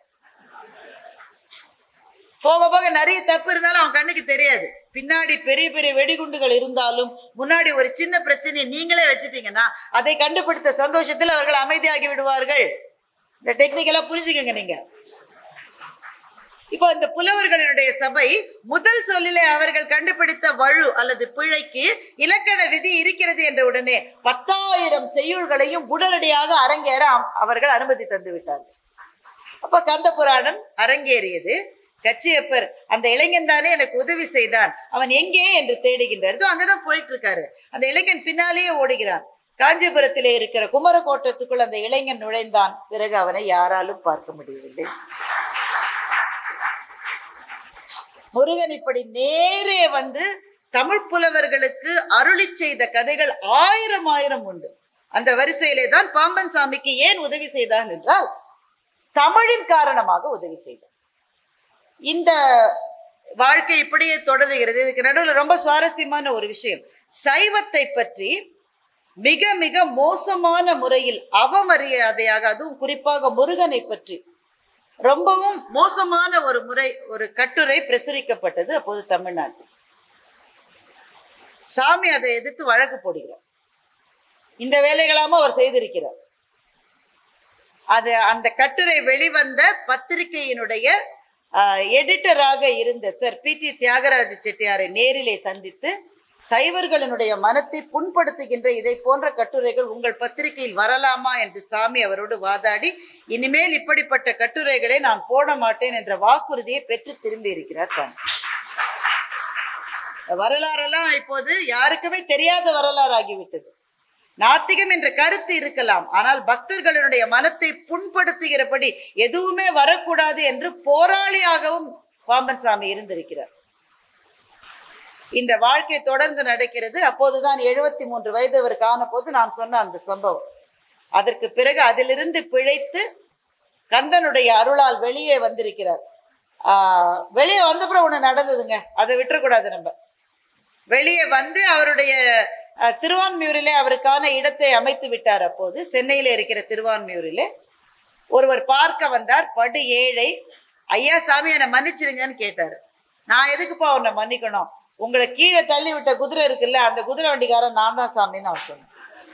போக போக நிறைய தப்பு இருந்தாலும் அவன் கண்ணுக்கு தெரியாது. பின்னாடி பெரிய பெரிய வெடிகுண்டுகள் இருந்தாலும் முன்னாடி ஒரு சின்ன பிரச்சனையை நீங்களே வச்சுட்டீங்கன்னா அதை கண்டுபிடித்த சந்தோஷத்தில் அவர்கள் அமைதியாகி விடுவார்கள். இந்த டெக்னிக்கெல்லாம் புரிஞ்சுக்கங்க நீங்க. இப்போ இந்த புலவர்களுடைய சபை முதல் சொல்லிலே அவர்கள் கண்டுபிடித்த வழு அல்லது பிழைக்கு இலக்கண விதி இருக்கிறது என்ற உடனே 10,000 செய்யுள்களையும் உடனடியாக அரங்கேற அவர்கள் அனுமதி தந்து விட்டார்கள். அப்ப கந்த புராணம் அரங்கேறியது. கச்சியப்பர் அந்த இளைஞன் தானே எனக்கு உதவி செய்தான், அவன் எங்கே என்று தேடுகின்றார். அங்கதான் போயிட்டு இருக்காரு. அந்த இளைஞன் பின்னாலேயே ஓடுகிறான். காஞ்சிபுரத்திலே இருக்கிற குமரகோட்டத்துக்குள் அந்த இளைஞன் நுழைந்தான். பிறகு அவனை யாராலும் பார்க்க முடியவில்லை. முருகன் இப்படி நேரே வந்து தமிழ் புலவர்களுக்கு அருளி செய்த கதைகள் ஆயிரம் உண்டு. அந்த வரிசையிலே தான் பாம்பன் சாமிக்கு ஏன் உதவி செய்தான் என்றால் தமிழின் காரணமாக உதவி செய்தான். இந்த வாழ்க்கை இப்படியே தொடர்கிறது. இதுக்கு நடுவில் ரொம்ப சுவாரஸ்யமான ஒரு விஷயம், சைவத்தை பற்றி மிக மிக மோசமான முறையில் அவமரியாதையாக, அதுவும் குறிப்பாக முருகனை பற்றி ரொம்பவும் மோசமான ஒரு கட்டுரை பிரசுரிக்கப்பட்டது அப்போது தமிழ்நாட்டில். சாமி அதை எதிர்த்து வழக்கு போடுகிறார். இந்த வேலைகளாம அவர் செய்திருக்கிறார். அந்த கட்டுரை வெளிவந்த பத்திரிகையினுடைய எடிட்டராக இருந்த சார் பி.டி. தியாகராஜ செட்டியாரை நேரிலே சந்தித்து, சைவர்களினுடைய மனத்தை புண்படுத்துகின்ற இதை போன்ற கட்டுரைகள் உங்கள் பத்திரிகையில் வரலாமா என்று சாமி அவரோடு வாதாடி, இனிமேல் இப்படிப்பட்ட கட்டுரைகளை நான் போட மாட்டேன் என்ற வாக்குறுதியை பெற்று திரும்பி இருக்கிறார் சாமி. வரலாறெல்லாம் இப்போது யாருக்குமே தெரியாத வரலாறு ஆகிவிட்டது. நாத்திகம் என்ற கருத்து இருக்கலாம், ஆனால் பக்தர்களுடைய மனத்தை புண்படுத்துகிறபடி எதுவுமே வரக்கூடாது என்று போராளியாகவும் பாம்பன் சாமி இருந்திருக்கிறார். இந்த வாழ்க்கை தொடர்ந்து நடக்கிறது. அப்போதுதான் 73 வயது அவர் காண போது நான் சொன்ன அந்த சம்பவம். அதற்கு பிறகு அதிலிருந்து பிழைத்து கந்தனுடைய அருளால் வெளியே வந்திருக்கிறார். வெளியே வந்தப்புறம் ஒண்ணு நடந்ததுங்க, அதை விட்டுறக்கூடாது. நம்ம வெளியே வந்து அவருடைய திருவான்மியூரிலே அவருக்கான இடத்தை அமைத்து விட்டார். அப்போது சென்னையில இருக்கிற திருவான்மியூரிலே ஒருவர் பார்க்க வந்தார், படு ஏழை. ஐயா சாமி என்னை மன்னிச்சிருங்கன்னு கேட்டாரு. நான் எதுக்குப்பா உன்னை மன்னிக்கணும், உங்களை கீழே தள்ளி விட்ட குதிரை இருக்குல்ல, அந்த குதிரை வண்டிக்காரன் நான் தான் சாமின்னு அவர் சொன்னேன்.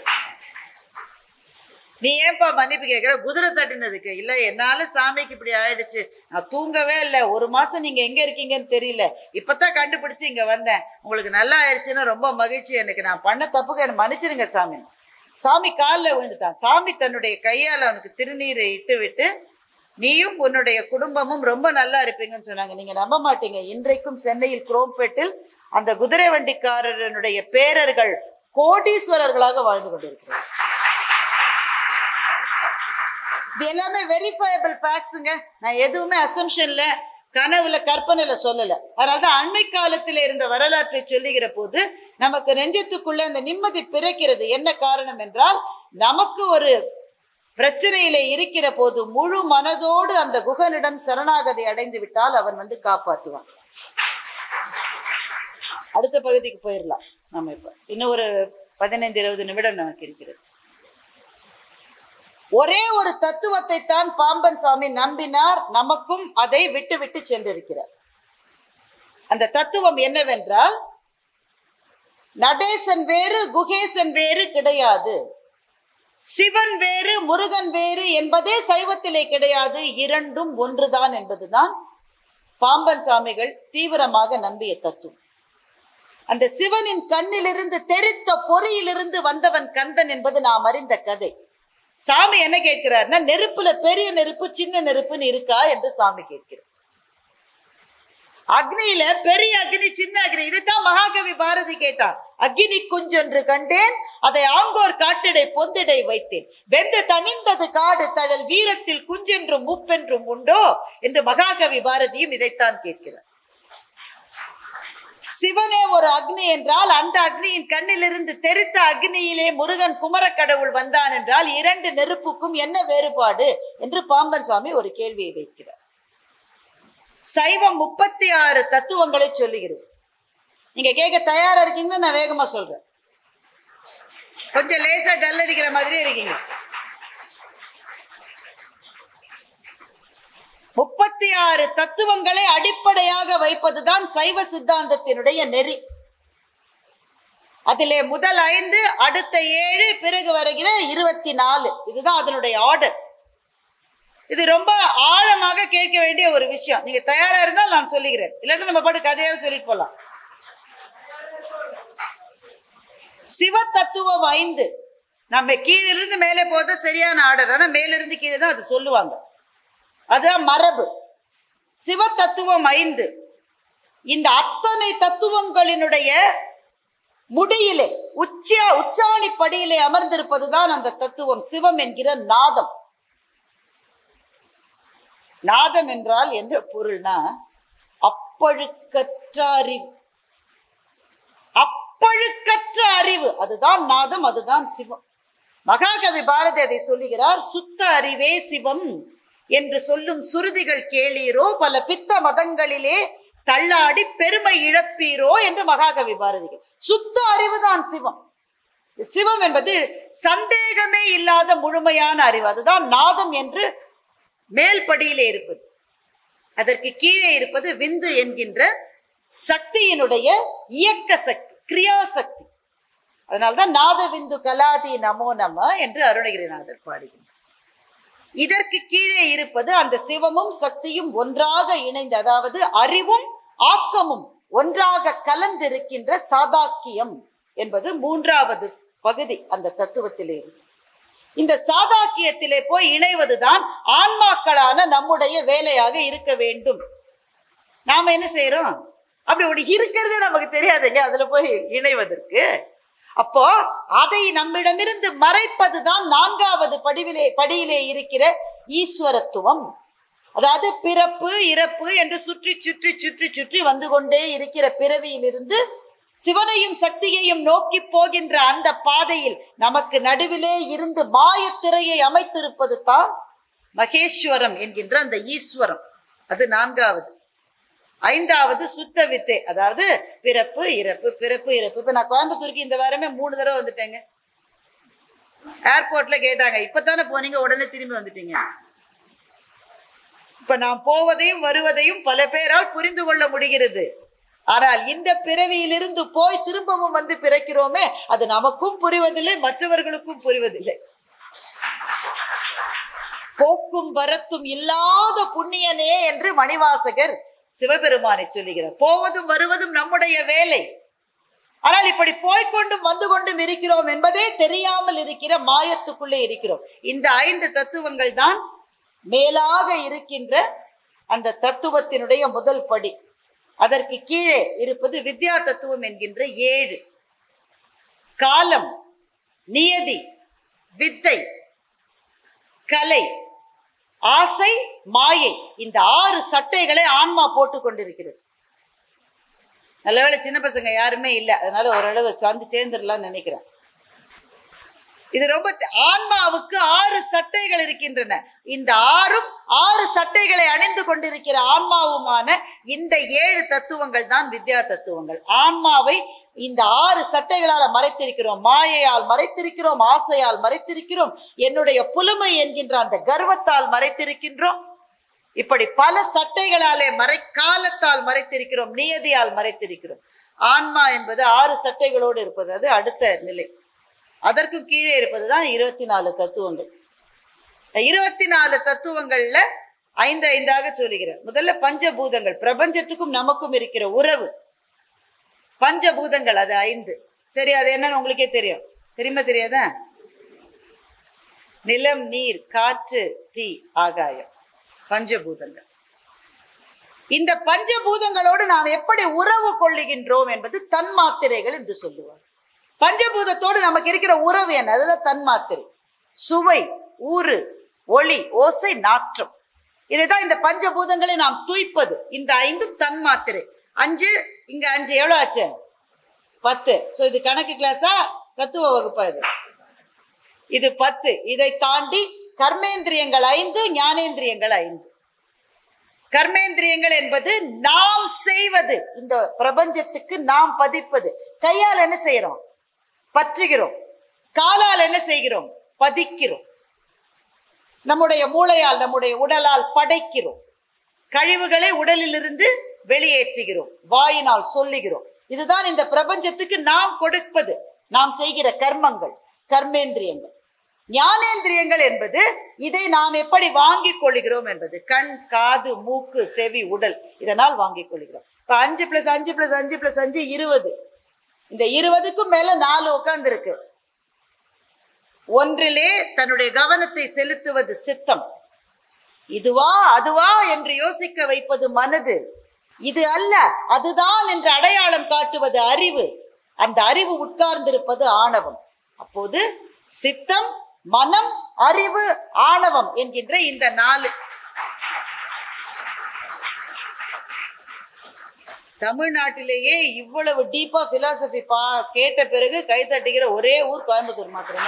நீ ஏன்பா மன்னிப்பு கேட்கிற, குதிரை தட்டினதுக்கு? இல்ல, என்னால சாமிக்கு இப்படி ஆயிடுச்சு, நான் தூங்கவே இல்லை, 1 மாசம் நீங்க எங்க இருக்கீங்கன்னு தெரியல, இப்பதான் கண்டுபிடிச்சு இங்க வந்தேன், உங்களுக்கு நல்லா ஆயிடுச்சுன்னா ரொம்ப மகிழ்ச்சி, எனக்கு நான் பண்ண தப்புக்கு என்ன மன்னிச்சிருங்க சாமி. சாமி காலில் விழுந்துட்டான். சாமி தன்னுடைய கையால் அவனுக்கு திருநீரை இட்டு விட்டு, நீயும் உன்னுடைய குடும்பமும் ரொம்ப நல்லா இருப்பீங்கன்னு சொன்னாங்க. நீங்க நம்ப மாட்டீங்க, இன்றைக்கும் சென்னையில் குரோம்பேட்டில் அந்த குதிரை வண்டிக்காரனுடைய பேரர்கள் கோடீஸ்வரர்களாக வாழ்ந்து கொண்டிருக்கிறார். இது எல்லாமே வெரிஃபயபிள் ஃபேக்ட்ஸுங்க. நான் எதுவுமே அசம்ஷன்ல, கனவுல, கற்பனையில சொல்லல. அதனால்தான் அண்மை காலத்தில் இருந்த வரலாற்றை சொல்லுகிற போது நமக்கு நெஞ்சத்துக்குள்ள அந்த நிம்மதி பிறக்கிறது. என்ன காரணம் என்றால், நமக்கு ஒரு பிரச்சனையில இருக்கிற போது முழு மனதோடு அந்த குகனிடம் சரணாகதி அடைந்து விட்டால் அவன் வந்து காப்பாற்றுவான். அடுத்த பகுதிக்கு போயிடலாம். நம்ம இப்ப இன்னும் ஒரு 15-20 நிமிடம் நமக்கு இருக்கிறது. ஒரே ஒரு தத்துவத்தை தான் பாம்பன் சாமி நம்பினார், நமக்கும் அதை விட்டு விட்டு சென்றிருக்கிறார். அந்த தத்துவம் என்னவென்றால், நடேசன் வேறு குகேசன் வேறு கிடையாது, சிவன் வேறு முருகன் வேறு என்பதே சைவத்திலே கிடையாது, இரண்டும் ஒன்றுதான் என்பதுதான் பாம்பன் சாமிகள் தீவிரமாக நம்பிய தத்துவம். அந்த சிவனின் கண்ணிலிருந்து தெரித்த பொறியிலிருந்து வந்தவன் கந்தன் என்பது நாம் அறிந்த கதை. சாமி என்ன கேட்கிறார்னா, நெருப்புல பெரிய நெருப்பு சின்ன நெருப்புன்னு இருக்கா என்று சாமி கேட்கிறார். அக்னியில பெரிய அக்னி சின்ன அக்னி, இதுதான் மகாகவி பாரதி கேட்டான். அக்னி குஞ்சென்று கண்டேன், அதை ஆங்கோர் காட்டிடை பொந்திடை வைத்தேன், வெந்து தணிந்தது காடு தழல் வீரத்தில் குஞ்சென்றும் முப்பென்றும் உண்டோ என்று மகாகவி பாரதியும் இதைத்தான் கேட்கிறார். சிவனே ஒரு அக்னி என்றால், அந்த அக்னியின் கண்ணிலிருந்து தெரித்த அக்னியிலே முருகன் குமரக்கடவுள் வந்தான் என்றால், 2 நெருப்புக்கும் என்ன வேறுபாடு என்று பாம்பன் சாமி ஒரு கேள்வியை வைக்கிறார். சைவம் 36 தத்துவங்களை சொல்லுகிறது. நீங்க கேட்க தயாரா இருக்கீங்கன்னா நான் வேகமா சொல்றேன். கொஞ்சம் லேசா டல் அடிக்கிற மாதிரி இருக்கீங்க. 36 தத்துவங்களை அடிப்படையாக வைப்பதுதான் சைவ சித்தாந்தத்தினுடைய நெறி. அதிலே முதல் 5, அடுத்த 7, பிறகு வருகிற 24, இதுதான் அதனுடைய ஆர்டர். இது ரொம்ப ஆழமாக கேட்க வேண்டிய ஒரு விஷயம். நீங்க தயாரா இருந்தால் நான் சொல்லுகிறேன், இல்லாட்டி நம்ம பாட்டு கதையாவே சொல்லிட்டு போலாம். சிவ தத்துவம் 5. நம்ம கீழிருந்து மேலே போத சரியான ஆர்டர், ஆனா மேலிருந்து கீழே தான் அது சொல்லுவாங்க. அதுதான் மரபு. சிவ தத்துவம் 5. இந்த அத்தனை தத்துவங்களினுடைய முடியிலே உச்சாணி படியிலே அமர்ந்திருப்பதுதான் அந்த தத்துவம் சிவம் என்கிற நாதம். நாதம் என்றால் என்ன பொருள்னா அப்பழுக்கற்ற அறிவு. அப்பழுக்கற்ற அறிவு, அதுதான் நாதம், அதுதான் சிவம். மகாகவி பாரதி அதை சொல்லுகிறார். சுத்த அறிவே சிவம் என்று சொல்லும் சுருதிகள் கேளீரோ, பல பித்த மதங்களிலே தள்ளாடி பெருமை இழப்பீரோ என்று மகாகவி பாரதி. சுத்த அறிவுதான் சிவம். சிவம் என்பது சந்தேகமே இல்லாத முழுமையான அறிவு, அதுதான் நாதம் என்று மேல்படியிலே இருப்பது. அதற்கு கீழே இருப்பது விந்து என்கின்ற சக்தியினுடைய இயக்க சக்தி, கிரியா சக்தி. அதனால்தான் நாத விந்து கலாதி நமோ நம என்று அருணகிரிநாதர் பாடுகின்றார். இதற்கு கீழே இருப்பது அந்த சிவமும் சக்தியும் ஒன்றாக இணைந்து, அதாவது அறிவும் ஆக்கமும் ஒன்றாக கலந்திருக்கின்ற சாதாக்கியம் என்பது 3வது பகுதி அந்த தத்துவத்திலே. இந்த சாதாக்கியத்திலே போய் இணைவதுதான் ஆன்மாக்களான நம்முடைய வேலையாக இருக்க வேண்டும். நாம என்ன செய்யறோம்? அப்படி ஒரு இருக்கிறது நமக்கு தெரியாதுங்க அதுல போய் இணைவதற்கு. அப்போ அதை நம்மிடமிருந்து மறைப்பதுதான் 4வது படியிலே இருக்கிற ஈஸ்வரத்துவம். அதாவது பிறப்பு இறப்பு என்று சுற்றி சுற்றி சுற்றி சுற்றி வந்து கொண்டே இருக்கிற பிறவியிலிருந்து சிவனையும் சக்தியையும் நோக்கி போகின்ற அந்த பாதையில் நமக்கு நடுவிலே இருந்து மாயத்திரையை அமைத்திருப்பது தான் மகேஸ்வரம் என்கின்ற அந்த ஈஸ்வரம். அது 4வது. 5வது சுத்த வித்தை, அதாவது பிறப்பு இறப்பு பிறப்பு இறப்பு. இப்ப நான் கோயம்புத்தூருக்கு இந்த வாரமே 3 தடவை வந்துட்டேங்க. ஏர்போர்ட்ல கேட்டாங்க, இப்பதானே போனீங்க, உடனே திரும்பி வந்துட்டீங்க. இப்ப நான் போவதையும் வருவதையும் பல பேரால் புரிந்து கொள்ள முடிகிறது. ஆனால் இந்த பிறவியிலிருந்து போய் திரும்பவும் வந்து பிறக்கிறோமே, அது நமக்கும் புரிவதில்லை, மற்றவர்களுக்கும் புரிவதில்லை. போக்கும் வரத்தும் இல்லாத புண்ணியனே என்று மணிவாசகர் சிவபெருமானை சொல்லுகிறார். போவதும் வருவதும் நம்முடைய வேலை. ஆனால் இப்படி போய்கொண்டும் வந்து கொண்டும் இருக்கிறோம் என்பதே தெரியாமல் இருக்கிற மாயத்துக்குள்ளே இருக்கிறோம். இந்த 5 தத்துவங்கள் தான் மேலாக இருக்கின்ற அந்த தத்துவத்தினுடைய முதல் படி. அதற்கு கீழே இருப்பது வித்யா தத்துவம் என்கின்ற 7. காலம், நியதி, வித்தை, கலை, ஆசை, மாயை, இந்த 6 சட்டைகளை ஆன்மா போட்டு கொண்டிருக்கிறது. நல்லவேளை சின்ன பசங்க யாருமே இல்லை, அதனால ஓரளவு சேர்ந்துடலாம்னு நினைக்கிறேன். இது ரொம்ப ஆன்மாவுக்கு 6 சட்டைகள் இருக்கின்றன. இந்த 6 சட்டைகளை அணிந்து கொண்டிருக்கிற ஆன்மாவுமான இந்த 7 தத்துவங்கள் தான் வித்யா தத்துவங்கள். ஆன்மாவை இந்த 6 சட்டைகளால் மறைத்திருக்கிறோம். மாயையால் மறைத்திருக்கிறோம், ஆசையால் மறைத்திருக்கிறோம், என்னுடைய புலமை என்கின்ற அந்த கர்வத்தால் மறைத்திருக்கின்றோம். இப்படி பல சட்டைகளாலே காலத்தால் மறைத்திருக்கிறோம், நியதியால் மறைத்திருக்கிறோம். ஆன்மா என்பது 6 சட்டைகளோடு இருப்பது, அது அடுத்த நிலை. அதற்கு கீழே இருப்பதுதான் 24 தத்துவங்கள். 24 தத்துவங்கள்ல 5 சொல்லுகிறார். முதல்ல பஞ்சபூதங்கள், பிரபஞ்சத்துக்கும் நமக்கும் இருக்கிற உறவு. பஞ்சபூதங்கள் அது 5. தெரியாது என்னன்னு உங்களுக்கே தெரியும். தெரியுமா தெரியாதா? நிலம், நீர், காற்று, தீ, ஆகாயம், பஞ்சபூதங்கள். இந்த பஞ்சபூதங்களோடு நாம் எப்படி உறவு கொள்ளுகின்றோம் என்பது தன்மாத்திரைகள் என்று சொல்லுவார். பஞ்சபூதத்தோடு நமக்கு இருக்கிற உறவு என்ன? அதுதான் தன்மாத்திரை. சுவை, ஊறு, ஒளி, ஓசை, நாற்றம். இதைதான் இந்த பஞ்சபூதங்களை நாம் துய்ப்பது. இந்த 5 தன்மாத்திரை. 5 இங்க 5 எவ்வளவு ஆச்சு? 10. சோ இது கணக்கு கிளாஸா தத்துவ வகுப்பா? இது 10. இதை தாண்டி கர்மேந்திரியங்கள் 5, ஞானேந்திரியங்கள் 5. கர்மேந்திரியங்கள் என்பது நாம் செய்வது, இந்த பிரபஞ்சத்துக்கு நாம் பதிப்பது. கையால் என்ன செய்யறோம்? பற்றுகிறோம். காலால் என்ன செய்கிறோம்? பதிக்கிறோம். நம்முடைய மூளையால், நம்முடைய உடலால் படைக்கிறோம். கழிவுகளை உடலில் இருந்து வெளியேற்றுகிறோம். வாயினால் சொல்லுகிறோம். இதுதான் இந்த பிரபஞ்சத்துக்கு நாம் கொடுப்பது, நாம் செய்கிற கர்மங்கள், கர்மேந்திரியங்கள். ஞானேந்திரியங்கள் என்பது இதை நாம் எப்படி வாங்கிக் கொள்கிறோம் என்பது. கண், காது, மூக்கு, செவி, உடல், இதனால் வாங்கிக் கொள்கிறோம். இப்ப 5 + 5 + 5 + 5 20. இந்த 20க்கும் மேல 4 உட்கார்ந்து இருக்கு. ஒன்றிலே தன்னுடைய கவனத்தை செலுத்துவது சித்தம். இதுவா அதுவா என்று யோசிக்க வைப்பது மனது. இது அல்ல அதுதான் என்று அடையாளம் காட்டுவது அறிவு. அந்த அறிவு உட்கார்ந்திருப்பது ஆணவம். அப்போது சித்தம், மனம், அறிவு, ஆணவம் என்கின்ற இந்த 4. தமிழ்நாட்டிலேயே இவ்வளவு டீப்பா பிலாசபி கேட்ட பிறகு கை தட்டுகிற ஒரே ஊர் கோயம்புத்தூர் மாத்திரமே.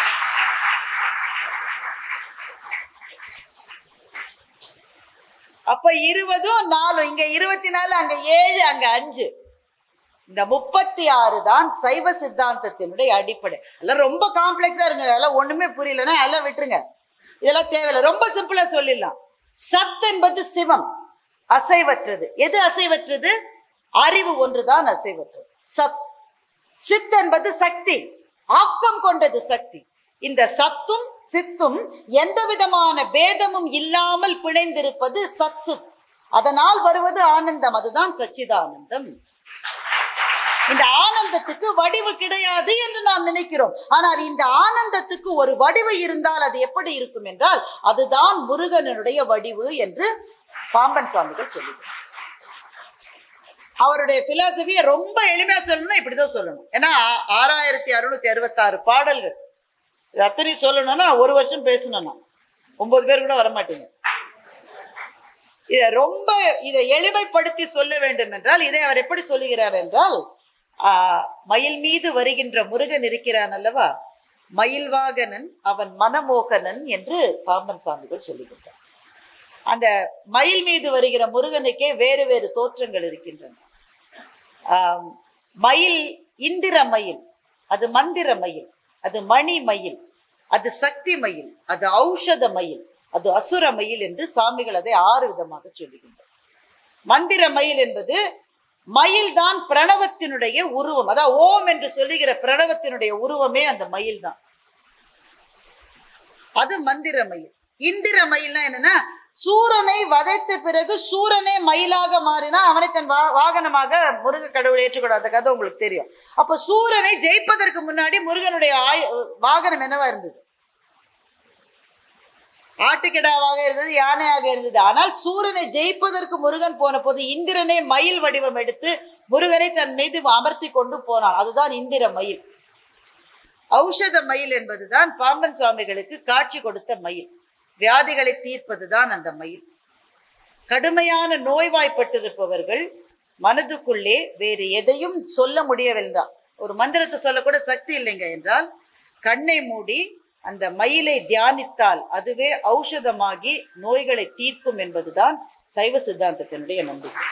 அப்ப 20ம் 4, இங்க 24, அங்க 7, அங்க 5. இந்த 36 தான் சைவ சித்தாந்தத்தினுடைய அடிப்படை. அதெல்லாம் ரொம்ப காம்ப்ளெக்ஸா இருங்க, அதெல்லாம் ஒண்ணுமே புரியலன்னா அதெல்லாம் விட்டுருங்க, இதெல்லாம் தேவையில்லை. ரொம்ப சிம்பிளா சொல்லிடலாம். சத் என்பது சிவம், அசைவற்றது. எது அசைவற்றது? அறிவு ஒன்றுதான் அசைவற்றது, சத். சித் என்பது சக்தி, ஆக்கம் கொண்டது சக்தி. இந்த சத்தும் சித்தும் எந்த விதமான பேதமும் இல்லாமல் பிணைந்திருப்பது சத் சித். அதனால் வருவது ஆனந்தம், அதுதான் சச்சிதானந்தம். இந்த ஆனந்தத்துக்கு வடிவு கிடையாது என்று நாம் நினைக்கிறோம். ஆனால் இந்த ஆனந்தத்துக்கு ஒரு வடிவு இருந்தால் அது எப்படி இருக்கும் என்றால் அதுதான் முருகனுடைய வடிவு என்று பாம்பன் சுவாமிகள் சொல்லுகிறார். அவருடைய பிலாசபியை ரொம்ப எளிமையா சொல்லணும்னா இப்படிதான் சொல்லணும். ஏன்னா 6666 பாடல்கள், அத்தனை சொல்லணும்னா 1 வருஷம் பேசணும்னா 9 பேர் கூட வரமாட்டீங்க. இதை எளிமைப்படுத்தி சொல்ல வேண்டும் என்றால் இதை அவர் எப்படி சொல்லுகிறார் என்றால், மயில் மீது வருகின்ற முருகன் இருக்கிறான் அல்லவா, மயில்வாகனன் அவன் மனமோகனன் என்று பாம்பன் சாமிகள் சொல்லுகின்றார். அந்த மயில் மீது வருகிற முருகனுக்கே வேறு வேறு தோற்றங்கள் இருக்கின்றன. மயில் இந்திர மயில், அது மந்திர மயில், அது மணி மயில், அது சக்தி மயில், அது ஔஷத மயில், அது அசுர மயில் என்று சாமிகள் அதை 6 விதமாக சொல்லுகின்றனர். மந்திர மயில் என்பது மயில் தான் பிரணவத்தினுடைய உருவம், அதாவது ஓம் என்று சொல்லுகிற பிரணவத்தினுடைய உருவமே அந்த மயில் தான், அது மந்திர மயில். இந்திர மயில்னா என்னன்னா, சூரனை வதைத்த பிறகு சூரனே மயிலாக மாறினா அவனை தன் வாகனமாக முருக கடவுள் ஏற்றுக்கூடாத கதை உங்களுக்கு தெரியும். அப்ப சூரனை ஜெயிப்பதற்கு முன்னாடி முருகனுடைய வாகனம் என்னவா இருந்தது? ஆட்டுக்கிடாவாக இருந்தது, யானையாக இருந்தது. ஆனால் சூரனை ஜெயிப்பதற்கு முருகன் போன போது இந்திரனே மயில் வடிவம் எடுத்து முருகனை தன் மீது அமர்த்தி கொண்டு போனான், அதுதான் இந்திர மயில். ஔஷத மயில் என்பதுதான் பாம்பன் சுவாமிகளுக்கு காட்சி கொடுத்த மயில், வியாதிகளை தீர்ப்பதுதான் அந்த மயில். கடுமையான நோய்வாய்ப்பட்டிருப்பவர்கள் மனதுக்குள்ளே வேறு எதையும் சொல்ல முடியவில்லை, ஒரு மந்திரத்தை சொல்லக்கூட சக்தி இல்லைங்க என்றால் கண்ணை மூடி அந்த மயிலை தியானித்தால் அதுவே ஔஷதமாகி நோய்களை தீர்க்கும் என்பதுதான் சைவ சித்தாந்தத்தினுடைய நம்பிக்கை.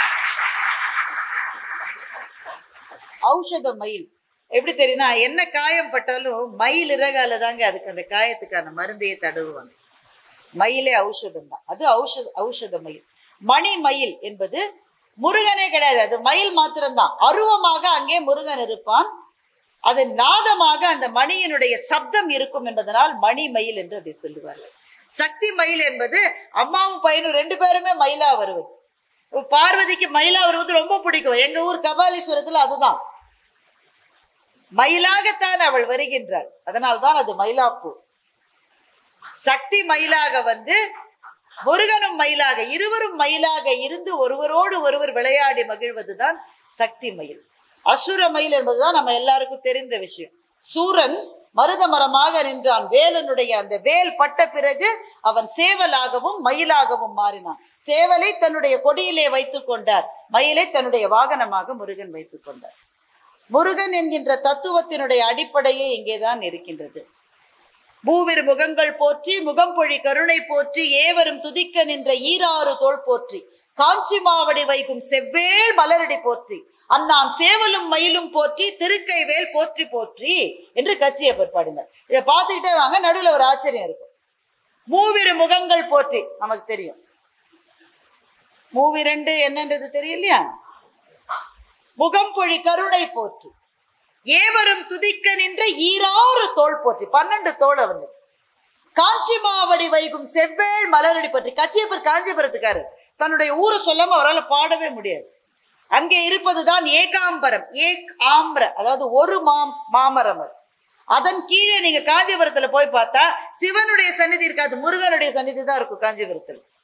ஔஷத மயில் எப்படி தெரியும்னா, என்ன காயம் பட்டாலும் மயில் இறகால தாங்க அதுக்கு அந்த காயத்துக்கான மருந்தையை தடவுவாங்க. மயிலே ஔஷதம் தான், அது ஔஷத மயில். மணி மயில் என்பது முருகனே கிடையாது, அது மயில் மாத்திரம்தான். அருவமாக அங்கே முருகன் இருப்பான், அது நாதமாக அந்த மணியினுடைய சப்தம் இருக்கும் என்பதனால் மணி மயில் என்று அதை சொல்லுவார்கள். சக்தி மயில் என்பது அம்மாவும் பையனும் 2 பேருமே மயிலா வருவது. பார்வதிக்கு மயிலா வருவது ரொம்ப பிடிக்கும். எங்க ஊர் கபாலீஸ்வரத்துல அதுதான், மயிலாகத்தான் அவள் வருகின்றாள், அதனால்தான் அது மயிலாப்பூர். சக்தி மயிலாக வந்து முருகனும் மயிலாக, இருவரும் மயிலாக இருந்து ஒருவரோடு ஒருவர் விளையாடி மகிழ்வதுதான் சக்தி மயில். அசுர மயில் என்பதுதான் நம்ம எல்லாருக்கும் தெரிந்த விஷயம். சூரன் மருத மரமாக நின்றான், வேலனுடைய அந்த வேல் பட்ட பிறகு அவன் சேவலாகவும் மயிலாகவும் மாறினான். சேவலை தன்னுடைய கொடியிலே வைத்துக் கொண்டார், மயிலை தன்னுடைய வாகனமாக முருகன் வைத்துக் கொண்டார். முருகன் என்கின்ற தத்துவத்தினுடைய அடிப்படையே இங்கேதான் இருக்கின்றது. பூவிரு முகங்கள் போற்றி, முகம்பொழி கருணை போற்றி, ஏவரும் துதிக்க நின்ற ஈராறு தோள் போற்றி, காஞ்சி மாவடி வைகும் செவ்வேல் மலரடி போற்றி, அண்ணான் சேவலும் மயிலும் போற்றி, திருக்கை வேல் போற்றி போற்றி என்று கச்சியப்பர் பாடினார். இதை பார்த்துக்கிட்டே வாங்க, நடுவில் ஒரு ஆச்சரியம் இருக்கும். மூவிரு முகங்கள் போற்றி நமக்கு தெரியும், மூவிரண்டு என்னன்றது தெரியலையா? முகம்பொழி கருணை போற்றி, ஏவரும் துதிக்க நின்ற ஈராறு தோள் போற்றி, 12 தோள் அவனு. காஞ்சி மாவடி வைகும் செவ்வேல் மலரடி போற்றி. கச்சியப்பர் காஞ்சிபுரத்துக்காரு, தன்னுடைய ஊரை சொல்லாம அவரால் பாடவே முடியாது. அங்கே இருப்பதுதான் ஏகாம்பரம், ஆம்பர, அதாவது ஒரு மாமரம். அதன் கீழே நீங்க காஞ்சிபுரத்துல போய் பார்த்தா சிவனுடைய சந்நிதி இருக்காது, முருகனுடைய சந்நிதி தான் இருக்கும் காஞ்சிபுரத்துல.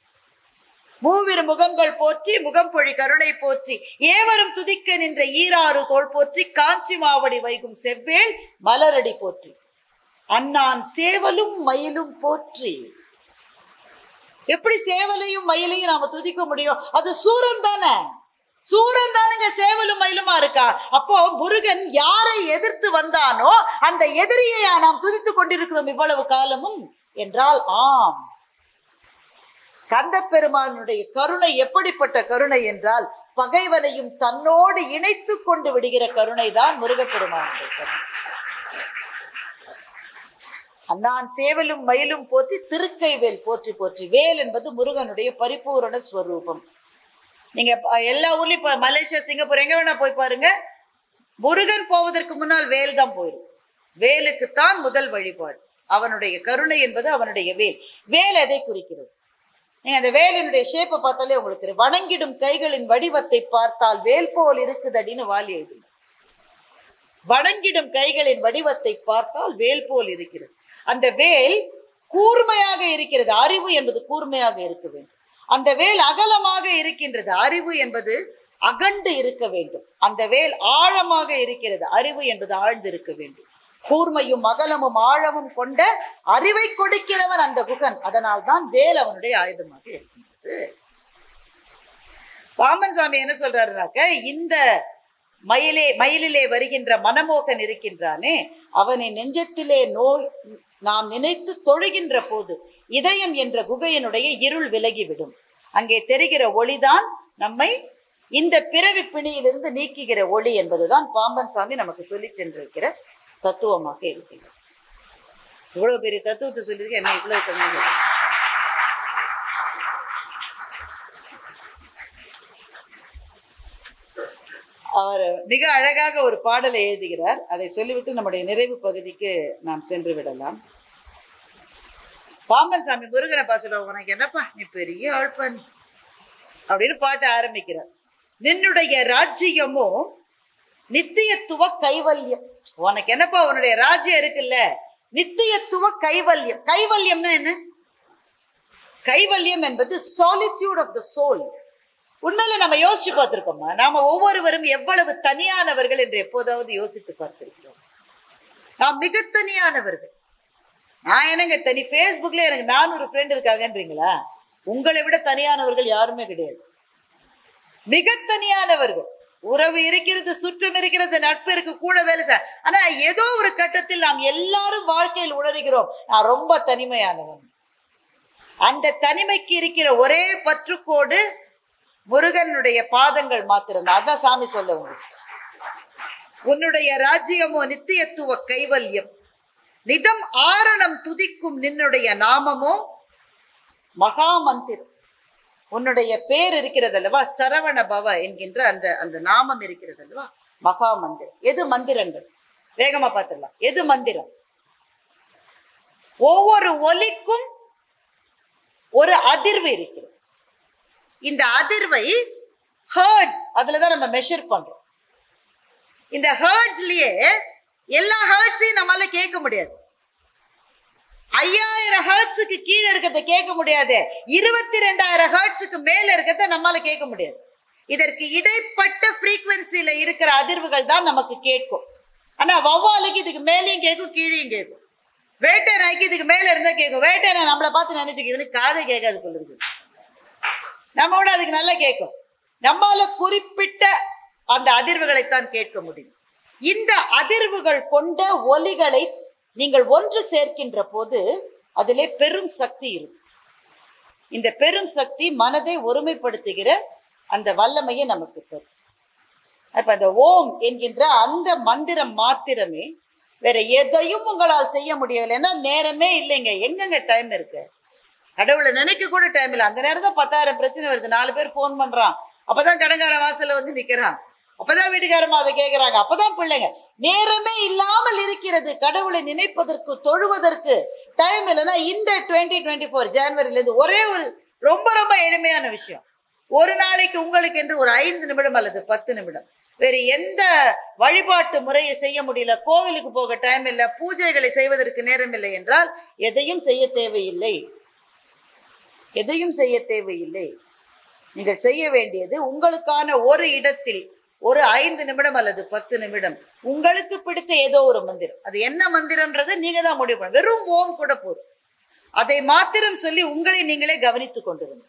மூவிரு முகங்கள் போற்றி முகம்பொழி கருணை போற்றி ஏவரும் துதிக்க நின்ற ஈராறு தோள் போற்றி காஞ்சி மாவடி வைகும் செவ்வேள் மலரடி போற்றி அண்ணான் சேவலும் மயிலும் போற்றி. எப்படி சேவலையும் மயிலையும் நாம துதிக்க முடியும்? அது சூரன் தானே, சூரன் தானுங்க சேவலும் மயிலுமா இருக்கா? அப்போ முருகன் யாரை எதிர்த்து வந்தானோ அந்த எதிரியை நாம் துதித்துக் கொண்டிருக்கிறோம் இவ்வளவு காலமும் என்றால் ஆம், கந்த பெருமானுடைய கருணை எப்படிப்பட்ட கருணை என்றால் பகைவனையும் தன்னோடு இணைத்து கொண்டு விடுகிற கருணை தான் முருகப்பெருமானுடைய கருணை. அண்ணான் சேவலும் மயிலும் போற்றி திருக்கைவேல் போற்றி போற்றி. வேல் என்பது முருகனுடைய பரிபூரண ஸ்வரூபம். நீங்க எல்லா ஊர்லயும் இப்ப மலேசியா சிங்கப்பூர் எங்க வேணா போய் பாருங்க, முருகன் போவதற்கு முன்னால் வேல் தான் போயிடும். வேலுக்குத்தான் முதல் வழிபாடு. அவனுடைய கருணை என்பது அவனுடைய வேல். வேல் எதை குறிக்கிறது? நீங்க அந்த வேலினுடைய ஷேப்பை பார்த்தாலே உங்களுக்கு தெரியும். வணங்கிடும் கைகளின் வடிவத்தை பார்த்தால் வேல் போல் இருக்குதடின்னு வாலி எழுதுங்க. வணங்கிடும் கைகளின் வடிவத்தை பார்த்தால் வேல் போல் இருக்கிறது. அந்த வேல் கூர்மையாக இருக்கிறது. அறிவு என்பது கூர்மையாக இருக்க வேண்டும். அந்த வேல் அகலமாக இருக்கின்றது. அறிவு என்பது அகண்டு இருக்க வேண்டும். அந்த வேல் ஆழமாக இருக்கிறது. அறிவு என்பது ஆழ்ந்து இருக்க வேண்டும். கூர்மையும் அகலமும் ஆழமும் கொண்ட அறிவை கொடுக்கிறவன் அந்த குகன். அதனால் தான் வேல் அவனுடைய ஆயுதமாக இருக்கின்றது. பாம்பன் சாமி என்ன சொல்றாருனாக்க, இந்த மயிலிலே வருகின்ற மனமோகன் இருக்கின்றானே, அவனை நெஞ்சத்திலே நாம் நினைத்து தொழுகின்ற போது இதயம் என்ற குகையினுடைய இருள் விலகிவிடும். அங்கே தெரிகிற ஒளிதான் நம்மை இந்த பிறவி பிணியிலிருந்து நீக்குகிற ஒளி என்பதுதான் பாம்பன் சாமி நமக்கு சொல்லி சென்றிருக்கிற தத்துவமாக இருக்கிறது. இவ்வளவு பெரிய தத்துவத்தை சொல்லியிருக்க என்ன இவ்வளவு கம்மி? அவர் மிக அழகாக ஒரு பாடலை எழுதுகிறார். அதை சொல்லிவிட்டு நம்முடைய நிறைவு பகுதிக்கு நாம் சென்று விடலாம். பாம்பன் சாமி முருகனை பார்த்து, உனக்கு என்னப்பா நீ பெரிய ஆழ்பன் அப்படின்னு பாட்டு ஆரம்பிக்கிறார். நின்னுடைய ராஜ்யமோ நித்தியத்துவ கைவல்யம். உனக்கு என்னப்பா உன்னுடைய ராஜ்யம் இருக்குல்ல, நித்தியத்துவ கைவல்யம். கைவல்யம்னா என்ன? கைவல்யம் என்பது சாலிட்யூட் ஆஃப் த சோல். உண்மையில நம்ம யோசிச்சு பார்த்திருக்கோமா? நாம ஒவ்வொருவரும் எவ்வளவு தனியானவர்கள் என்று எப்போதாவது யோசித்து பார்த்திருக்கிறோம்? நாம் மிக தனியானவர்கள். நான் என்னங்க தனி, பேஸ்புக்ல எனக்கு 400 ஃப்ரெண்ட் இருக்காங்கன்றீங்களா? உங்களை விட தனியானவர்கள் யாருமே கிடையாது. மிக தனியானவர்கள். உறவு இருக்கிறது, சுற்றம் இருக்கிறது, நட்பு இருக்கு, கூட வேலை செய்ய. ஆனா ஏதோ ஒரு கட்டத்தில் நாம் எல்லாரும் வாழ்க்கையில் உணர்கிறோம், நான் ரொம்ப தனிமையானவன். அந்த தனிமைக்கு இருக்கிற ஒரே பற்றுக்கோடு முருகனுடைய பாதங்கள் மாத்திரம். அதான் சாமி சொல்ல உங்களுக்கு. உன்னுடைய ராஜ்யமோ நித்தியத்துவ கைவல்யம், நிதம் ஆரணம் துதிக்கும் நின்னுடைய நாமமோ மகா மந்திரம். உன்னுடைய பேர் இருக்கிறது அல்லவா, சரவண பவ என்கின்ற அந்த நாமம் இருக்கிறது அல்லவா, மகா மந்திரம். எது மந்திரங்கள்? வேகமா பார்த்துடலாம். எது மந்திரம்? ஒவ்வொரு ஒலிக்கும் ஒரு அதிர்வு இருக்கிறது. இந்த அதிர்வை ஹர்ட்ஸ், அதுலதான் நம்ம மெஷர் பண்றோம். இந்த ஹர்ட்ஸ்லயே எல்லா ஹர்ட்ஸையும் நம்மளால கேட்க முடியாது. 5000 ஹர்ட்ஸுக்கு கீழே இருக்கிறத கேட்க முடியாது. 22,000 ஹர்ட்ஸுக்கு மேல இருக்கிறத நம்மளால கேட்க முடியாது. இதற்கு இடைப்பட்ட ஃப்ரீக்வன்சில இருக்கிற அதிர்வுகள் தான் நமக்கு கேட்கும். ஆனா வௌவாலுக்கு இதுக்கு மேலேயும் கேட்கும், கீழேயும் கேட்கும். வேட்டை நாய்க்கு இதுக்கு மேல இருந்தா கேட்கும். வேட்டை நாய் நம்மளை பார்த்து நினைச்சுக்கிதுன்னு காதை கேட்காது போல இருக்கு. நம்ம விட அதுக்கு நல்லா கேட்கும். நம்மால குறிப்பிட்ட அந்த அதிர்வுகளைத்தான் கேட்க முடியும். இந்த அதிர்வுகள் கொண்ட ஒலிகளை நீங்கள் ஒன்று சேர்க்கின்ற போது அதிலே பெரும் சக்தி இருக்கும். இந்த பெரும் சக்தி மனதை ஒருமைப்படுத்துகிற அந்த வல்லமையை நமக்கு தரும். அப்ப அந்த ஓம் என்கின்ற அந்த மந்திரம் மாத்திரமே, வேற எதையும் உங்களால் செய்ய முடியவில்லைன்னா நேரமே இல்லைங்க. எங்கெங்க டைம் இருக்கு? கடவுளை நினைக்க கூட டைம் இல்லை. அந்த நேரம் தான் 10,000 பிரச்சனை வருது. 4 பேர் போன் பண்றான், அப்பதான் கடங்கார வாசல்ல வந்து நிக்கிறான், அப்பதான் வீட்டுக்காரமா அதை கேட்கிறாங்க, அப்பதான் பிள்ளைங்க. நேரமே இல்லாமல் இருக்கிறது. கடவுளை நினைப்பதற்கு, தொழுவதற்கு டைம் இல்லைன்னா இந்த 2024 ஜனவரில இருந்து ஒரே ஒரு ரொம்ப ரொம்ப எளிமையான விஷயம். ஒரு நாளைக்கு உங்களுக்கு என்று ஒரு 5 நிமிடம் அல்லது 10 நிமிடம் வேறு எந்த வழிபாட்டு முறையை செய்ய முடியல, கோவிலுக்கு போக டைம் இல்லை, பூஜைகளை செய்வதற்கு நேரம் இல்லை என்றால் எதையும் செய்ய தேவையில்லை. எதையும் செய்ய தேவையில்லை. நீங்கள் செய்ய வேண்டியது உங்களுக்கான ஒரு இடத்தில் ஒரு 5 நிமிடம் அல்லது 10 நிமிடம் உங்களுக்கு பிடித்த ஏதோ ஒரு மந்திரம், அது என்ன மந்திரம்ன்றது நீங்க தான் முடிவு பண்ண. வெறும் ஓம் கூட போதும். அதை மாத்திரம் சொல்லி உங்களை நீங்களே கவனித்துக் கொண்டிருங்க.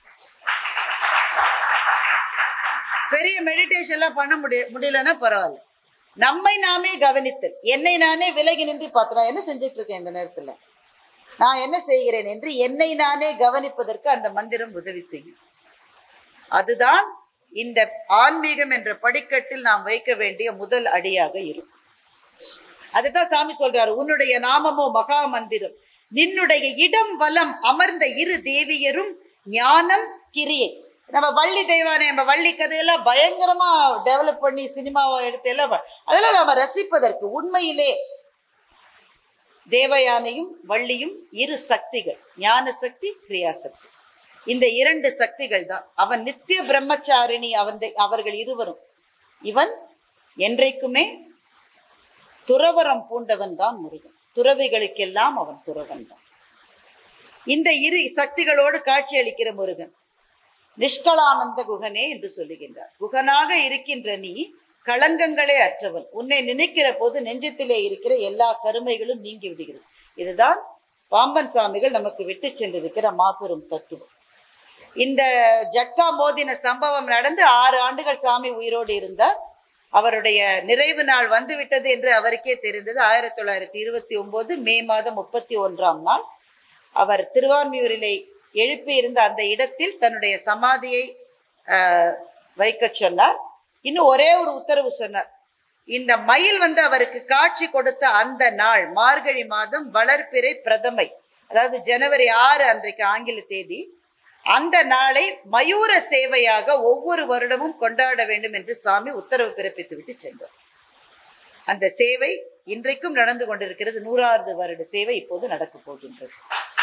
பெரிய மெடிடேஷன் எல்லாம் பண்ண முடியலன்னா பரவாயில்ல. நம்மை நாமே கவனித்தல், என்னை நானே விலகி நின்று பார்த்தா என்ன செஞ்சுட்டு இருக்கேன் இந்த நேரத்துல, நான் என்ன செய்கிறேன் என்று என்னை நானே கவனிப்பதற்கு அந்த மந்திரம் உதவி செய்யும். அதுதான் இந்த ஆன்மீகம் என்ற படிக்கட்டில் நாம் வைக்க வேண்டிய முதல் அடியாக இருக்கும். அதுதான் சாமி சொல்றாரு, உன்னுடைய நாமமோ மகா மந்திரம், நின்னுடைய இடம் வலம் அமர்ந்த இரு தேவியரும் ஞானம் கிரியை. நம்ம வள்ளி தெய்வானை, நம்ம வள்ளி கதையெல்லாம் பயங்கரமா டெவலப் பண்ணி சினிமாவை எடுத்து எல்லாம் அதெல்லாம் நம்ம ரசிப்பதற்கு உண்மையிலே தேவயானையும் வள்ளியும் இரு சக்திகள், ஞான சக்தி, கிரியாசக்தி. இந்த 2 சக்திகள் தான். அவன் நித்திய பிரம்மச்சாரிணி, அவர்கள் இருவரும். இவன் என்றைக்குமே துறவரம் பூண்டவன் தான் முருகன். துறவிகளுக்கெல்லாம் அவன் துறவன் தான். இந்த இரு சக்திகளோடு காட்சி அளிக்கிற முருகன் நிஷ்கலானந்த குகனே என்று சொல்லுகின்றார். குகனாக இருக்கின்ற நீ களங்கங்களே அற்றவன். உன்னை நினைக்கிற போது நெஞ்சத்திலே இருக்கிற எல்லா கருமைகளும் நீங்கி விடுகிறது. இதுதான் பாம்பன் சாமிகள் நமக்கு விட்டு சென்றிருக்கிற மாபெரும் தத்துவம். இந்த ஜட்கா மோதின சம்பவம் நடந்து 6 ஆண்டுகள் சாமி உயிரோடு இருந்தார். அவருடைய நிறைவு நாள் வந்துவிட்டது என்று அவருக்கே தெரிந்தது. 1929 மே மாதம் 31ஆம் நாள் அவர் திருவான்மியூரிலே எழுப்பி இருந்த அந்த இடத்தில் தன்னுடைய சமாதியை வைக்க சொன்னார். இன்னும் ஒரே ஒரு உத்தரவு சொன்னார். இந்த மயில் அவருக்கு காட்சி கொடுத்த அந்த நாள் மார்கழி மாதம் வளர்பிறை பிரதமை, அதாவது ஜனவரி 6 அன்றைக்கு ஆங்கில தேதி, அந்த நாளை மயூர சேவையாக ஒவ்வொரு வருடமும் கொண்டாட வேண்டும் என்று சாமி உத்தரவு பிறப்பித்து விட்டு சென்றார். அந்த சேவை இன்றைக்கும் நடந்து கொண்டிருக்கிறது. 100வது வருட சேவை இப்போது நடக்க போகின்றது.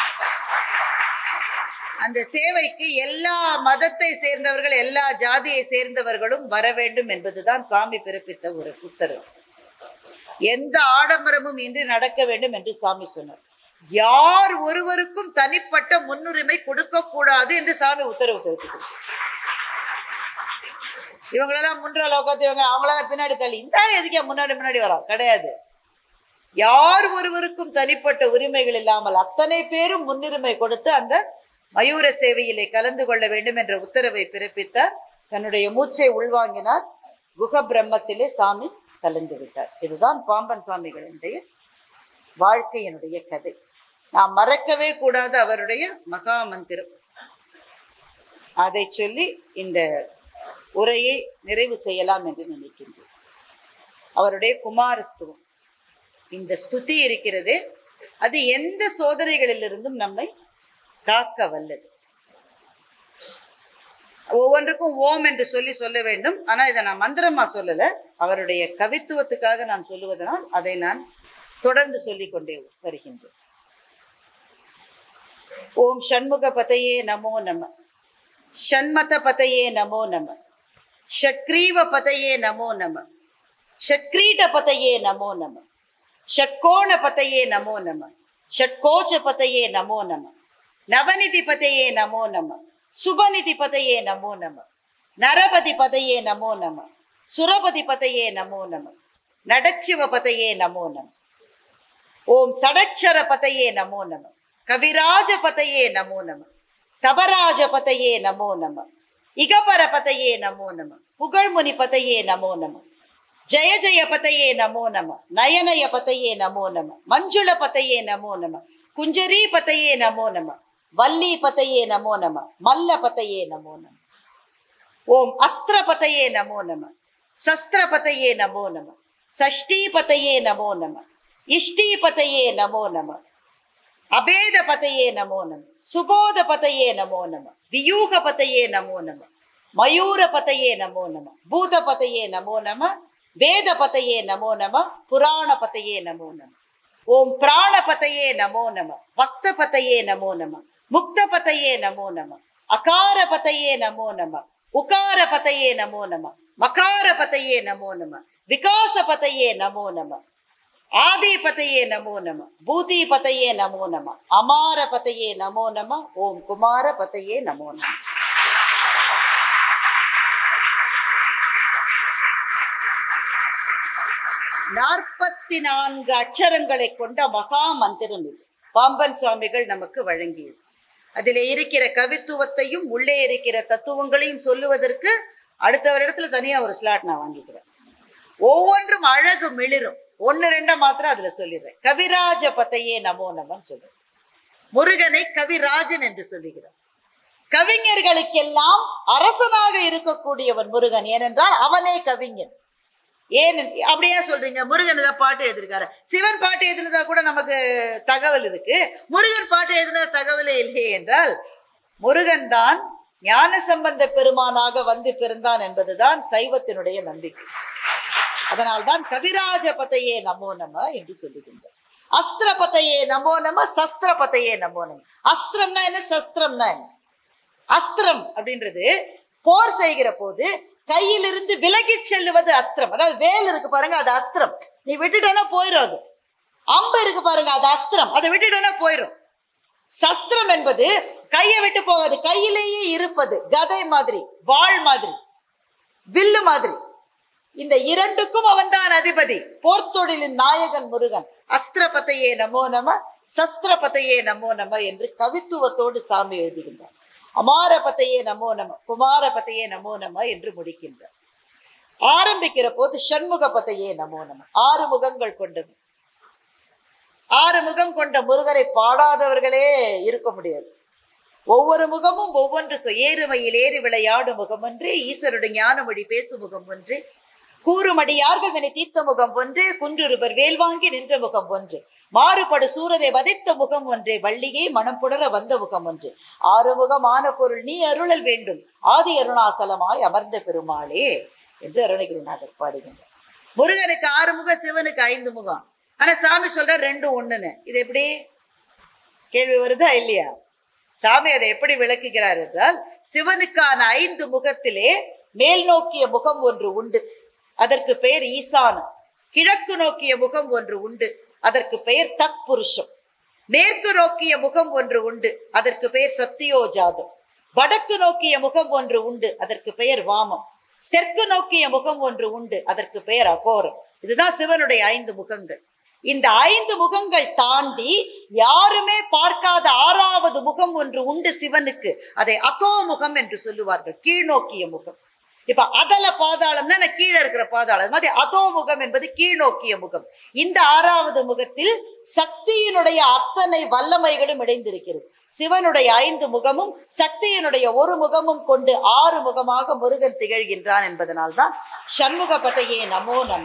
அந்த சேவைக்கு எல்லா மதத்தை சேர்ந்தவர்கள், எல்லா ஜாதியை சேர்ந்தவர்களும் வர வேண்டும் என்பதுதான் சாமி பிறப்பித்த ஒரு உத்தரவு. எந்த ஆடம்பரமும் இன்றி நடக்க வேண்டும் என்று சாமி சொன்னார். யார் ஒருவருக்கும் தனிப்பட்ட முன்னுரிமை கொடுக்க கூடாது என்று சாமி உத்தரவு பிறப்பித்தார். இவங்களெல்லாம் முன்றால் உட்காந்து இவங்க அவங்களால பின்னாடி தள்ளி இந்த எதுக்கே முன்னாடி வரா கிடையாது. யார் ஒருவருக்கும் தனிப்பட்ட உரிமைகள் இல்லாமல் அத்தனை பேரும் முன்னுரிமை கொடுத்து அந்த மயூர சேவையிலே கலந்து கொள்ள வேண்டும் என்ற உத்தரவை பிறப்பித்தார். தன்னுடைய மூச்சை உள்வாங்கினார். குக பிரம்மத்திலே சாமி கலந்து விட்டார். இதுதான் பாம்பன் சாமிகளுடைய வாழ்க்கையினுடைய கதை. நாம் மறக்கவே கூடாது அவருடைய மகா மந்திரம். அதை சொல்லி இந்த உரையை நிறைவு செய்யலாம் என்று நினைக்கின்றேன். அவருடைய குமாரஸ்துவம், இந்த ஸ்துதி இருக்கிறதே, அது எந்த சோதனைகளிலிருந்தும் நம்மை காக்க வல்லது. ஒவ்வொன்றுக்கும் ஓம் என்று சொல்ல வேண்டும். ஆனா இதை நான் மந்திரமா சொல்லல, அவருடைய கவித்துவத்துக்காக நான் சொல்லுவதனால் அதை நான் தொடர்ந்து சொல்லிக் கொண்டே வருகின்றேன். ஓம் ஷண்முக பதையே நமோ நம, ஷண்மத பதையே நமோ நம, ஷட்கிரீவ பதையே நமோ நம, ஷட்கிரீட பதையே நமோ நம, ஷட்கோண பதையே நமோ நம, ஷட்கோச்ச பதையே நமோ நம, நவநிதி பதையே நமோ நம, சுபநிதி பதையே நமோ நம, நரபதி பதையே நமோ நம, சுரபதி பதையே நமோ நம, நடச்சிவ பதையே நமோ நம. ஓம் சடட்சர பதையே நமோ நம, கவிராஜ பதையே நமோ நம, தபராஜ பதையே நமோ நம, இகபர பதையே நமோ நம, புகழ்முனி பதையே நமோ நம, ஜய ஜய பதையே நமோ நம, நயனய பதையே நமோ நம, மஞ்சுள பதையே நமோ நம, குஞ்சரி பதையே நமோ நம, வள்ளி பதையே நமோ நம, மல்ல பதையே நமோ நம. ஓம் அஸ்திர பதையே நமோ நம, சஸ்திர பதையே நமோ நம, சஷ்டி பதையே நமோ நம, இஷ்டி பதையே நமோ நம, அபேத பதையே நமோ நம, சுபோத பதையே நமோ நம, வியூக பதையே நமோ நம, மயூர பதையே நமோ நம, பூத பதையே நமோ நம, வேத பதையே நமோ நம, புராண பதையே நமோ நம. ஓம் பிராண பதையே நமோ நம, பக்த பதையே நமோ நம, முக்த பதையே நமோ நம, அகார பதையே நமோ நம, உகார பதையே நமோ நம, மகார பதையே நமோ நம, விகாச பதையே நமோ நம, ஆதி பதையே நமோ நம, பூதி பதையே நமோ நம, அமார பதையே நமோ நம, ஓம் குமார பதையே நமோ நம. 44 அட்சரங்களை கொண்ட மகா மந்திரம் இது பாம்பன் சுவாமிகள் நமக்கு வழங்கியது. அதிலே இருக்கிற கவித்துவத்தையும் உள்ளே இருக்கிற தத்துவங்களையும் சொல்லுவதற்கு அடுத்த வருடத்துல தனியா ஒரு ஸ்லாட் நான் வாங்கிக்கிறேன். ஒவ்வொன்றும் அழகு மிளிரும். 1-2 மாத்திரம் அதுல சொல்லிடுறேன். கவிராஜ பதையே நமோ நமன்னு சொல்றேன். முருகனை கவிராஜன் என்று சொல்லுகிறார். கவிஞர்களுக்கெல்லாம் அரசனாக இருக்கக்கூடியவன் முருகன். ஏனென்றால் அவனே கவிஞன். ஏன் அப்படியே சொல்றீங்க? முருகன் ஏதாவது பாட்டு எழுதிருக்காரு. சிவன் பாட்டு எழுதினதா கூட நமக்கு தகவல் இருக்கு. முருகன் பாட்டு எழுதின தகவலே இல்லையே என்றால், முருகன் தான் ஞான சம்பந்த பெருமானாக வந்து பிறந்தான் என்பதுதான் சைவத்தினுடைய நம்பிக்கை. அதனால்தான் கவிராஜ பதையே நமோ நம என்று சொல்லுகின்றார். அஸ்திர பதையே நமோ நம, சஸ்திர பதையே நமோ நம. அஸ்திரம்னா என்ன, சஸ்திரம்னா என்ன? அஸ்திரம் அப்படின்றது போர் செய்கிற போது கையிலிருந்து விலகி செல்லுவது அஸ்திரம். அதாவது வேல் இருக்கு பாருங்க, அது அஸ்திரம். நீ விட்டுட்டேன்னா போயிடும். அது அம்பு இருக்கு பாருங்க, அது அஸ்திரம். அதை விட்டுட்டேன்னா போயிடும். சஸ்திரம் என்பது கையை விட்டு போகாது, கையிலேயே இருப்பது. கதை மாதிரி, வாள் மாதிரி, வில்லு மாதிரி. இந்த இரண்டுக்கும் அவன் தான் அதிபதி. போர்த்தொழிலின் நாயகன் முருகன். அஸ்திர பதையே நமோ நம, சஸ்திர பதையே நமோ நம என்று கவித்துவத்தோடு சாமி எழுதுகின்றார். அமார பதையே நமோ நம, குமார பதையே நமோ நம என்று முடிக்கின்றார். ஆரம்பிக்கிற போது ஷண்முக பதையே நமோ நம. 6 முகங்கள் கொண்டது. 6 முகம் கொண்ட முருகரை பாடாதவர்களே இருக்க முடியாது. ஒவ்வொரு முகமும் ஒவ்வொன்று. ஏறுமையில் ஏறி விளையாடும் முகம் ஒன்றே, ஈஸ்வருடைய ஞானமொழி பேசும் முகம் ஒன்றே, கூறுமடியார்கள் வினை தீர்த்த முகம் ஒன்றே, குன்றுருவர் வேல் வாங்கி நின்ற முகம் ஒன்று, மாறுபடு சூரரை வதைத்த முகம் ஒன்றே, வள்ளியை மனம் புணர வந்த முகம் ஒன்று, 6 முகமான பொருள் நீ அருளல் வேண்டும், ஆதி அருணாசலமாய் அமர்ந்த பெருமாளே என்று அருணகிரிநாதர் பாடுகின்றார். முருகனுக்கு 6 முகம், சிவனுக்கு 5 முகம். ஆனா சாமி சொல்ற 2 1ன்னு. இது எப்படி கேள்வி வருதா இல்லையா? சாமி அதை எப்படி விளக்குகிறார் என்றால், சிவனுக்கான 5 முகத்திலே மேல் நோக்கிய முகம் ஒன்று உண்டு, அதற்கு பெயர் ஈசானம். கிழக்கு நோக்கிய முகம் ஒன்று உண்டு, அதற்கு பெயர் தத் புருஷம். மேற்கு நோக்கிய முகம் ஒன்று உண்டு, அதற்கு பெயர் சத்தியோஜாதம். வடக்கு நோக்கிய முகம் ஒன்று உண்டு, அதற்கு பெயர் வாமம். தெற்கு நோக்கிய முகம் ஒன்று உண்டு, அதற்கு பெயர் அகோரம். இதுதான் சிவனுடைய 5 முகங்கள். இந்த 5 முகங்கள் தாண்டி யாருமே பார்க்காத 6வது முகம் ஒன்று உண்டு சிவனுக்கு. அதை அதோ முகம் என்று சொல்லுவார்கள், கீழ்நோக்கிய முகம். இப்ப அதல பாதாளம்னா கீழே இருக்கிற பாதாளம். அது மாதிரி அதோ முகம் என்பது கீழ்நோக்கிய முகம். இந்த 6வது முகத்தில் சக்தியினுடைய அத்தனை வல்லமைகளும் இணைந்திருக்கிறது. சிவனுடைய 5 முகமும் சக்தியினுடைய 1 முகமும் கொண்டு 6 முகமாக முருகன் திகழ்கின்றான் என்பதனால்தான் ஷண்முக பதையே நமோ நம,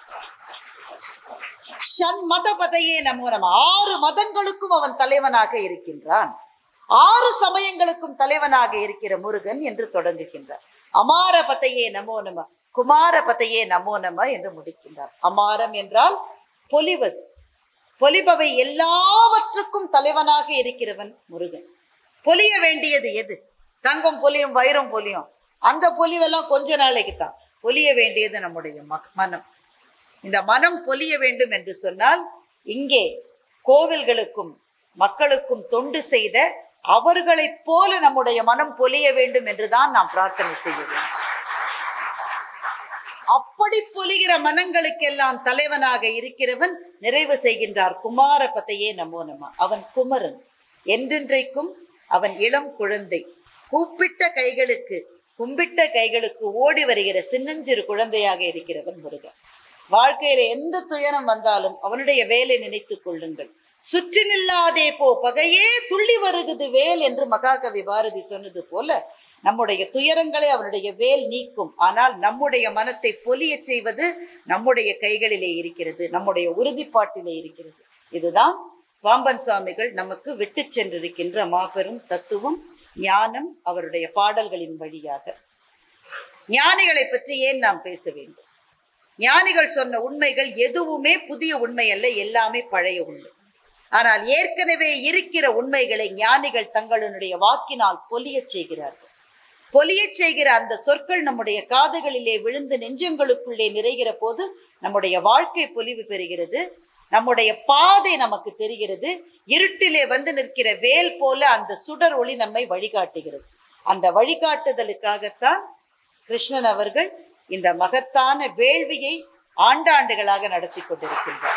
ஷண்மத பதையே நமோ நம. 6 மதங்களுக்கும் அவன் தலைவனாக இருக்கின்றான். 6 சமயங்களுக்கும் தலைவனாக இருக்கிற முருகன் என்று தொடங்குகின்றார். அமார பதையே நமோ நம, குமார பதையே நமோ நம என்று முடிக்கின்றார். அமாரம் என்றால் பொலிவது, பொலிபவை எல்லாவற்றுக்கும் தலைவனாக இருக்கிறவன் முருகன். பொலிய வேண்டியது எது? தங்கம் பொலியும், வைரம் பொலியும். அந்த பொலிவெல்லாம் கொஞ்ச நாளைக்கு தான். பொலிய வேண்டியது நம்முடைய மனம். இந்த மனம் பொலிய வேண்டும் என்று சொன்னால், இங்கே கோவில்களுக்கும் மக்களுக்கும் தொண்டு செய்த அவர்களைப் போல நம்முடைய மனம் பொலிய வேண்டும் என்றுதான் நாம் பிரார்த்தனை செய்கிறோம். அப்படி பொலிகிற மனங்களுக்கெல்லாம் தலைவனாக இருக்கிறவன் நிறைவு செய்கின்றார். குமார பதையே நமோ நம. அவன் குமரன், என்றென்றைக்கும் அவன் இளம் குழந்தை. கூப்பிட்ட கைகளுக்கு, கும்பிட்ட கைகளுக்கு ஓடி வருகிற சின்னஞ்சிறு குழந்தையாக இருக்கிறவன் முருகன். வாழ்க்கையில எந்த துயரம் வந்தாலும் அவனுடைய வேலை நினைத்துக் கொள்ளுங்கள். சுற்றி நில்லாதே போ பகையே துள்ளி வருகுது வேல் என்று மகாகவி பாரதி சொன்னது போல, நம்முடைய துயரங்களை அவனுடைய வேல் நீக்கும். ஆனால் நம்முடைய மனத்தை பொலிய செய்வது நம்முடைய கைகளிலே இருக்கிறது, நம்முடைய உறுதிப்பாட்டிலே இருக்கிறது. இதுதான் பாம்பன் சுவாமிகள் நமக்கு விட்டு சென்றிருக்கின்ற மாபெரும் தத்துவம், ஞானம். அவருடைய பாடல்களின் வழியாக ஞானிகளை பற்றி ஏன் நாம் பேச வேண்டும்? ஞானிகள் சொன்ன உண்மைகள் எதுவுமே புதிய உண்மை அல்ல, எல்லாமே பழைய உண்மை. ஆனால் ஏற்கனவே இருக்கிற உண்மைகளை ஞானிகள் தங்களுடைய வாக்கினால் பொலிய செய்கிறார்கள். பொலிய செய்கிற அந்த சொற்கள் நம்முடைய காதுகளிலே விழுந்து நெஞ்சங்களுக்குள்ளே நிறைகிற போது நம்முடைய வாழ்க்கை பொலிவு பெறுகிறது, நம்முடைய பாதை நமக்கு தெரிகிறது. இருட்டிலே வந்து நிற்கிற வேல் போல அந்த சுடர் ஒளி நம்மை வழிகாட்டுகிறது. அந்த வழிகாட்டுதலுக்காகத்தான் கிருஷ்ணன் அவர்கள் இந்த மகத்தான வேள்வியை ஆண்டாண்டுகளாக நடத்தி கொண்டிருக்கின்றார்.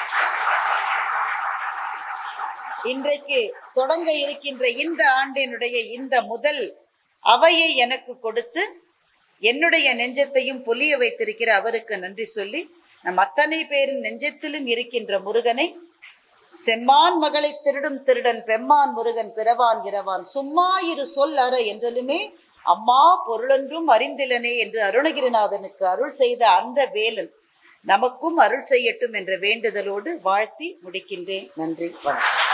இன்றைக்கு தொடங்க இருக்கின்ற இந்த ஆண்டினுடைய இந்த முதல் அவையை எனக்கு கொடுத்து என்னுடைய நெஞ்சத்தையும் பொலிய வைத்திருக்கிற அவருக்கு நன்றி சொல்லி, நம் அத்தனை பேரின் நெஞ்சத்திலும் இருக்கின்ற முருகனை, செம்மான் மகளை திருடும் திருடன் பெம்மான் முருகன் பிறவான் இரவான் சும்மா இரு சொல் அற என்றலுமே அம்மா பொருளொன்றும் அறிந்திலனே என்று அருணகிரிநாதனுக்கு அருள் செய்த அந்த வேலன் நமக்கும் அருள் செய்யட்டும் என்ற வேண்டுதலோடு வாழ்த்தி முடிக்கின்றேன். நன்றி, வணக்கம்.